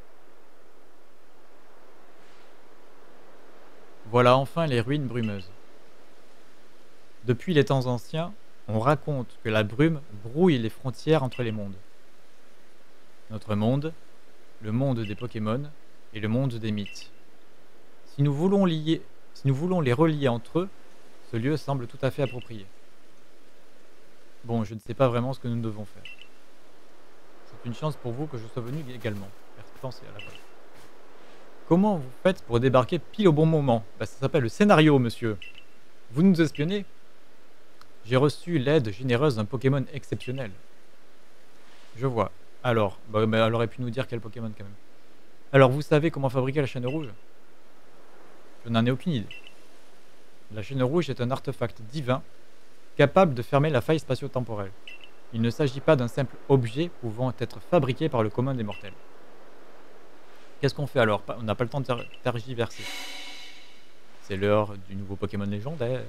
Voilà enfin les ruines brumeuses. Depuis les temps anciens, on raconte que la brume brouille les frontières entre les mondes. Notre monde, le monde des Pokémon et le monde des mythes. Si nous voulons les relier entre eux, ce lieu semble tout à fait approprié. Bon, je ne sais pas vraiment ce que nous devons faire. C'est une chance pour vous que je sois venu également. Merci de penser à la page. Comment vous faites pour débarquer pile au bon moment? Bah, ça s'appelle le scénario, monsieur. Vous nous espionnez? J'ai reçu l'aide généreuse d'un Pokémon exceptionnel. Je vois. Alors, elle aurait pu nous dire quel Pokémon quand même. Alors, vous savez comment fabriquer la chaîne rouge? Je n'en ai aucune idée. La chaîne rouge est un artefact divin capable de fermer la faille spatio-temporelle. Il ne s'agit pas d'un simple objet pouvant être fabriqué par le commun des mortels. Qu'est-ce qu'on fait alors? On n'a pas le temps de tergiverser. C'est l'heure du nouveau Pokémon légendaire.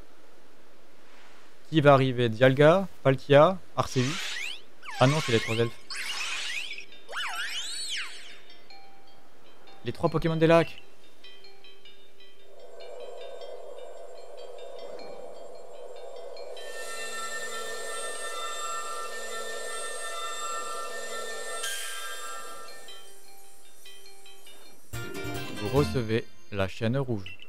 Qui va arriver? Dialga, Palkia, Arceus? Ah non, c'est les 3 elfes. Les 3 Pokémon des lacs. Vous recevez la chaîne rouge.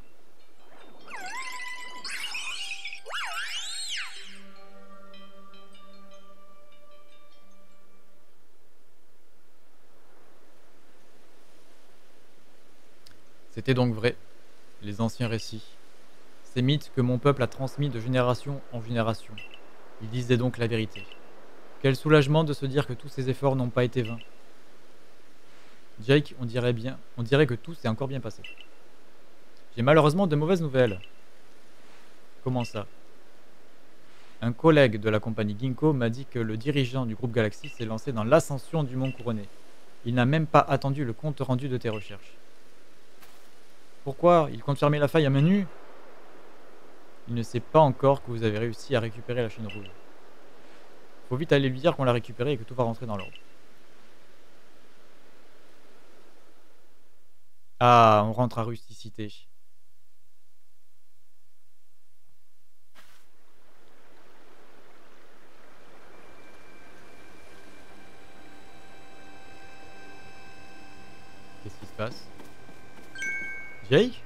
C'était donc vrai, les anciens récits. Ces mythes que mon peuple a transmis de génération en génération. Ils disaient donc la vérité. Quel soulagement de se dire que tous ces efforts n'ont pas été vains. Jake, on dirait que tout s'est encore bien passé. J'ai malheureusement de mauvaises nouvelles. Comment ça? Un collègue de la compagnie Ginkgo m'a dit que le dirigeant du groupe Galaxy s'est lancé dans l'ascension du mont couronné. Il n'a même pas attendu le compte rendu de tes recherches. Pourquoi? Il compte fermer la faille à main nue? Il ne sait pas encore que vous avez réussi à récupérer la chaîne rouge. Faut vite aller lui dire qu'on l'a récupérée et que tout va rentrer dans l'ordre. Ah, on rentre à rusticité. Qu'est-ce qui se passe? Jake?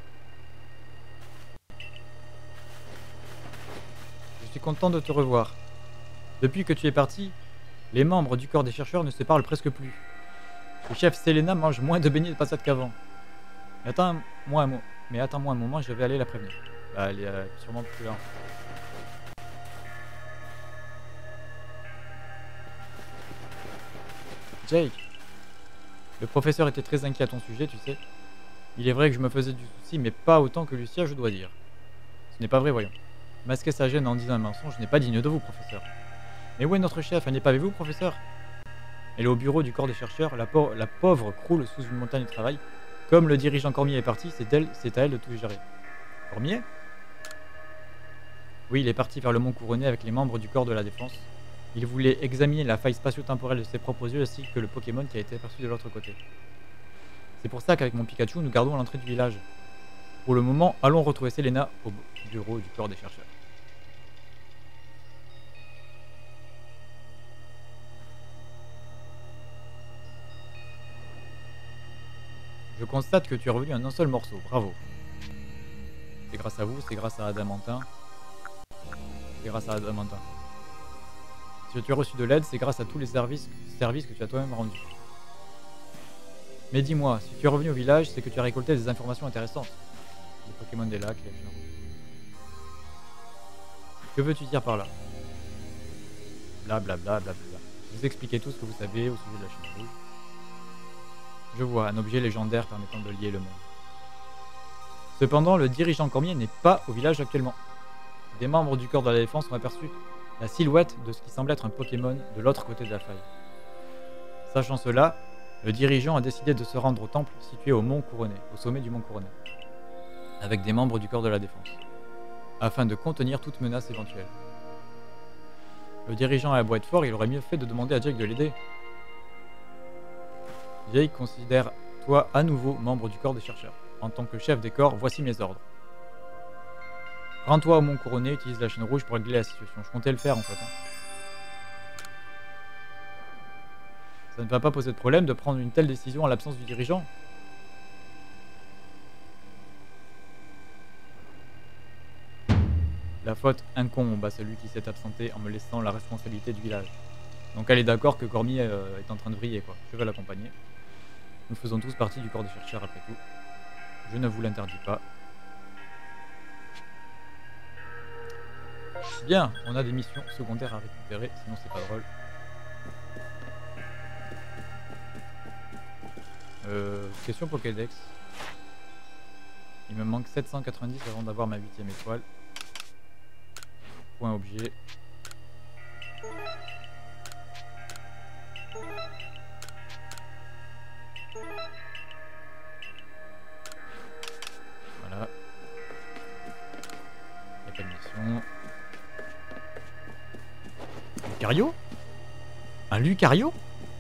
Je suis content de te revoir. Depuis que tu es parti, les membres du corps des chercheurs ne se parlent presque plus. Le chef Selena mange moins de beignets de passade qu'avant. Mais attends-moi un moment, je vais aller la prévenir. Bah, elle est sûrement plus là. Jake, le professeur était très inquiet à ton sujet, tu sais. Il est vrai que je me faisais du souci, mais pas autant que Lucia, je dois dire. Ce n'est pas vrai, voyons. Masquer sa gêne en disant un mensonge n'est pas digne de vous, professeur. Mais où est notre chef? Elle n'est pas avec vous, professeur? Elle est au bureau du corps des chercheurs, la pauvre croule sous une montagne de travail. Comme le dirigeant Cormier est parti, c'est à elle de tout gérer. Cormier? Oui, il est parti vers le mont couronné avec les membres du corps de la défense. Il voulait examiner la faille spatio-temporelle de ses propres yeux ainsi que le Pokémon qui a été aperçu de l'autre côté. C'est pour ça qu'avec mon Pikachu, nous gardons l'entrée du village. Pour le moment, allons retrouver Selena au bureau du corps des chercheurs. Je constate que tu es revenu en un seul morceau, bravo. C'est grâce à vous, c'est grâce à Adamantin. C'est grâce à Adamantin. Si tu as reçu de l'aide, c'est grâce à tous les services que tu as toi-même rendus. Mais dis-moi, si tu es revenu au village, c'est que tu as récolté des informations intéressantes. Les Pokémon des lacs, les chaînes rouges. Que veux-tu dire par là? Blablabla, blablabla. Vous expliquez tout ce que vous savez au sujet de la chaîne rouge. Je vois, un objet légendaire permettant de lier le monde. Cependant, le dirigeant Cormier n'est pas au village actuellement. Des membres du corps de la défense ont aperçu la silhouette de ce qui semble être un Pokémon de l'autre côté de la faille. Sachant cela, le dirigeant a décidé de se rendre au temple situé au mont couronné, au sommet du mont couronné, avec des membres du corps de la défense, afin de contenir toute menace éventuelle. Le dirigeant a beau être fort, il aurait mieux fait de demander à Jake de l'aider. Jake considère toi à nouveau membre du corps des chercheurs. En tant que chef des corps, voici mes ordres. Rends-toi au mont couronné, utilise la chaîne rouge pour régler la situation. Je comptais le faire en fait. Ça ne va pas poser de problème de prendre une telle décision en l'absence du dirigeant. La faute incombe à celui qui s'est absenté en me laissant la responsabilité du village. Donc elle est d'accord que Cormier est en train de vriller, quoi. Je vais l'accompagner. Nous faisons tous partie du corps des chercheurs après tout. Je ne vous l'interdis pas. Bien, on a des missions secondaires à récupérer, sinon c'est pas drôle. Question Pokédex. Il me manque 790 avant d'avoir ma 8ème étoile. Point objet. Voilà. Il n'y a pas de mission. Lucario? Un Lucario?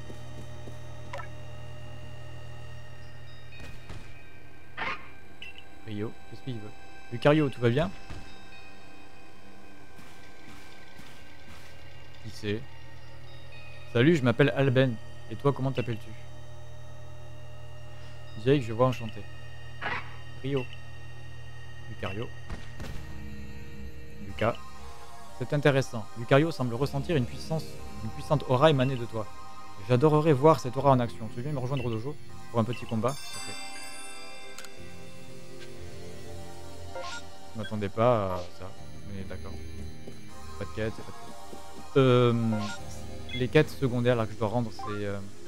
Rio, qu'est-ce qu'il veut? Lucario, tout va bien? Qui c'est? Salut, je m'appelle Alben. Et toi, comment t'appelles-tu? Jake, je vois enchanté. Rio. Lucario. Lucas. C'est intéressant. Lucario semble ressentir une puissante aura émanée de toi. J'adorerais voir cette aura en action. Tu viens me rejoindre au dojo pour un petit combat? Ok. Je m'attendais pas à ça, mais d'accord. Pas de quête, pas de quête. Les quêtes secondaires là que je dois rendre, c'est...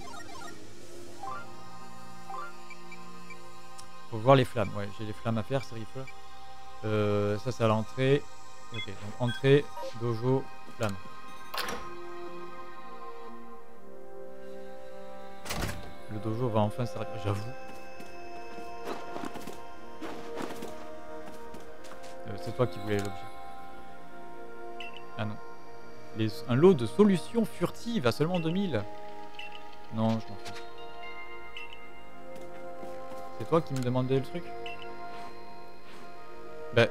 Faut voir les flammes, ouais, j'ai les flammes à faire, c'est rifle. Ça c'est à l'entrée. Ok, donc entrée, dojo, flamme. Le dojo va enfin s'arrêter, j'avoue. C'est toi qui voulais l'objet. Ah non. Un lot de solutions furtives à seulement 2000. Non, je m'en fous. C'est toi qui me demandais le truc? Bah...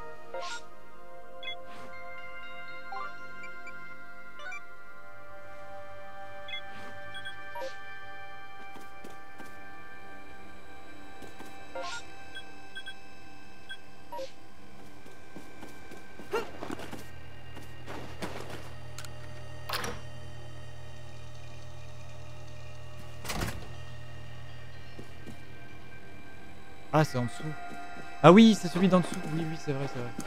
Ah, c'est en dessous. Ah oui, c'est celui d'en dessous. Oui, oui, c'est vrai, c'est vrai.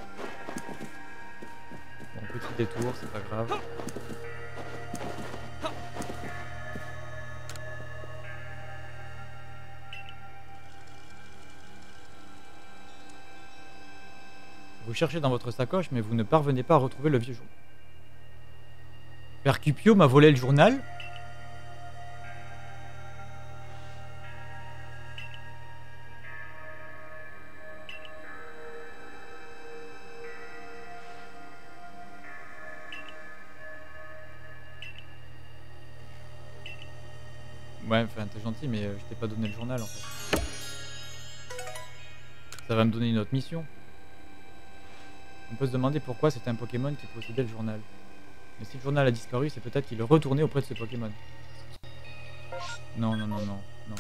Bon, petit détour, c'est pas grave. Vous cherchez dans votre sacoche, mais vous ne parvenez pas à retrouver le vieux journal. Percupio m'a volé le journal? Ouais, enfin, t'es gentil, mais je t'ai pas donné le journal en fait. Ça va me donner une autre mission. On peut se demander pourquoi c'était un Pokémon qui possédait le journal. Mais si le journal a disparu, c'est peut-être qu'il est retourné auprès de ce Pokémon. Non, non, non, non, non.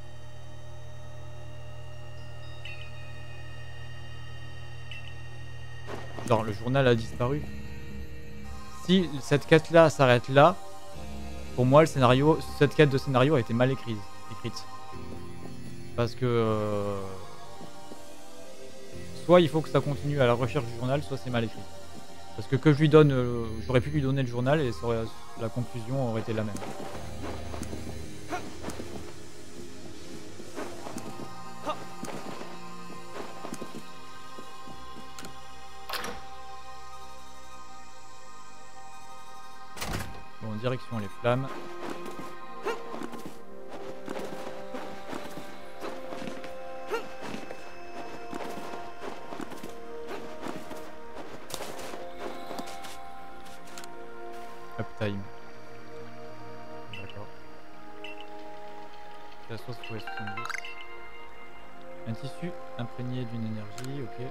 Genre, le journal a disparu. Si cette quête-là s'arrête là, pour moi, le scénario, cette quête de scénario a été mal écrite. Parce que... soit il faut que ça continue à la recherche du journal, soit c'est mal écrit. Parce que je lui donne... j'aurais pu lui donner le journal et la conclusion aurait été la même. Bon, direction les flammes. Uptime. D'accord. La sauce pour les 70. Un tissu imprégné d'une énergie, ok.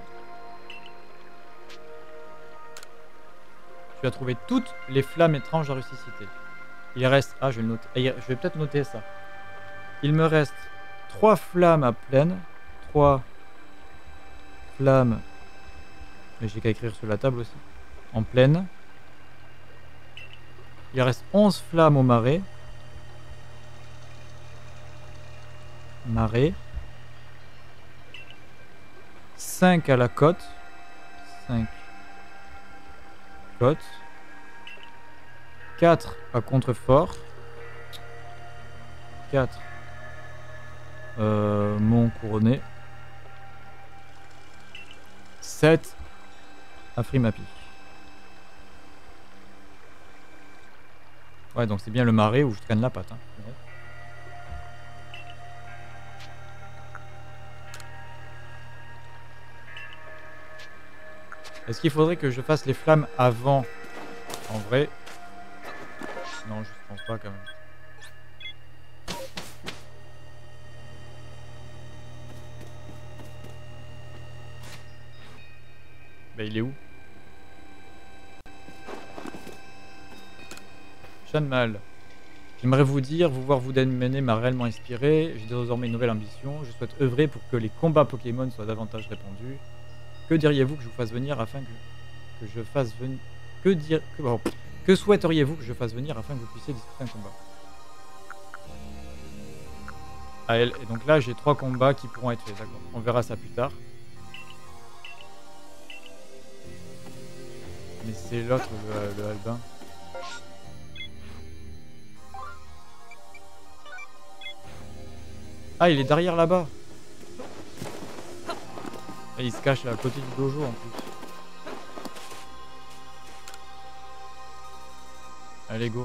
Tu as trouvé toutes les flammes étranges à ressusciter. Il reste... Ah, je vais le noter. Je vais peut-être noter ça. Il me reste 3 flammes à pleine. 3 flammes. Mais j'ai qu'à écrire sur la table aussi. En pleine. Il reste 11 flammes au marais. Marais. 5 à la côte. 5 côte. 4 à Contrefort. 4 Mont Couronné. 7 à Frimapi. Ouais, donc c'est bien le marais où je traîne la patte. Hein. Ouais. Est-ce qu'il faudrait que je fasse les flammes avant? En vrai, non, je pense pas quand même. Bah il est où? Chanmal. J'aimerais vous dire, vous voir vous mener m'a réellement inspiré. J'ai désormais une nouvelle ambition. Je souhaite œuvrer pour que les combats Pokémon soient davantage répandus. Que diriez-vous que je vous fasse venir afin que je fasse venir... Que souhaiteriez-vous que je fasse venir afin que vous puissiez disputer un combat? Ah, et donc là, j'ai 3 combats qui pourront être faits, d'accord. On verra ça plus tard. Mais c'est l'autre, le Albin. Ah, il est derrière là-bas. Et il se cache à côté du dojo en plus. Allez, go.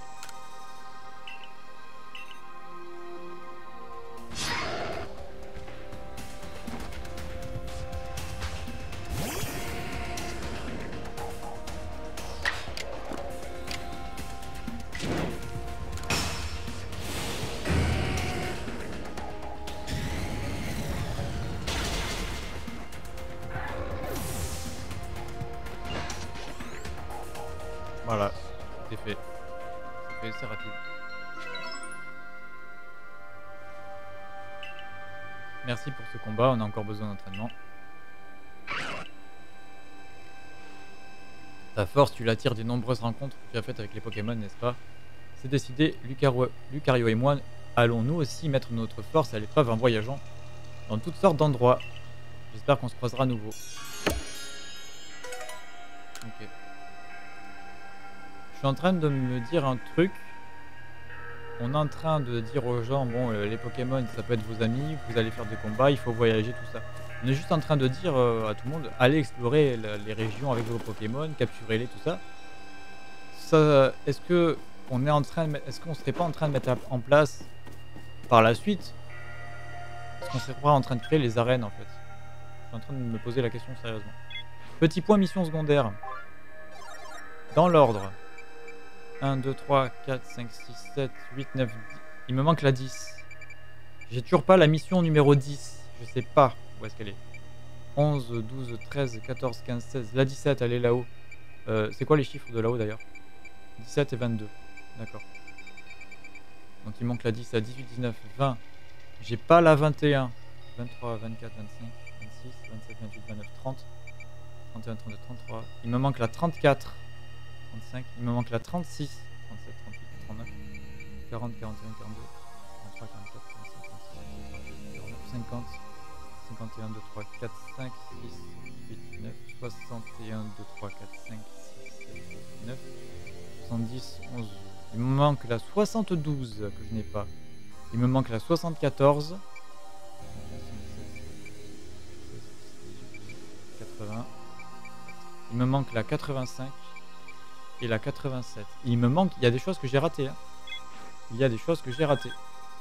Voilà, c'est fait. C'est rapide. Merci pour ce combat, on a encore besoin d'entraînement. Ta force, tu l'attires des nombreuses rencontres que tu as faites avec les Pokémon, n'est-ce pas? C'est décidé, Lucario et moi allons nous aussi mettre notre force à l'épreuve en voyageant dans toutes sortes d'endroits. J'espère qu'on se croisera à nouveau. Ok. Je suis en train de me dire un truc. On est en train de dire aux gens, bon, les Pokémon, ça peut être vos amis, vous allez faire des combats, il faut voyager, tout ça. On est juste en train de dire à tout le monde, allez explorer les régions avec vos Pokémon, capturez-les, tout ça. Est-ce que on est en train de, est-ce qu'on serait pas en train de mettre en place par la suite? Est-ce qu'on serait pas en train de créer les arènes en fait? Je suis en train de me poser la question sérieusement. Petit point mission secondaire. Dans l'ordre. 1, 2, 3, 4, 5, 6, 7, 8, 9, 10. Il me manque la 10. J'ai toujours pas la mission numéro 10. Je sais pas où est-ce qu'elle est. 11, 12, 13, 14, 15, 16. La 17, elle est là-haut. C'est quoi les chiffres de là-haut d'ailleurs? 17 et 22. D'accord. Donc il manque la 10, la 18, 19, 20. J'ai pas la 21. 23, 24, 25, 26, 27, 28, 29, 30. 31, 32, 33. Il me manque la 34. 35, il me manque la 36, 37, 38, 39, 40, 41, 42, 43, 44, 45, 46, 49, 50, 51, 2, 3, 4, 5, 6, 8, 9, 61, 2, 3, 4, 5, 6, 7, 8, 9, 70, 11. Il me manque la 72 que je n'ai pas. Il me manque la 74. 80. Il me manque la 85. Et la 87. Il me manque, il y a des choses que j'ai ratées. Hein. Il y a des choses que j'ai ratées.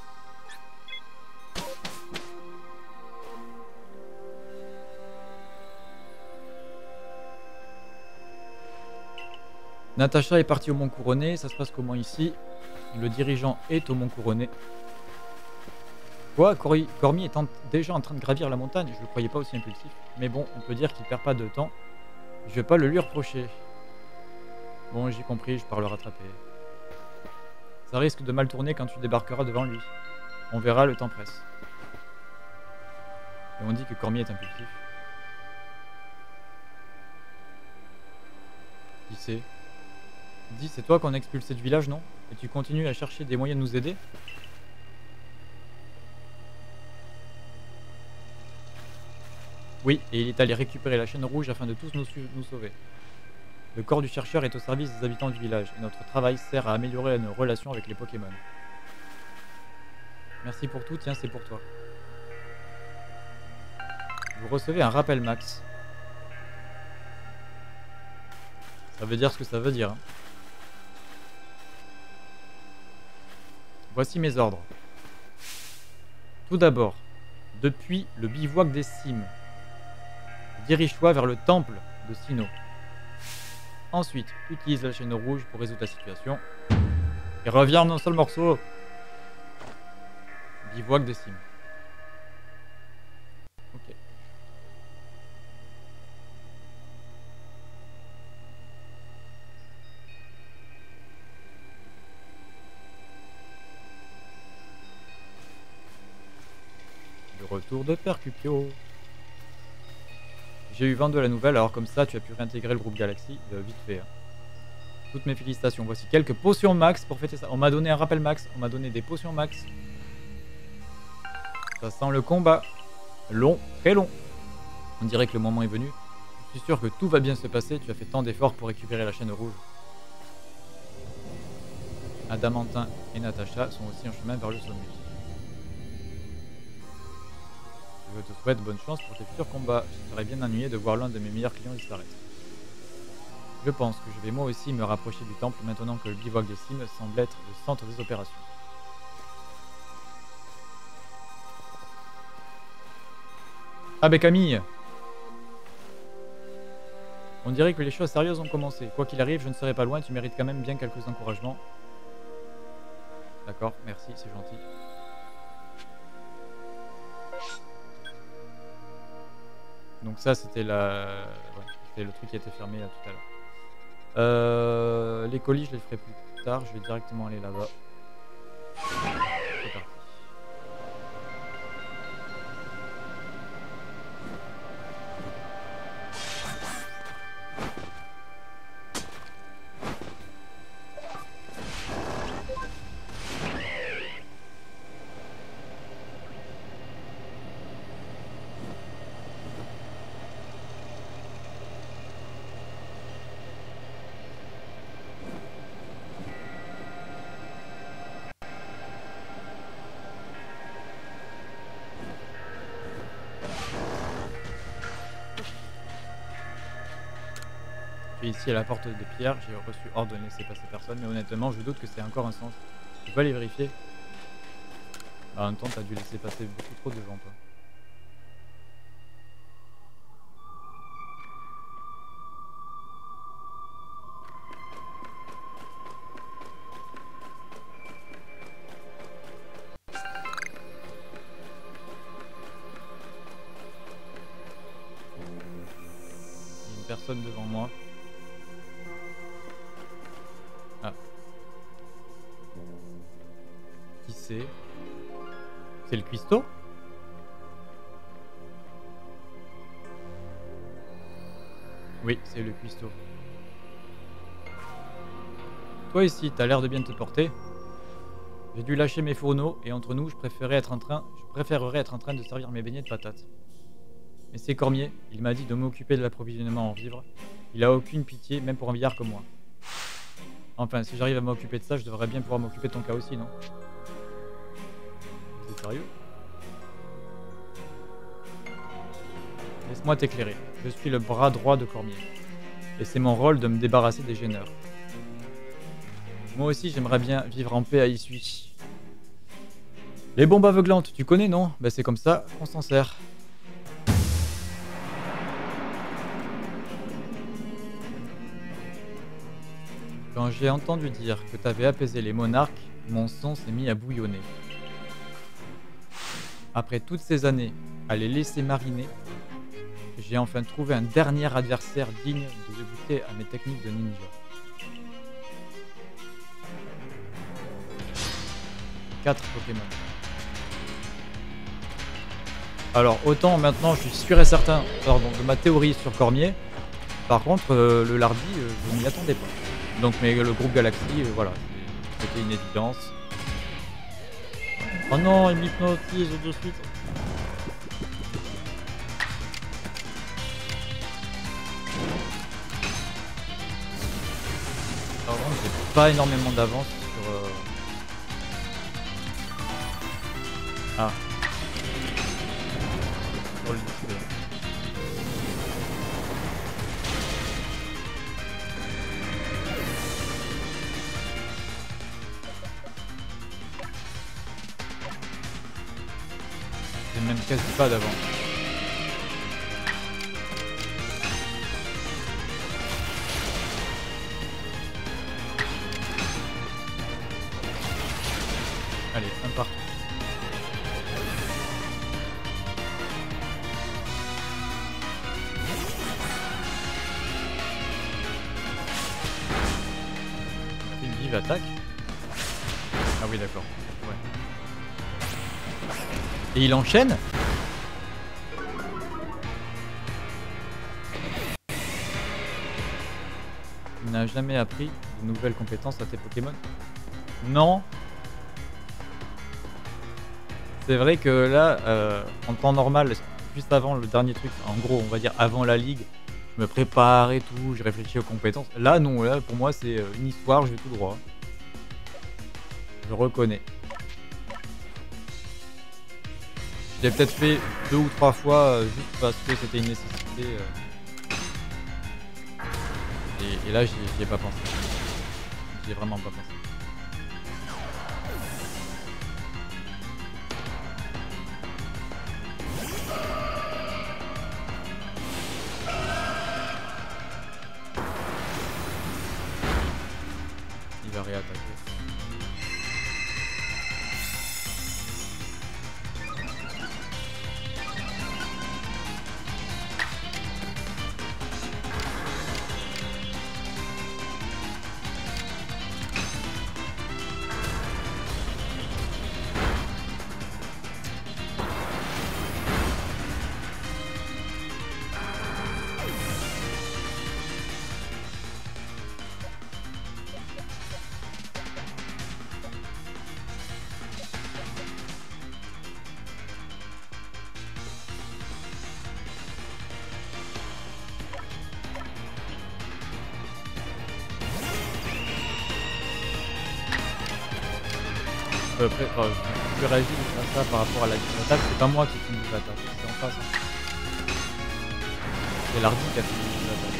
Natacha est partie au Mont Couronné. Ça se passe comment ici? Le dirigeant est au Mont Couronné. Quoi, Cormi est déjà en train de gravir la montagne. Je ne le croyais pas aussi impulsif. Mais bon, on peut dire qu'il perd pas de temps. Je vais pas le lui reprocher. Bon, j'ai compris, je pars le rattraper. Ça risque de mal tourner quand tu débarqueras devant lui. On verra, le temps presse. Et on dit que Cormier est impulsif. Qui c'est? Dis, c'est toi qu'on a expulsé du village, non? Et tu continues à chercher des moyens de nous aider? Oui, et il est allé récupérer la chaîne rouge afin de tous nous sauver. Le corps du chercheur est au service des habitants du village, et notre travail sert à améliorer nos relations avec les Pokémon. Merci pour tout, tiens, c'est pour toi. Vous recevez un rappel max. Ça veut dire ce que ça veut dire. Hein. Voici mes ordres. Tout d'abord, depuis le bivouac des cimes, dirige-toi vers le temple de Sinnoh. Ensuite, utilise la chaîne rouge pour résoudre la situation. Et reviens en un seul morceau. Bivouac des cimes. Ok. Le retour de Percupio. J'ai eu vent de la nouvelle, alors comme ça tu as pu réintégrer le groupe Galaxy vite fait. Hein. Toutes mes félicitations. Voici quelques potions max pour fêter ça. On m'a donné un rappel max, on m'a donné des potions max. Ça sent le combat. Long, très long. On dirait que le moment est venu. Je suis sûr que tout va bien se passer, tu as fait tant d'efforts pour récupérer la chaîne rouge. Adamantin et Natacha sont aussi en chemin vers le sommet. Je te souhaite bonne chance pour tes futurs combats. Je serais bien ennuyé de voir l'un de mes meilleurs clients disparaître. Je pense que je vais moi aussi me rapprocher du temple maintenant que le bivouac de Sim semble être le centre des opérations. Ah ben Camille! On dirait que les choses sérieuses ont commencé. Quoi qu'il arrive, je ne serai pas loin, tu mérites quand même bien quelques encouragements. D'accord, merci, c'est gentil. Donc ça c'était c'était le truc qui a été fermé là, tout à l'heure. Les colis je les ferai plus tard, je vais directement aller là-bas. C'est parti. Ici à la porte de pierre, j'ai reçu ordre de ne laisser passer personne, mais honnêtement je doute que c'est encore un sens. Tu peux aller vérifier. En même temps t'as dû laisser passer beaucoup trop de gens toi. Il y a une personne devant moi. C'est le cuistot? Oui, c'est le cuistot. Toi ici, t'as l'air de bien te porter. J'ai dû lâcher mes fourneaux et entre nous, je préférerais être en train de servir mes beignets de patates. Mais c'est Cormier, il m'a dit de m'occuper de l'approvisionnement en vivres. Il a aucune pitié, même pour un vieillard comme moi. Enfin, si j'arrive à m'occuper de ça, je devrais bien pouvoir m'occuper de ton cas aussi, non? C'est sérieux? Laisse-moi t'éclairer. Je suis le bras droit de Cormier. Et c'est mon rôle de me débarrasser des gêneurs. Moi aussi, j'aimerais bien vivre en paix à Issui. Les bombes aveuglantes, tu connais, non? Ben c'est comme ça qu'on s'en sert. Quand j'ai entendu dire que t'avais apaisé les monarques, mon sang s'est mis à bouillonner. Après toutes ces années à les laisser mariner, j'ai enfin trouvé un dernier adversaire digne de débuter à mes techniques de ninja. 4 Pokémon. Alors autant maintenant je suis sûr et certain pardon, de ma théorie sur Cormier. Par contre le Lardy je m'y attendais pas. Donc mais le groupe Galaxy voilà, c'était une évidence. Oh non, il m'hypnotise de suite. Par contre j'ai pas énormément d'avance sur... Ah. Sur le display. J'ai même quasi pas d'avance. Allez, un partout. Une vive attaque. Ah oui d'accord. Ouais. Et il enchaîne. Tu n'as jamais appris de nouvelles compétences à tes Pokémon? Non. C'est vrai que là, en temps normal, juste avant le dernier truc, en gros, on va dire avant la ligue, je me prépare et tout, je réfléchis aux compétences. Là, non, là, pour moi, c'est une histoire, je vais tout droit. Je reconnais. Je l'ai peut-être fait 2 ou 3 fois, juste parce que c'était une nécessité. Et là, j'y ai pas pensé. J'y ai vraiment pas pensé. Il va réattaquer. Je réagis à ça par rapport à la attaque, c'est pas moi qui fais une attaque, c'est en face. Hein. C'est Lardy qui a fait une attaque.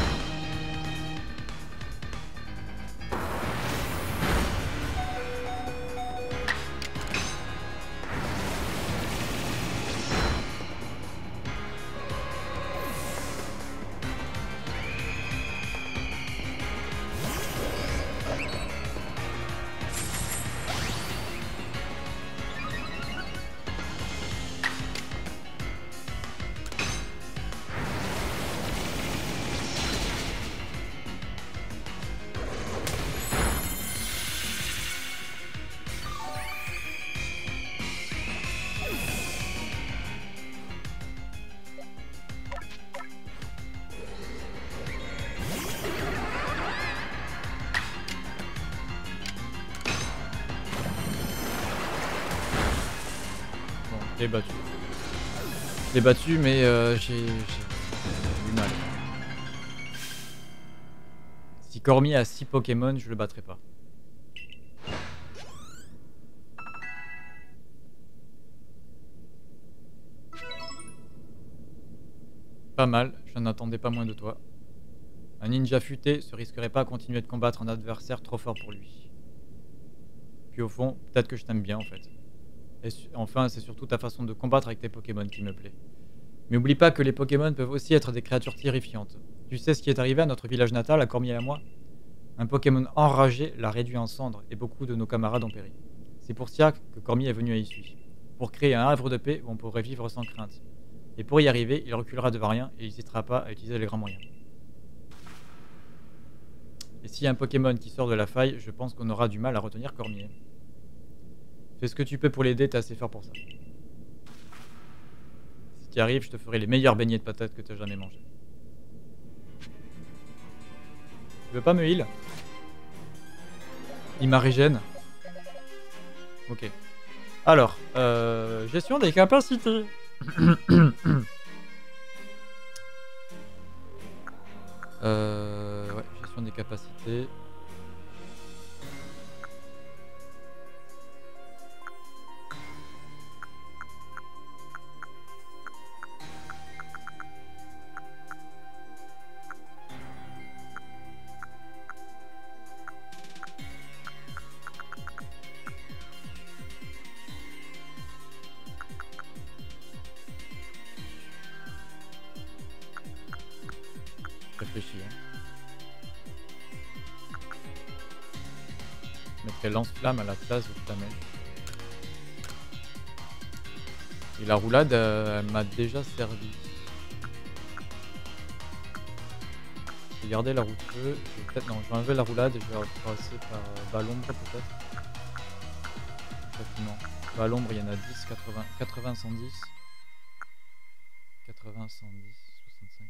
Je l'ai battu. Je l'ai battu, mais j'ai eu mal. Si Cormier a 6 Pokémon, je le battrai pas. Pas mal, je n'attendais pas moins de toi. Un ninja futé se risquerait pas à continuer de combattre un adversaire trop fort pour lui. Puis au fond, peut-être que je t'aime bien en fait. Et enfin, c'est surtout ta façon de combattre avec tes Pokémon qui me plaît. Mais oublie pas que les Pokémon peuvent aussi être des créatures terrifiantes. Tu sais ce qui est arrivé à notre village natal, à Cormier et à moi? Un Pokémon enragé l'a réduit en cendres et beaucoup de nos camarades ont péri. C'est pour ça que Cormier est venu à Issy. Pour créer un havre de paix où on pourrait vivre sans crainte. Et pour y arriver, il reculera devant rien et il n'hésitera pas à utiliser les grands moyens. Et s'il y a un Pokémon qui sort de la faille, je pense qu'on aura du mal à retenir Cormier. Fais ce que tu peux pour l'aider, t'es assez fort pour ça. Si t'y arrives, je te ferai les meilleurs beignets de patates que t'as jamais mangé. Tu veux pas me heal? Il m'a régène. Ok. Alors, gestion des capacités. Ouais, gestion des capacités. Je réfléchis. Hein. Je mettrais lance-flamme à la place de flamèche. Et la roulade, elle m'a déjà servi. Je vais garder la roue de feu. Peut-être non, je vais enlever la roulade et je vais repasser par bas l'ombre peut-être. Effectivement. Bas l'ombre, il y en a 10, 80, 80, 110. 80, 110, 65.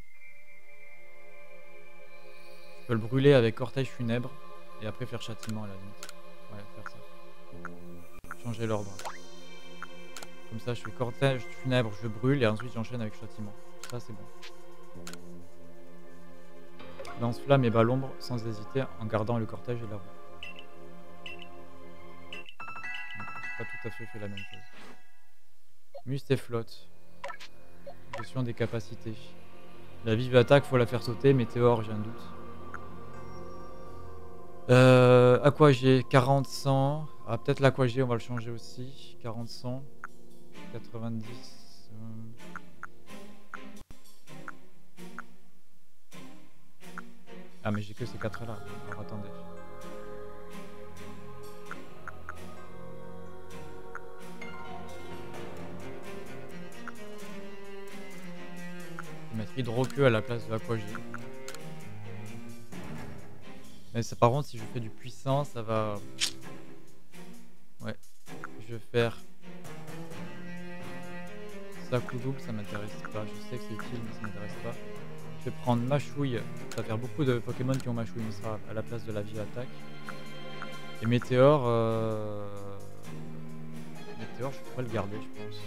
Je peux le brûler avec cortège funèbre et après faire châtiment à la limite. Ouais, faire ça. Changer l'ordre. Comme ça, je fais cortège funèbre, je brûle et ensuite j'enchaîne avec châtiment. Ça, c'est bon. Lance-flamme et bas l'ombre sans hésiter en gardant le cortège et la roue. Pas tout à fait fait la même chose. Must et flotte. Gestion des capacités. La vive attaque, faut la faire sauter. Météore, j'ai un doute. Aquagé, 40, 100. Ah, peut-être l'aquagé, on va le changer aussi. 40, 100. 90. Ah, mais j'ai que ces 4 là. Alors attendez. Je vais mettre hydroqueux à la place de l'aquagé. Mais ça, par contre, si je fais du puissant, ça va. Ouais. Je vais faire. Ça coup double, ça m'intéresse pas. Je sais que c'est utile, mais ça m'intéresse pas. Je vais prendre Machouille. Ça va faire beaucoup de Pokémon qui ont Machouille, mais ça sera à la place de la vie attaque. Et Météore. Météore, je pourrais le garder, je pense.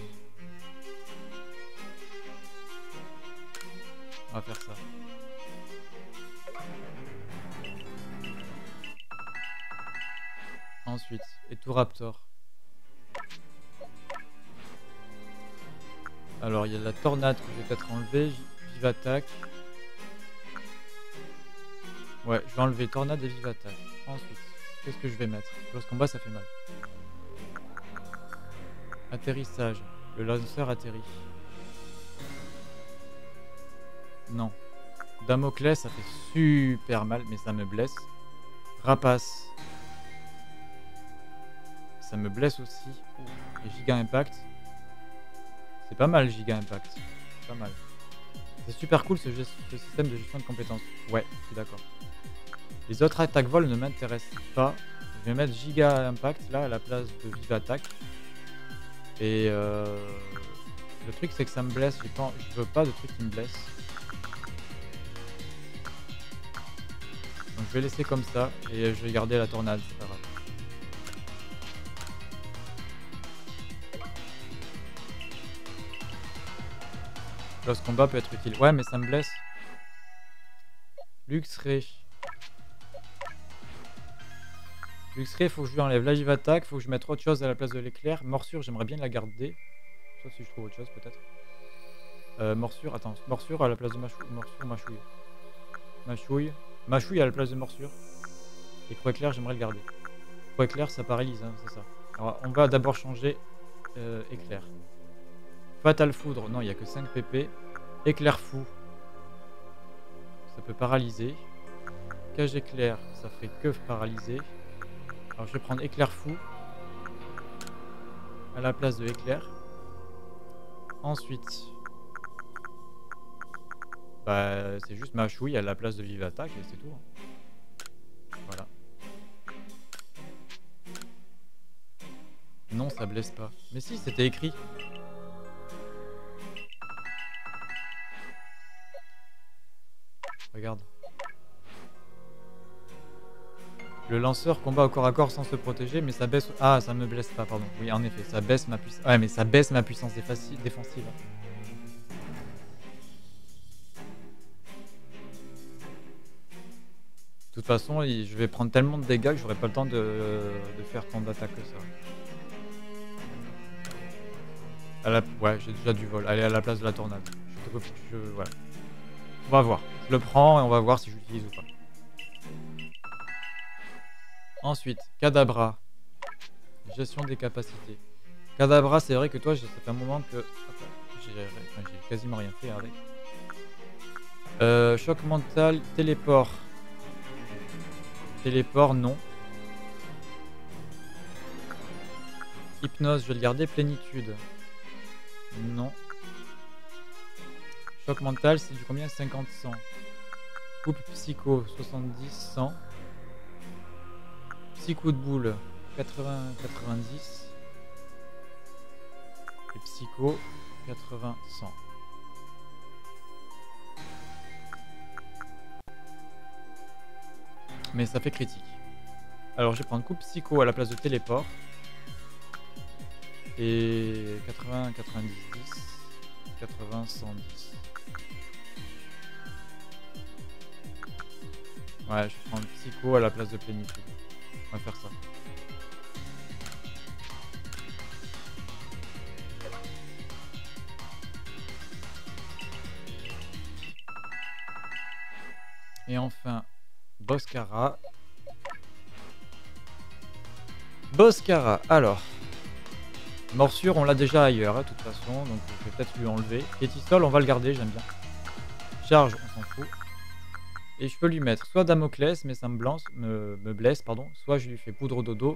On va faire ça. Ensuite, Eturaptor. Alors, il y a la tornade que je vais peut-être enlever. Vive attaque. Ouais, je vais enlever tornade et vive attaque. Ensuite, qu'est-ce que je vais mettre? Close combat, ça fait mal. Atterrissage. Le lanceur atterrit. Non. Damoclès, ça fait super mal, mais ça me blesse. Rapace. Ça me blesse aussi. Et Giga Impact. C'est pas mal, Giga Impact. C'est pas mal. C'est super cool ce système de gestion de compétences. Ouais, je suis d'accord. Les autres attaques vol ne m'intéressent pas. Je vais mettre Giga Impact là à la place de Vive Attaque. Et le truc c'est que ça me blesse. Je veux pas de trucs qui me blessent. Donc je vais laisser comme ça et je vais garder la tornade, c'est pas grave. Close combat peut être utile. Ouais mais ça me blesse. Luxray. Luxray, faut que je lui enlève la vive attaque, faut que je mette autre chose à la place de l'éclair. Morsure, j'aimerais bien la garder. Sauf si je trouve autre chose peut-être. Morsure, attends, morsure à la place de machouille. Morsure, machouille. Machouille. Machouille à la place de morsure. Et croix éclair, j'aimerais le garder. Croix éclair, ça paralyse, hein, c'est ça. Alors, on va d'abord changer éclair. Fatal foudre, non, il n'y a que 5 pp. Éclair fou. Ça peut paralyser. Cage éclair, ça ferait que paralyser. Alors, je vais prendre éclair fou à la place de éclair. Ensuite, bah, c'est juste machouille à la place de vive attaque et c'est tout. Hein. Voilà. Non, ça blesse pas. Mais si, c'était écrit. Regarde. Le lanceur combat au corps à corps sans se protéger, mais ça baisse... Ah, ça me blesse pas, pardon. Oui, en effet, ça baisse ma puissance... Ouais, mais ça baisse ma puissance défensive. De toute façon, je vais prendre tellement de dégâts que j'aurai pas le temps de faire tant d'attaques que ça. Ouais, j'ai déjà du vol. Allez, à la place de la tornade. Voilà. On va voir. Je le prends et on va voir si je l'utilise ou pas. Ensuite, Kadabra. Gestion des capacités. Kadabra, c'est vrai que toi, ça fait un moment que... J'ai quasiment rien fait avec. Choc mental, téléport. Téléport, non. Hypnose, je vais le garder. Plénitude. Non. Choc mental, c'est du combien? 50-100. Coupe psycho, 70-100. Psycho de boule, 80-90. Et psycho, 80-100. Mais ça fait critique. Alors je vais prendre coupe psycho à la place de téléport. Et 80, 90, 10, 80, 110. Ouais, je vais prendre psycho à la place de plénitude. On va faire ça. Et enfin, Boscara. Boscara, alors. Morsure, on l'a déjà ailleurs, de toute façon, donc je vais peut-être lui enlever. Kétisol, on va le garder, j'aime bien. Charge, on s'en fout. Et je peux lui mettre soit Damoclès, mais ça me blesse, pardon. Soit je lui fais poudre dodo.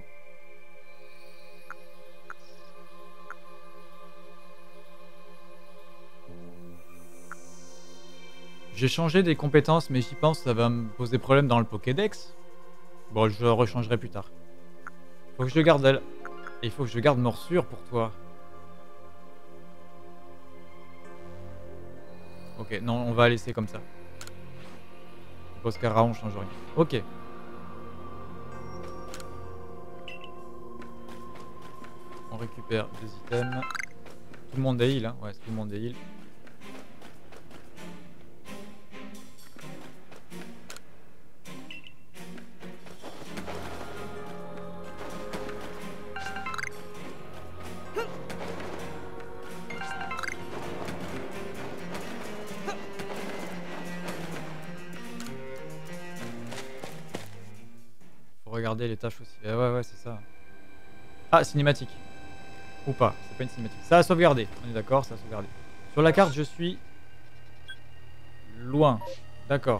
J'ai changé des compétences, mais j'y pense, ça va me poser problème dans le Pokédex. Bon, je rechangerai plus tard. Faut que je garde elle. Et il faut que je garde morsure pour toi. Ok, non, on va laisser comme ça. Boscara, on change rien. Ok. On récupère des items. Tout le monde est heal, hein. Ouais, tout le monde est heal. Regardez les tâches aussi. Ouais, c'est ça. Ah, cinématique. Ou pas, c'est pas une cinématique. Ça a sauvegardé. On est d'accord, ça a sauvegardé. Sur la carte, je suis loin. D'accord.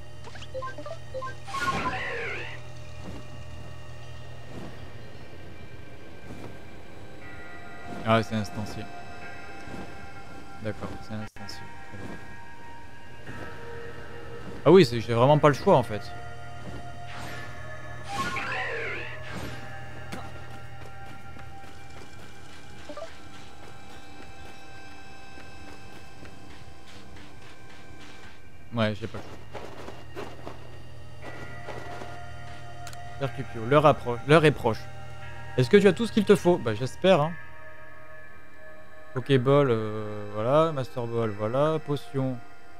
Ah, c'est instancié. D'accord, c'est instancié. Ah oui, j'ai vraiment pas le choix en fait. Ouais, j'ai pas le choix. Percupio, l'heure est proche. Est-ce que tu as tout ce qu'il te faut? Bah j'espère hein. Pokéball, voilà. Master Ball, voilà. Potion.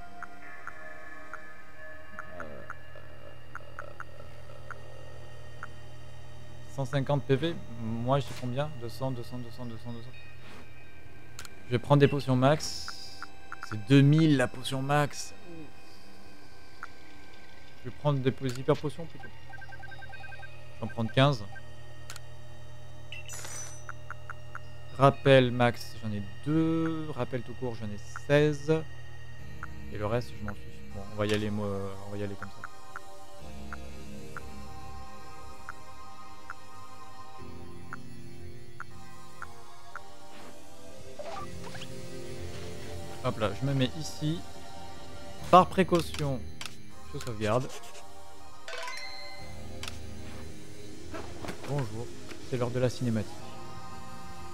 150 PV. Moi j'ai combien? 200, 200, 200, 200, 200. Je vais prendre des potions max. C'est 2000 la potion max. Je vais prendre des hyper potions plutôt. Je vais en prendre 15. Rappel max, j'en ai 2. Rappel tout court, j'en ai 16. Et le reste, je m'en fiche. Bon, on va y aller, on va y aller comme ça. Hop là, je me mets ici. Par précaution, je sauvegarde. Bonjour, c'est l'heure de la cinématique.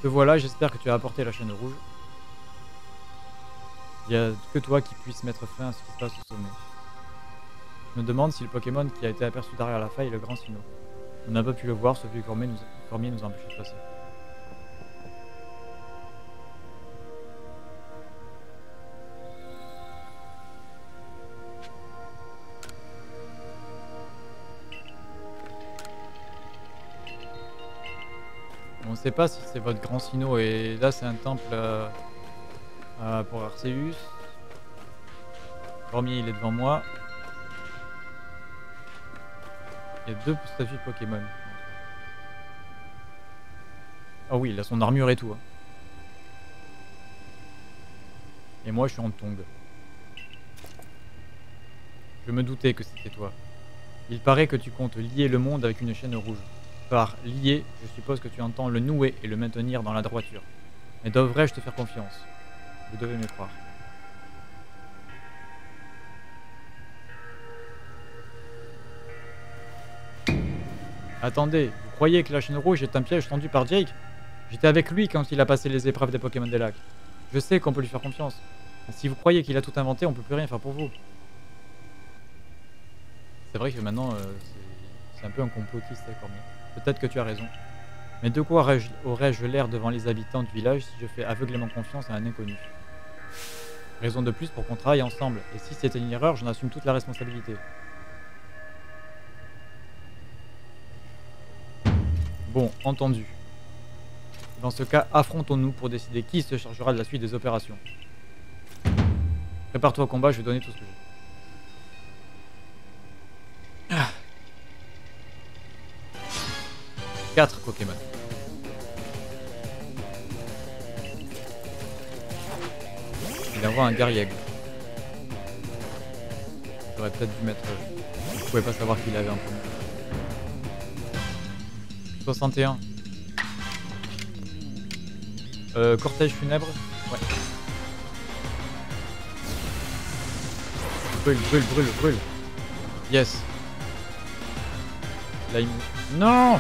Te voilà, j'espère que tu as apporté la chaîne rouge. Il n'y a que toi qui puisse mettre fin à ce qui se passe au sommet. Je me demande si le Pokémon qui a été aperçu derrière la faille est le grand Sinnoh. On n'a pas pu le voir, ce vieux Cormier nous a empêché de passer. On ne sait pas si c'est votre grand Sinnoh et là c'est un temple pour Arceus. Cormier il est devant moi. Il y a 2 statues de Pokémon. Ah oui, il a son armure et tout. Hein. Et moi je suis en tongue. Je me doutais que c'était toi. Il paraît que tu comptes lier le monde avec une chaîne rouge. Par lier, je suppose que tu entends le nouer et le maintenir dans la droiture. Mais devrais-je te faire confiance? Vous devez me croire. Attendez, vous croyez que la chaîne rouge est un piège tendu par Jake? J'étais avec lui quand il a passé les épreuves des Pokémon des lacs. Je sais qu'on peut lui faire confiance. Mais si vous croyez qu'il a tout inventé, on peut plus rien faire pour vous. C'est vrai que maintenant, c'est un peu un complotiste, Cormier. Peut-être que tu as raison. Mais de quoi aurais-je l'air devant les habitants du village si je fais aveuglément confiance à un inconnu? Raison de plus pour qu'on travaille ensemble. Et si c'était une erreur, j'en assume toute la responsabilité. Bon, entendu. Dans ce cas, affrontons-nous pour décider qui se chargera de la suite des opérations. Prépare-toi au combat, je vais donner tout ce que j'ai. 4 Pokémon. Il envoie un Garriègle. J'aurais peut-être dû mettre... Je pouvais pas savoir qu'il avait un premier. 61. Cortège funèbre. Ouais. Brûle, brûle, brûle, brûle. Yes. Là, il... Non!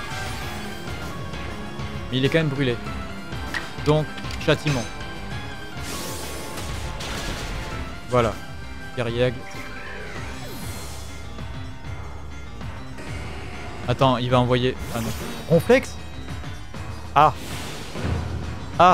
Mais il est quand même brûlé. Donc, châtiment. Voilà. Garriègle. Attends, il va envoyer... Ah non. Ronflex? Ah. Ah.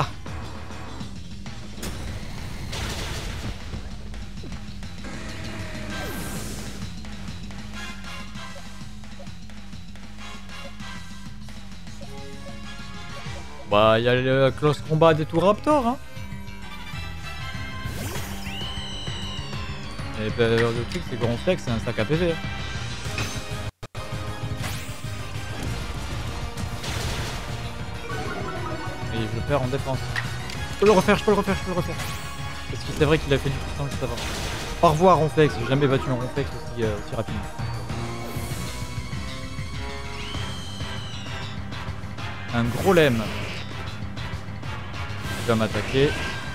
Bah, il y a le close combat des tout Raptor, hein. Et ben, le truc, c'est que Ronflex, c'est un sac à PV. Et je perds en défense. Je peux le refaire, je peux le refaire, je peux le refaire. Parce que c'est vrai qu'il a fait du temps juste avant. Au revoir Ronflex, j'ai jamais battu un Ronflex aussi rapidement. Un gros lemme. Il va m'attaquer.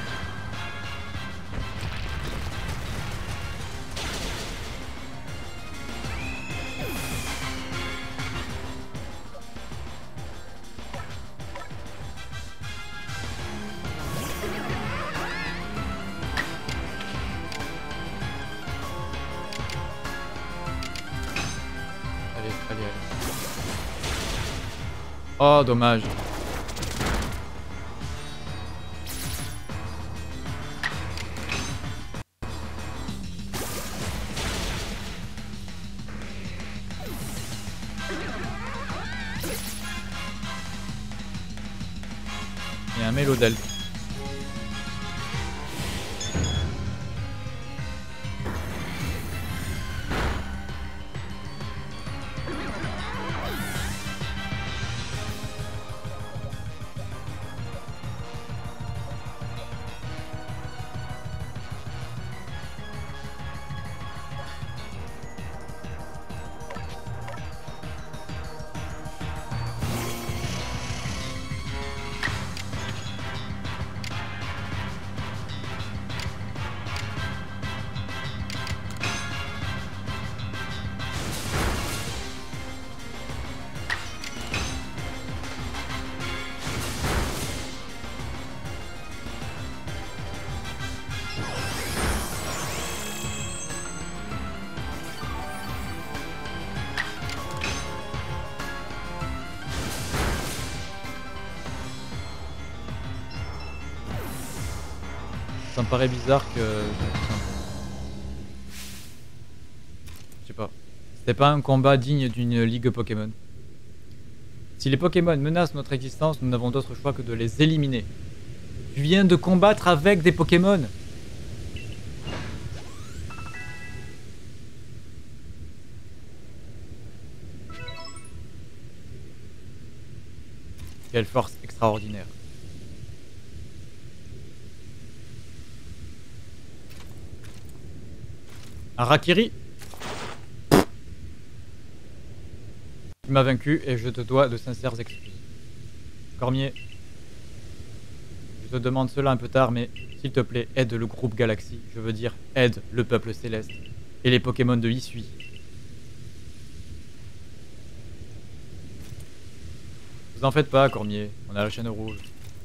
Allez. Oh, dommage. Il y a un Mélodel. Ça me paraît bizarre que... Je sais pas. C'était pas un combat digne d'une ligue Pokémon. Si les Pokémon menacent notre existence, nous n'avons d'autre choix que de les éliminer. Tu viens de combattre avec des Pokémon. Quelle force extraordinaire. Harakiri. Tu m'as vaincu et je te dois de sincères excuses. Cormier. Je te demande cela un peu tard, mais s'il te plaît, aide le groupe Galaxy. Je veux dire, aide le peuple céleste. Et les Pokémon de Hisui. Vous en faites pas, Cormier. On a la chaîne rouge.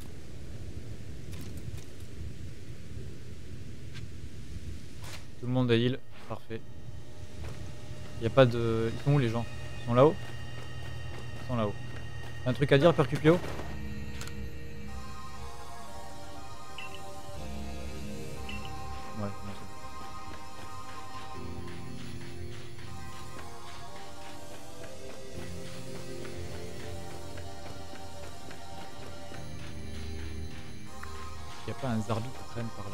Tout le monde a heal. Parfait. Y a pas de... Ils sont où les gens? Ils sont là-haut? Ils sont là-haut. Un truc à dire, Percupio? Ouais, non, y a pas un Zarbi qui traîne par là?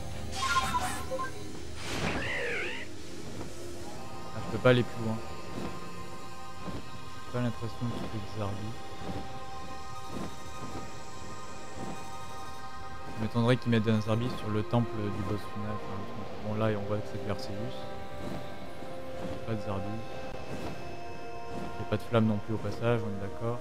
Ah, je peux pas aller plus loin. J'ai pas l'impression qu'il y ait des Zarbi. Je m'étonnerais qu'ils mettent un Zarbi sur le temple du boss final. Enfin, bon, là, on voit que c'est Verceus. Pas de Zarbi. Il n'y a pas de flamme non plus au passage, on est d'accord.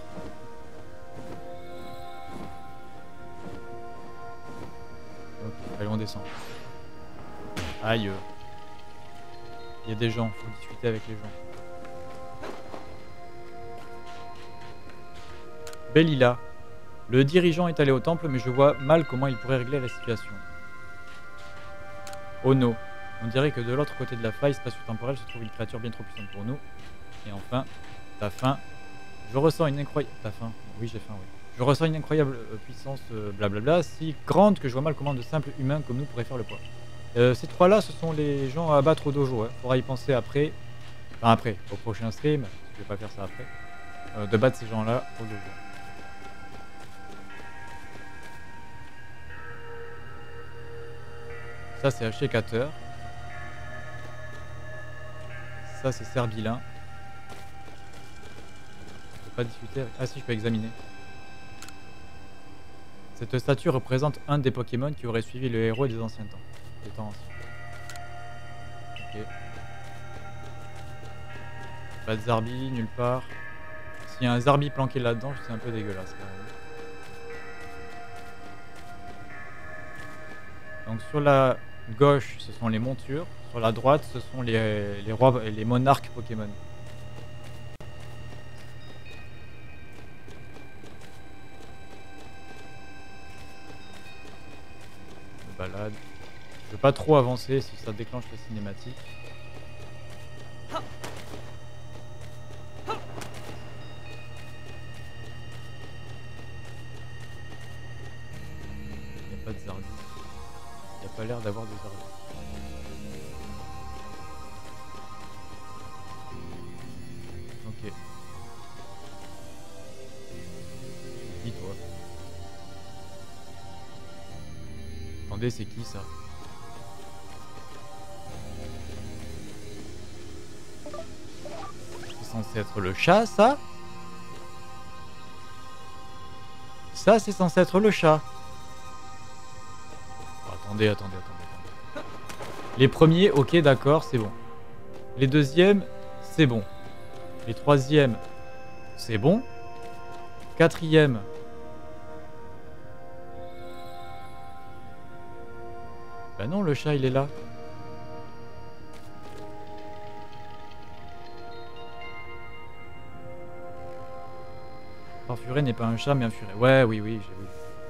Ok, allez, on descend. Aïe. Il y a des gens, faut discuter avec les gens. Bellila. Le dirigeant est allé au temple, mais je vois mal comment il pourrait régler la situation. Ono. On dirait que de l'autre côté de la faille spatio-temporelle se trouve une créature bien trop puissante pour nous. Et enfin, t'as faim. Je ressens une incroyable... T'as faim? Oui, j'ai faim, oui. Je ressens une incroyable puissance, blablabla, si grande que je vois mal comment de simples humains comme nous pourraient faire le poids. Ces trois-là, ce sont les gens à abattre au dojo. Hein. Faudra y penser après. Enfin, après, au prochain stream. Je vais pas faire ça après. De battre ces gens-là au dojo. Ça, c'est Hachécateur. Ça, c'est Serbilin. Je peux pas discuter avec... Ah si, je peux examiner. Cette statue représente un des Pokémon qui aurait suivi le héros des anciens temps. Des temps anciens. Ok. Pas de Zarbi, nulle part. S'il y a un Zarbi planqué là-dedans, c'est un peu dégueulasse quand même. Donc sur la gauche, ce sont les montures. Sur la droite, ce sont les rois et les monarques Pokémon. Je me balade. Je veux pas trop avancer si ça déclenche la cinématique. Il n'y a pas de Zarbi. Il n'y a pas l'air d'avoir de Zarbi. Ok. Dis-toi. Attendez, c'est qui ça? C'est censé être le chat, ça? Ça, c'est censé être le chat. Oh, attendez. Les premiers, ok, d'accord, c'est bon. Les deuxièmes, c'est bon. Les troisièmes, c'est bon. Quatrième. Bah non, le chat, il est là. Farfuret n'est pas un chat, mais un furet. Ouais, oui, j'ai vu.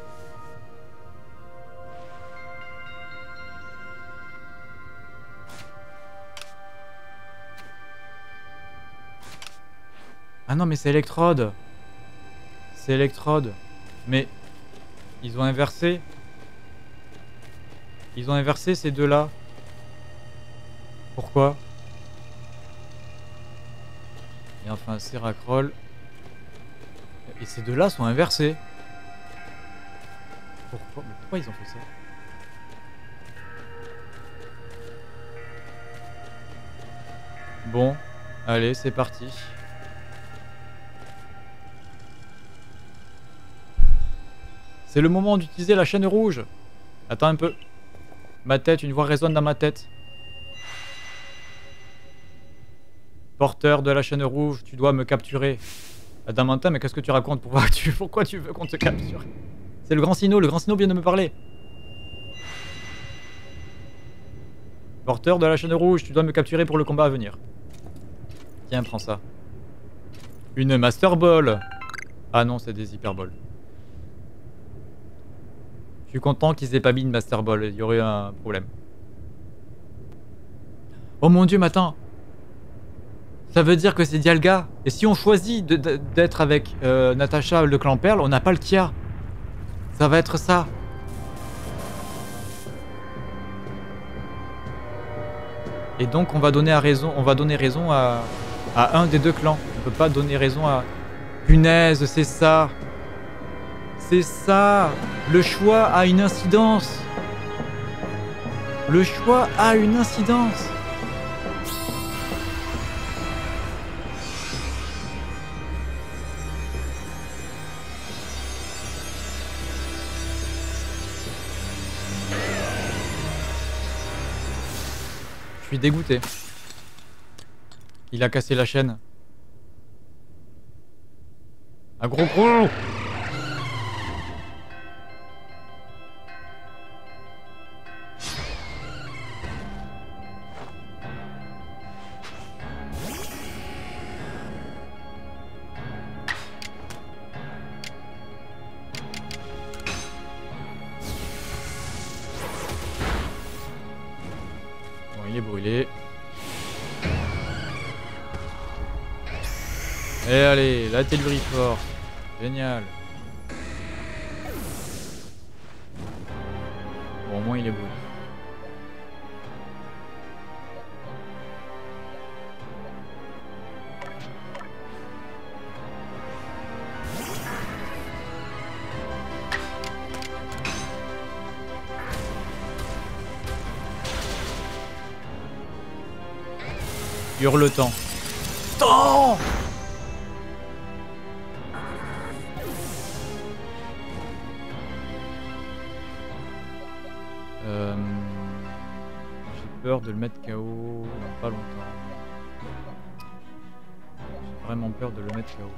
Ah non, mais c'est Electrode. C'est Electrode. Mais ils ont inversé. Ils ont inversé ces deux-là. Pourquoi? Et enfin, Seracroll. Et ces deux-là sont inversés. Pourquoi? Mais pourquoi ils ont fait ça? Bon, allez, c'est parti. C'est le moment d'utiliser la chaîne rouge. Attends un peu. Ma tête, une voix résonne dans ma tête. Porteur de la chaîne rouge, tu dois me capturer. Adamantin, mais qu'est-ce que tu racontes? Pourquoi tu veux qu'on te capture? C'est le grand Sinnoh vient de me parler. Porteur de la chaîne rouge, tu dois me capturer pour le combat à venir. Tiens, prends ça. Une Master Ball. Ah non, c'est des Hyper Balls. Je suis content qu'ils aient pas mis une Master Ball, il y aurait un problème. Oh mon dieu, m'attends. Ça veut dire que c'est Dialga. Et si on choisit d'être avec Natacha, le clan Perle, on n'a pas le Kia. Ça va être ça. Et donc on va donner raison à un des deux clans. On peut pas donner raison à... Punaise, c'est ça. C'est ça. Le choix a une incidence. Le choix a une incidence. Je suis dégoûté. Il a cassé la chaîne. Un gros gros. Bon, il est brûlé. Et allez, la Telluriforce. Génial. Bon, au moins il est brûlé. Hurle-temps. Temps. J'ai peur de le mettre KO dans pas longtemps. J'ai vraiment peur de le mettre KO.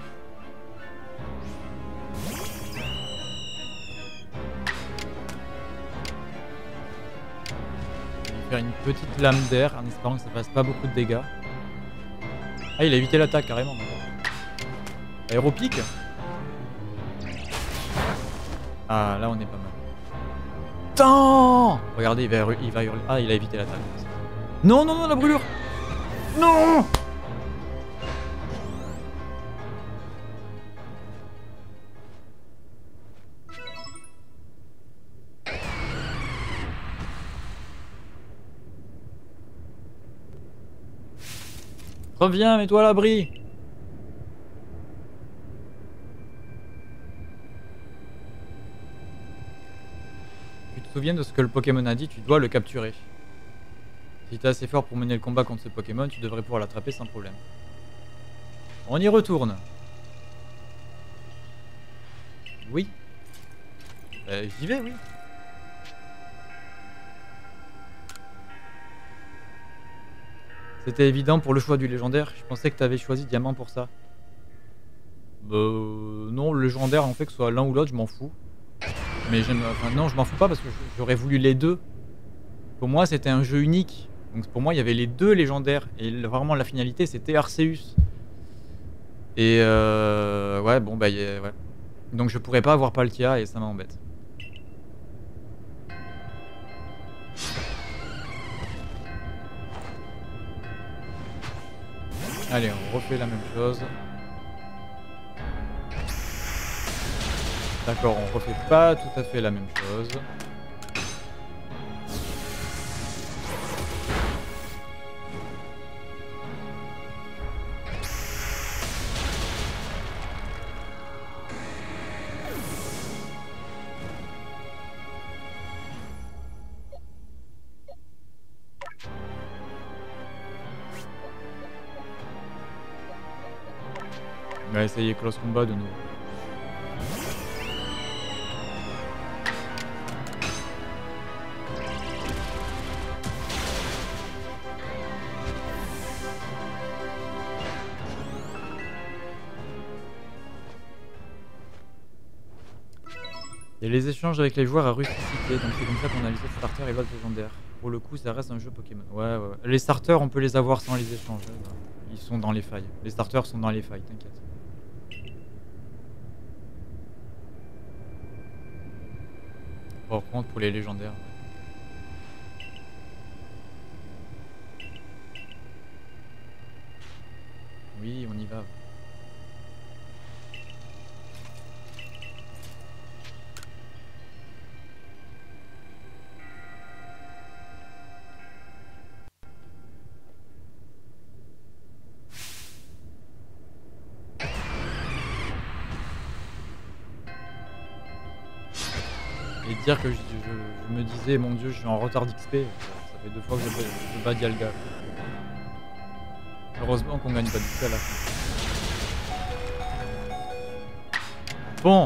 Je vais faire une petite lame d'air en espérant que ça fasse pas beaucoup de dégâts. Ah, il a évité l'attaque carrément. Aéropique. Ah, là on est pas mal. Tant. Regardez, il va hurler. Ah, il a évité l'attaque. Non, non, non, la brûlure. Non. Reviens, mets-toi à l'abri. Tu te souviens de ce que le Pokémon a dit, tu dois le capturer. Si t'es assez fort pour mener le combat contre ce Pokémon, tu devrais pouvoir l'attraper sans problème. On y retourne. Oui. J'y vais, oui. C'était évident pour le choix du légendaire. Je pensais que tu avais choisi diamant pour ça. Non, le légendaire, en fait, que ce soit l'un ou l'autre, je m'en fous. Mais j'aime. Enfin, non, je m'en fous pas parce que j'aurais voulu les deux. Pour moi, c'était un jeu unique. Donc pour moi, il y avait les deux légendaires. Et vraiment, la finalité, c'était Arceus. Et ouais, bon, bah, ouais. Donc je pourrais pas avoir Palkia et ça m'embête. Allez, on refait la même chose. D'accord, on refait pas tout à fait la même chose. On va essayer close combat de nouveau. Et les échanges avec les joueurs à rusticité, donc c'est comme ça qu'on a les autres starters et l'autre légendaire. Pour le coup, ça reste un jeu Pokémon. Ouais, ouais. Les starters, on peut les avoir sans les échanges. Ils sont dans les failles. Les starters sont dans les failles, t'inquiète. Par contre, pour les légendaires. Oui, on y va. Et dire que je me disais, mon dieu, je suis en retard d'XP, ça fait 2 fois que je bats Dialga. Heureusement qu'on gagne pas du tout à la fin. Bon.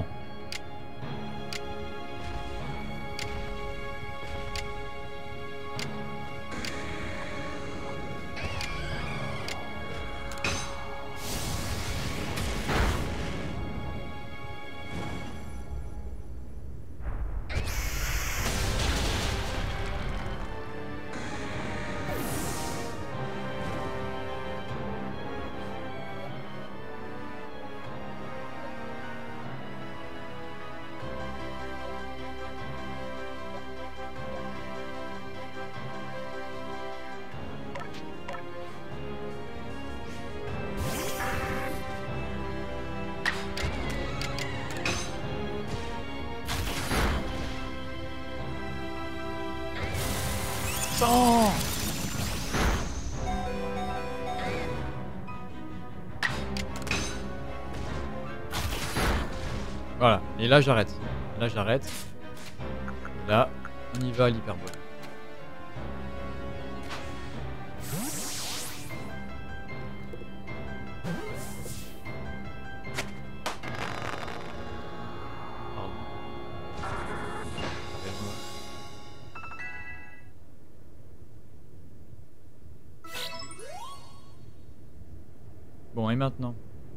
Non. Voilà, et là j'arrête. Là j'arrête. Là, on y va à l'hyperbole. Bon, et maintenant?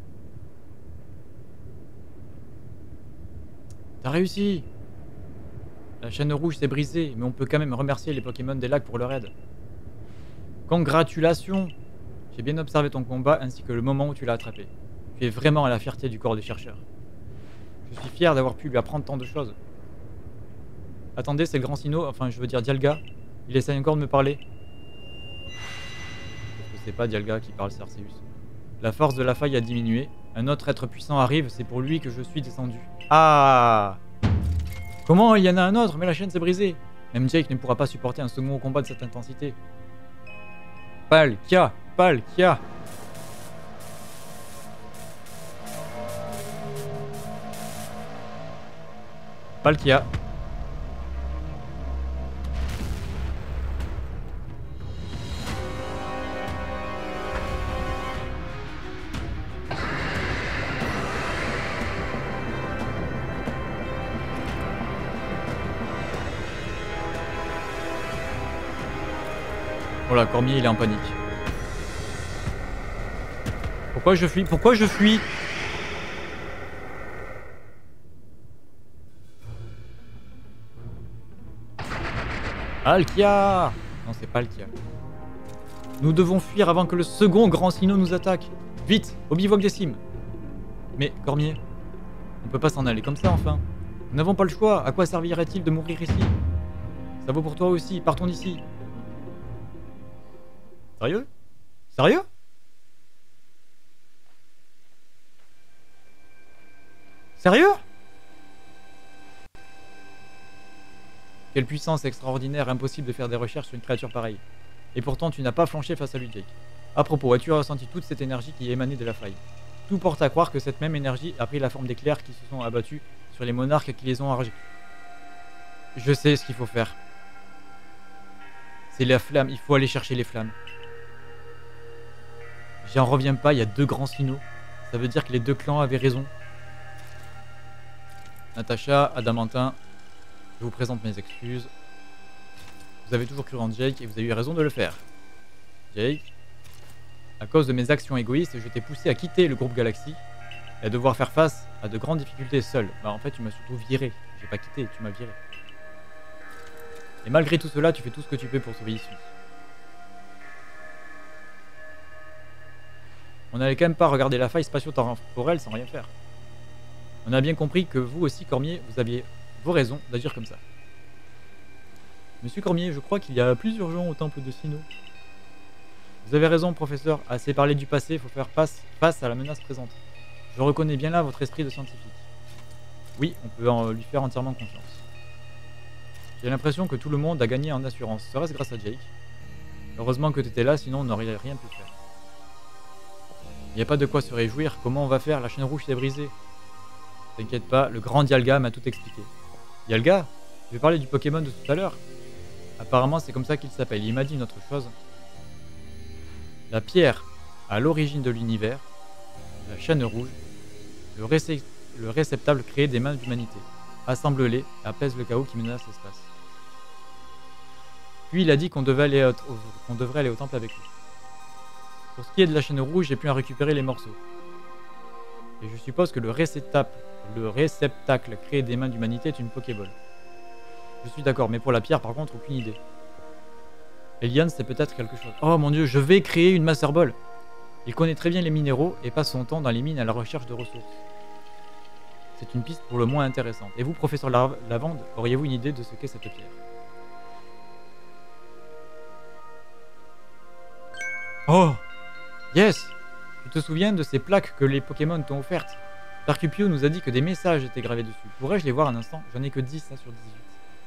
T'as réussi! La chaîne rouge s'est brisée, mais on peut quand même remercier les Pokémon des lacs pour leur aide. Congratulations! J'ai bien observé ton combat ainsi que le moment où tu l'as attrapé. Tu es vraiment à la fierté du corps des chercheurs. Je suis fier d'avoir pu lui apprendre tant de choses. Attendez, c'est le grand Sinnoh, enfin je veux dire Dialga. Il essaye encore de me parler. Parce que c'est pas Dialga qui parle, c'est Arceus. La force de la faille a diminué. Un autre être puissant arrive, c'est pour lui que je suis descendu. Ah! Comment il y en a un autre, mais la chaîne s'est brisée. Même Jake ne pourra pas supporter un second combat de cette intensité. Palkia! Palkia! Palkia! Voilà, Cormier il est en panique. Pourquoi je fuis? Pourquoi je fuis? Palkia! Non, c'est Palkia. Nous devons fuir avant que le second grand Sinnoh nous attaque. Vite, au bivouac des cimes. Mais, Cormier, on peut pas s'en aller comme ça, enfin. Nous n'avons pas le choix. À quoi servirait-il de mourir ici? Ça vaut pour toi aussi. Partons d'ici. Sérieux? Sérieux? Sérieux? Quelle puissance extraordinaire, impossible de faire des recherches sur une créature pareille. Et pourtant, tu n'as pas flanché face à lui, Jake. À propos, as-tu ressenti toute cette énergie qui émanait de la faille? Tout porte à croire que cette même énergie a pris la forme d'éclairs qui se sont abattus sur les monarques qui les ont enragés. Je sais ce qu'il faut faire. C'est la flamme, il faut aller chercher les flammes. J'en reviens pas, il y a 2 grands Sinnoh. Ça veut dire que les deux clans avaient raison. Natacha, Adamantin, je vous présente mes excuses. Vous avez toujours cru en Jake et vous avez eu raison de le faire. Jake, à cause de mes actions égoïstes, je t'ai poussé à quitter le groupe Galaxy et à devoir faire face à de grandes difficultés seul. Bah en fait, tu m'as surtout viré. J'ai pas quitté, tu m'as viré. Et malgré tout cela, tu fais tout ce que tu peux pour sauver Issui. On n'allait quand même pas regarder la faille spatio-temporelle sans rien faire. On a bien compris que vous aussi, Cormier, vous aviez vos raisons d'agir comme ça. Monsieur Cormier, je crois qu'il y a plus urgent au temple de Sinnoh. Vous avez raison, professeur. Assez parlé du passé, il faut faire face à la menace présente. Je reconnais bien là votre esprit de scientifique. Oui, on peut lui faire entièrement confiance. J'ai l'impression que tout le monde a gagné en assurance. Serait-ce grâce à Jake? Heureusement que tu étais là, sinon on n'aurait rien pu faire. Il n'y a pas de quoi se réjouir. Comment on va faire? La chaîne rouge s'est brisée. T'inquiète pas, le grand Dialga m'a tout expliqué. Dialga? Je vais parler du Pokémon de tout à l'heure. Apparemment, c'est comme ça qu'il s'appelle. Il m'a dit une autre chose. La pierre à l'origine de l'univers, la chaîne rouge, le réceptacle créé des mains de l'humanité. Assemble-les, apaise le chaos qui menace l'espace. Puis il a dit qu'on devrait aller au temple avec lui. Pour ce qui est de la chaîne rouge, j'ai pu en récupérer les morceaux. Et je suppose que le réceptacle créé des mains d'humanité est une Pokéball. Je suis d'accord, mais pour la pierre, par contre, aucune idée. Eliane, c'est peut-être quelque chose. Oh mon dieu, je vais créer une Master Ball. Il connaît très bien les minéraux et passe son temps dans les mines à la recherche de ressources. C'est une piste pour le moins intéressante. Et vous, professeur Lavande, auriez-vous une idée de ce qu'est cette pierre? Oh! Yes! Tu te souviens de ces plaques que les Pokémon t'ont offertes? Tarcupio nous a dit que des messages étaient gravés dessus. Pourrais-je les voir un instant? J'en ai que 10 ça, sur 18.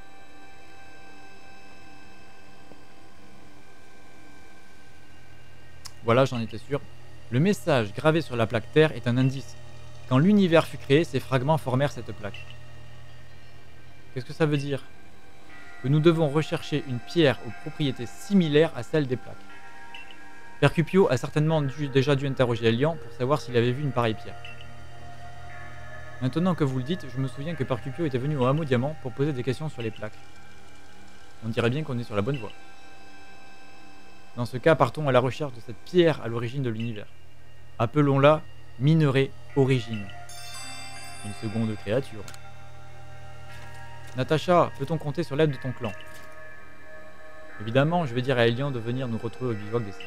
Voilà, j'en étais sûr. Le message gravé sur la plaque Terre est un indice. Quand l'univers fut créé, ces fragments formèrent cette plaque. Qu'est-ce que ça veut dire? Que nous devons rechercher une pierre aux propriétés similaires à celles des plaques. Percupio a certainement déjà dû interroger Elian pour savoir s'il avait vu une pareille pierre. Maintenant que vous le dites, je me souviens que Percupio était venu au hameau Diamant pour poser des questions sur les plaques. On dirait bien qu'on est sur la bonne voie. Dans ce cas, partons à la recherche de cette pierre à l'origine de l'univers. Appelons-la Minerai Origine. Une seconde créature. Natacha, peut-on compter sur l'aide de ton clan? Évidemment, je vais dire à Elian de venir nous retrouver au bivouac des Cygnes.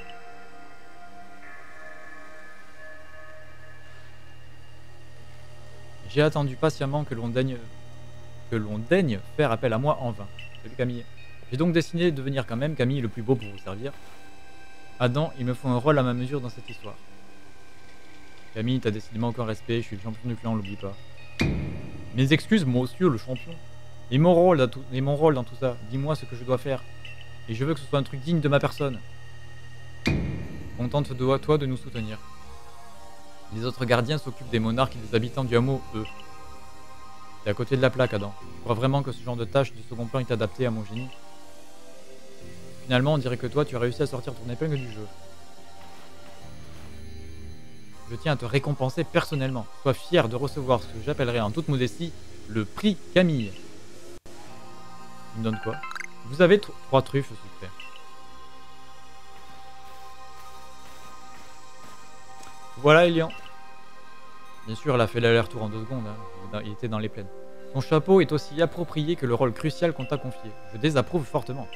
J'ai attendu patiemment que l'on daigne faire appel à moi en vain. Salut Camille. J'ai donc décidé de venir quand même, Camille est le plus beau pour vous servir. Adam, il me faut un rôle à ma mesure dans cette histoire. Camille, t'as décidément aucun respect, je suis le champion du clan, l'oublie pas. Mes excuses, monsieur le champion. Et mon rôle dans tout ça, dis-moi ce que je dois faire. Et je veux que ce soit un truc digne de ma personne. Contente-toi de nous soutenir. Les autres gardiens s'occupent des monarques et des habitants du hameau, eux. T'es à côté de la plaque, Adam. Tu crois vraiment que ce genre de tâche du second plan est adapté à mon génie? Finalement, on dirait que toi, tu as réussi à sortir ton épingle du jeu. Je tiens à te récompenser personnellement. Sois fier de recevoir ce que j'appellerai en toute modestie le prix Camille. Il me donne quoi? Vous avez 3 truffes sucrées. Voilà Elian. Bien sûr, elle a fait l'aller-retour en 2 secondes. Hein. Il était dans les plaines. Ton chapeau est aussi approprié que le rôle crucial qu'on t'a confié. Je désapprouve fortement.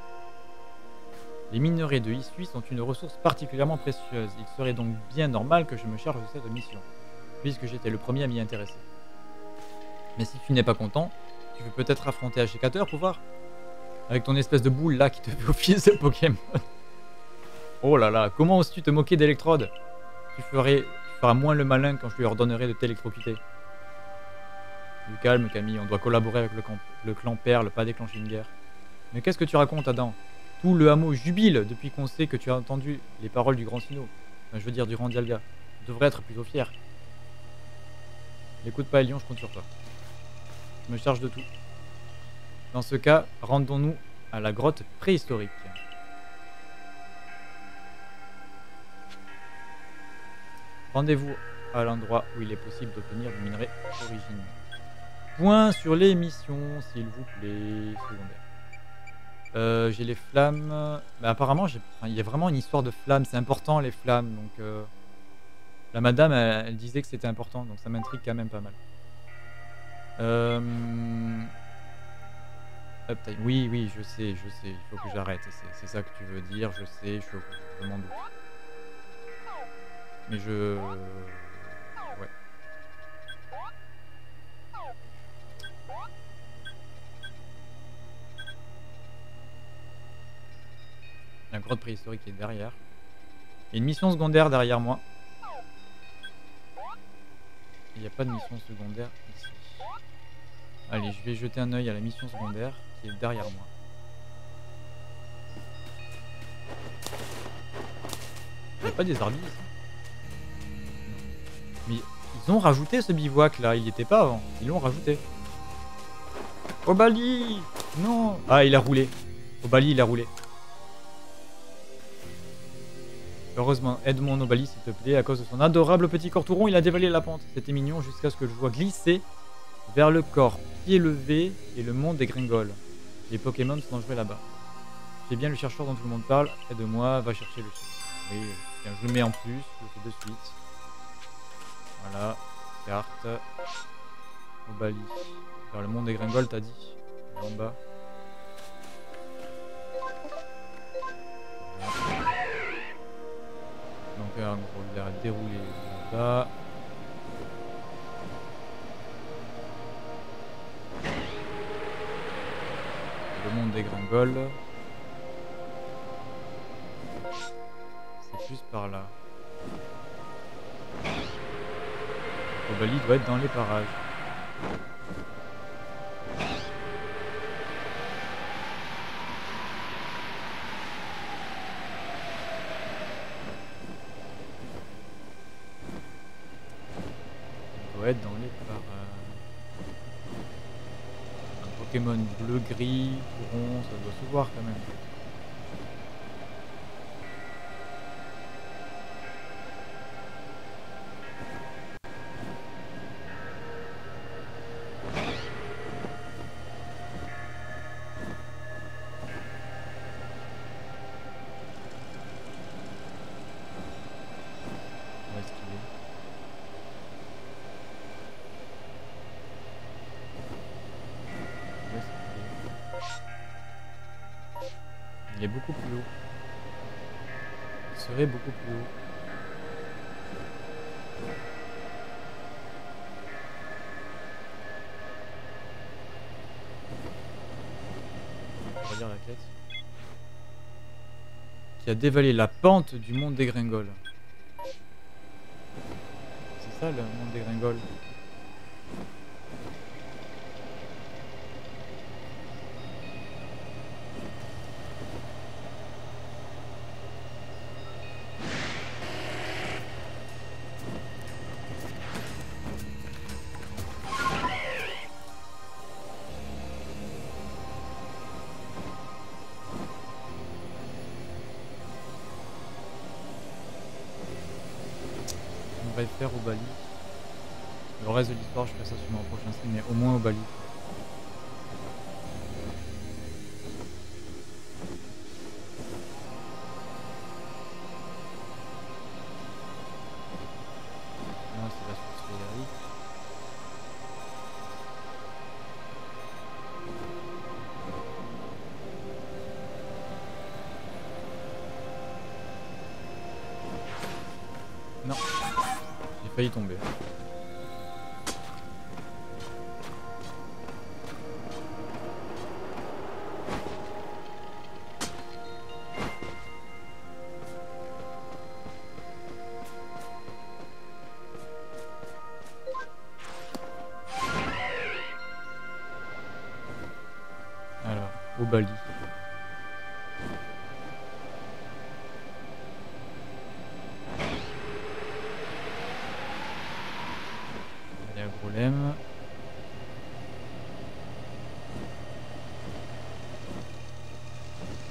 Les minerais de Issui sont une ressource particulièrement précieuse. Il serait donc bien normal que je me charge de cette mission, puisque j'étais le premier à m'y intéresser. Mais si tu n'es pas content, tu peux peut-être affronter Ashikater pour voir. Avec ton espèce de boule là qui te fait office de Pokémon. Oh là là, comment oses-tu te moquer d'Electrode? Tu feras moins le malin quand je lui ordonnerai de t'électrocuter. Du calme Camille, on doit collaborer avec le clan Perle, pas déclencher une guerre. Mais qu'est-ce que tu racontes Adam? Tout le hameau jubile depuis qu'on sait que tu as entendu les paroles du grand Sinnoh. Enfin, je veux dire du grand Dialga. Tu devrais être plutôt fier. N'écoute pas Elion, je compte sur toi. Je me charge de tout. Dans ce cas, rendons-nous à la grotte préhistorique. Rendez-vous à l'endroit où il est possible d'obtenir du minerai d'origine. Point sur les missions, s'il vous plaît, secondaire. J'ai les flammes. Bah, apparemment, il y a vraiment une histoire de flammes. C'est important les flammes. Donc, la madame, elle disait que c'était important. Donc, ça m'intrigue quand même pas mal. Uptime. Oui, oui, je sais, je sais. Il faut que j'arrête. C'est ça que tu veux dire. Je sais, je m'en doute. Mais je... Ouais. La grotte préhistorique est derrière. Il y a une mission secondaire derrière moi. Il n'y a pas de mission secondaire ici. Allez, je vais jeter un œil à la mission secondaire qui est derrière moi. Il n'y a pas des arbres ici. Mais ils ont rajouté ce bivouac là, il n'y était pas avant. Ils l'ont rajouté. Obali! Non! Ah, il a roulé. Obali, il a roulé. Heureusement, aide-moi Obali s'il te plaît, à cause de son adorable petit corps tout rond, il a dévalé la pente. C'était mignon jusqu'à ce que je vois glisser vers le corps, pied levé et le mont dégringole. Les Pokémon sont dangereux là-bas. C'est bien le chercheur dont tout le monde parle, aide-moi, va chercher le chercheur. Oui, tiens, je le mets en plus, je le fais de suite. Voilà, carte. Obali. Vers le mont dégringole, t'as dit? En bas. Voilà. Donc en gros, il a déroulé là-bas. Le monde dégringole. C'est juste par là. Obali doit être dans les parages. Être dans les parages. Un Pokémon bleu, gris, rond, ça doit se voir quand même. Où est-ce qu'il est ? Il est beaucoup plus haut. Il serait beaucoup plus haut. On va lire la quête. Qui a dévalé la pente du mont dégringole. C'est ça le mont dégringole. On va le faire au Bali. Le reste de l'histoire, je ferai ça sur mon prochain stream, mais au moins au Bali. Non, c'est la source féerique. Non, j'ai failli tomber. Alors, au Bali. Il y a un problème.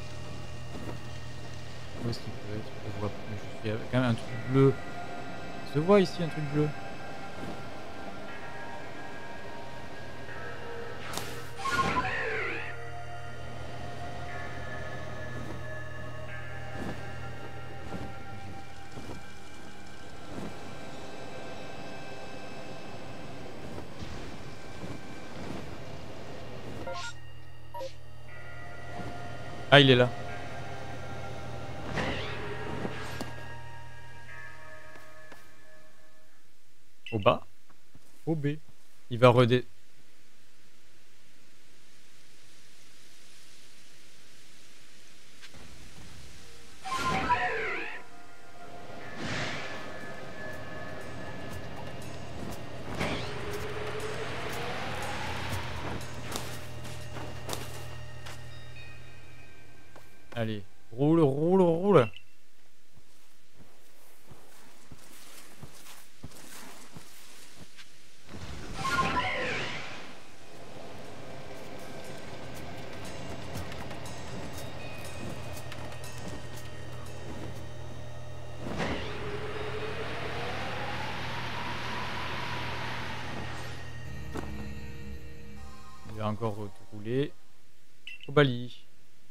Où est-ce qu'il peut être? Je vois, mais je suis quand même un truc bleu. Ce se voit ici un truc bleu. Ah, il est là. Au bas. Au B. Il va redé... Allez. Roule, roule, roule. Il va encore rouler. Au Bali.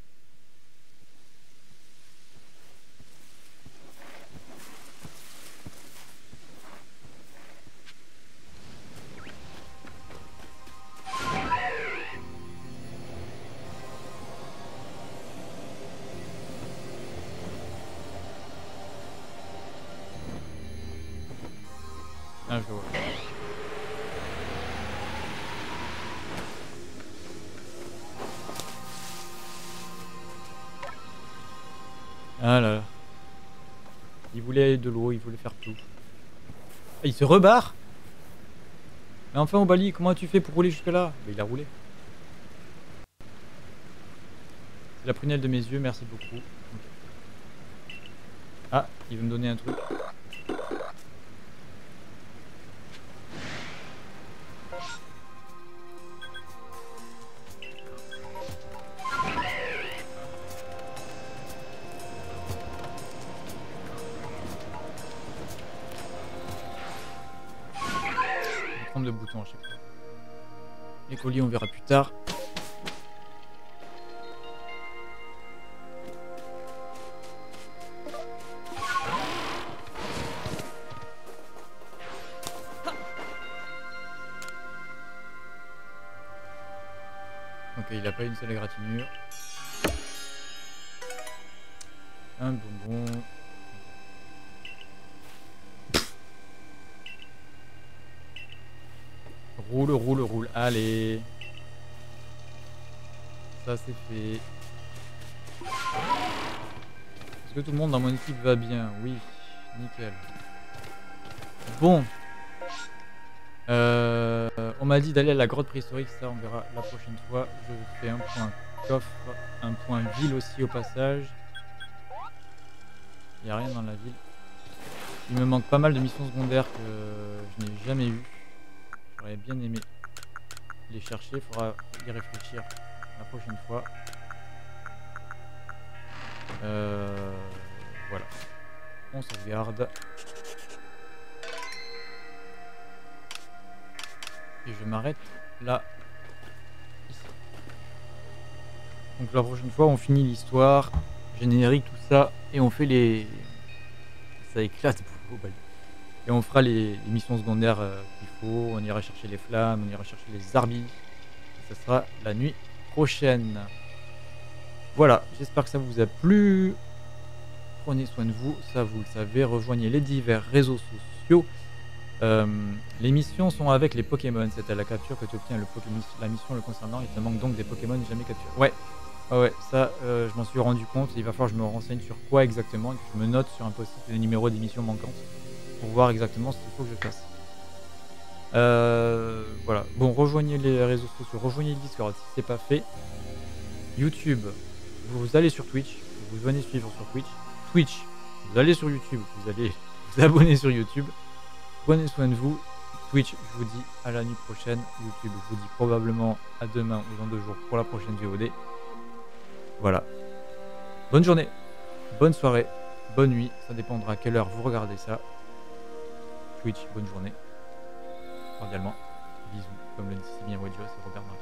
Ah, je vois. Ah là là. Il voulait de l'eau, il voulait faire tout. Ah, il se rebarre. Mais enfin, au Bali, comment tu fait pour rouler jusque là? Bah, il a roulé. C'est la prunelle de mes yeux, merci beaucoup. Okay. Ah, il veut me donner un truc. De boutons à chaque fois. Les colis on verra plus tard. Ok, il a pas une seule égratignure. Un bonbon. Roule, roule, roule. Allez. Ça c'est fait. Est-ce que tout le monde dans mon équipe va bien? Oui. Nickel. Bon. On m'a dit d'aller à la grotte préhistorique. Ça on verra la prochaine fois. Je fais un point coffre. Un point ville aussi au passage. Il n'y a rien dans la ville. Il me manque pas mal de missions secondaires que je n'ai jamais eues. J'aurais bien aimé les chercher, il faudra y réfléchir la prochaine fois. Voilà. On sauvegarde. Et je m'arrête là. Ici. Donc la prochaine fois on finit l'histoire, générique, tout ça, et on fait les... Ça éclate pour Bali. Et on fera les missions secondaires qu'il faut, on ira chercher les flammes, on ira chercher les arbis. Et ça sera la nuit prochaine. Voilà, j'espère que ça vous a plu. Prenez soin de vous, ça vous le savez. Rejoignez les divers réseaux sociaux. Les missions sont avec les Pokémon. C'est à la capture que tu obtiens la mission le concernant. Il te manque donc des Pokémon jamais capturés. Ouais, ouais, ça je m'en suis rendu compte. Il va falloir que je me renseigne sur quoi exactement et que je me note sur un post-it les numéros des missions manquantes pour voir exactement ce qu'il faut que je fasse. Voilà. Bon, rejoignez les réseaux sociaux, rejoignez le Discord si c'est pas fait. YouTube, vous allez sur Twitch, vous venez suivre sur Twitch. Twitch, vous allez sur YouTube, vous allez vous abonner sur YouTube. Prenez soin de vous. Twitch, je vous dis à la nuit prochaine. YouTube, je vous dis probablement à demain ou dans 2 jours pour la prochaine VOD. Voilà. Bonne journée, bonne soirée, bonne nuit. Ça dépendra à quelle heure vous regardez ça. Twitch, bonne journée. Cordialement. Bisous, comme le dit si bien Wedjo, c'est Robert Marie.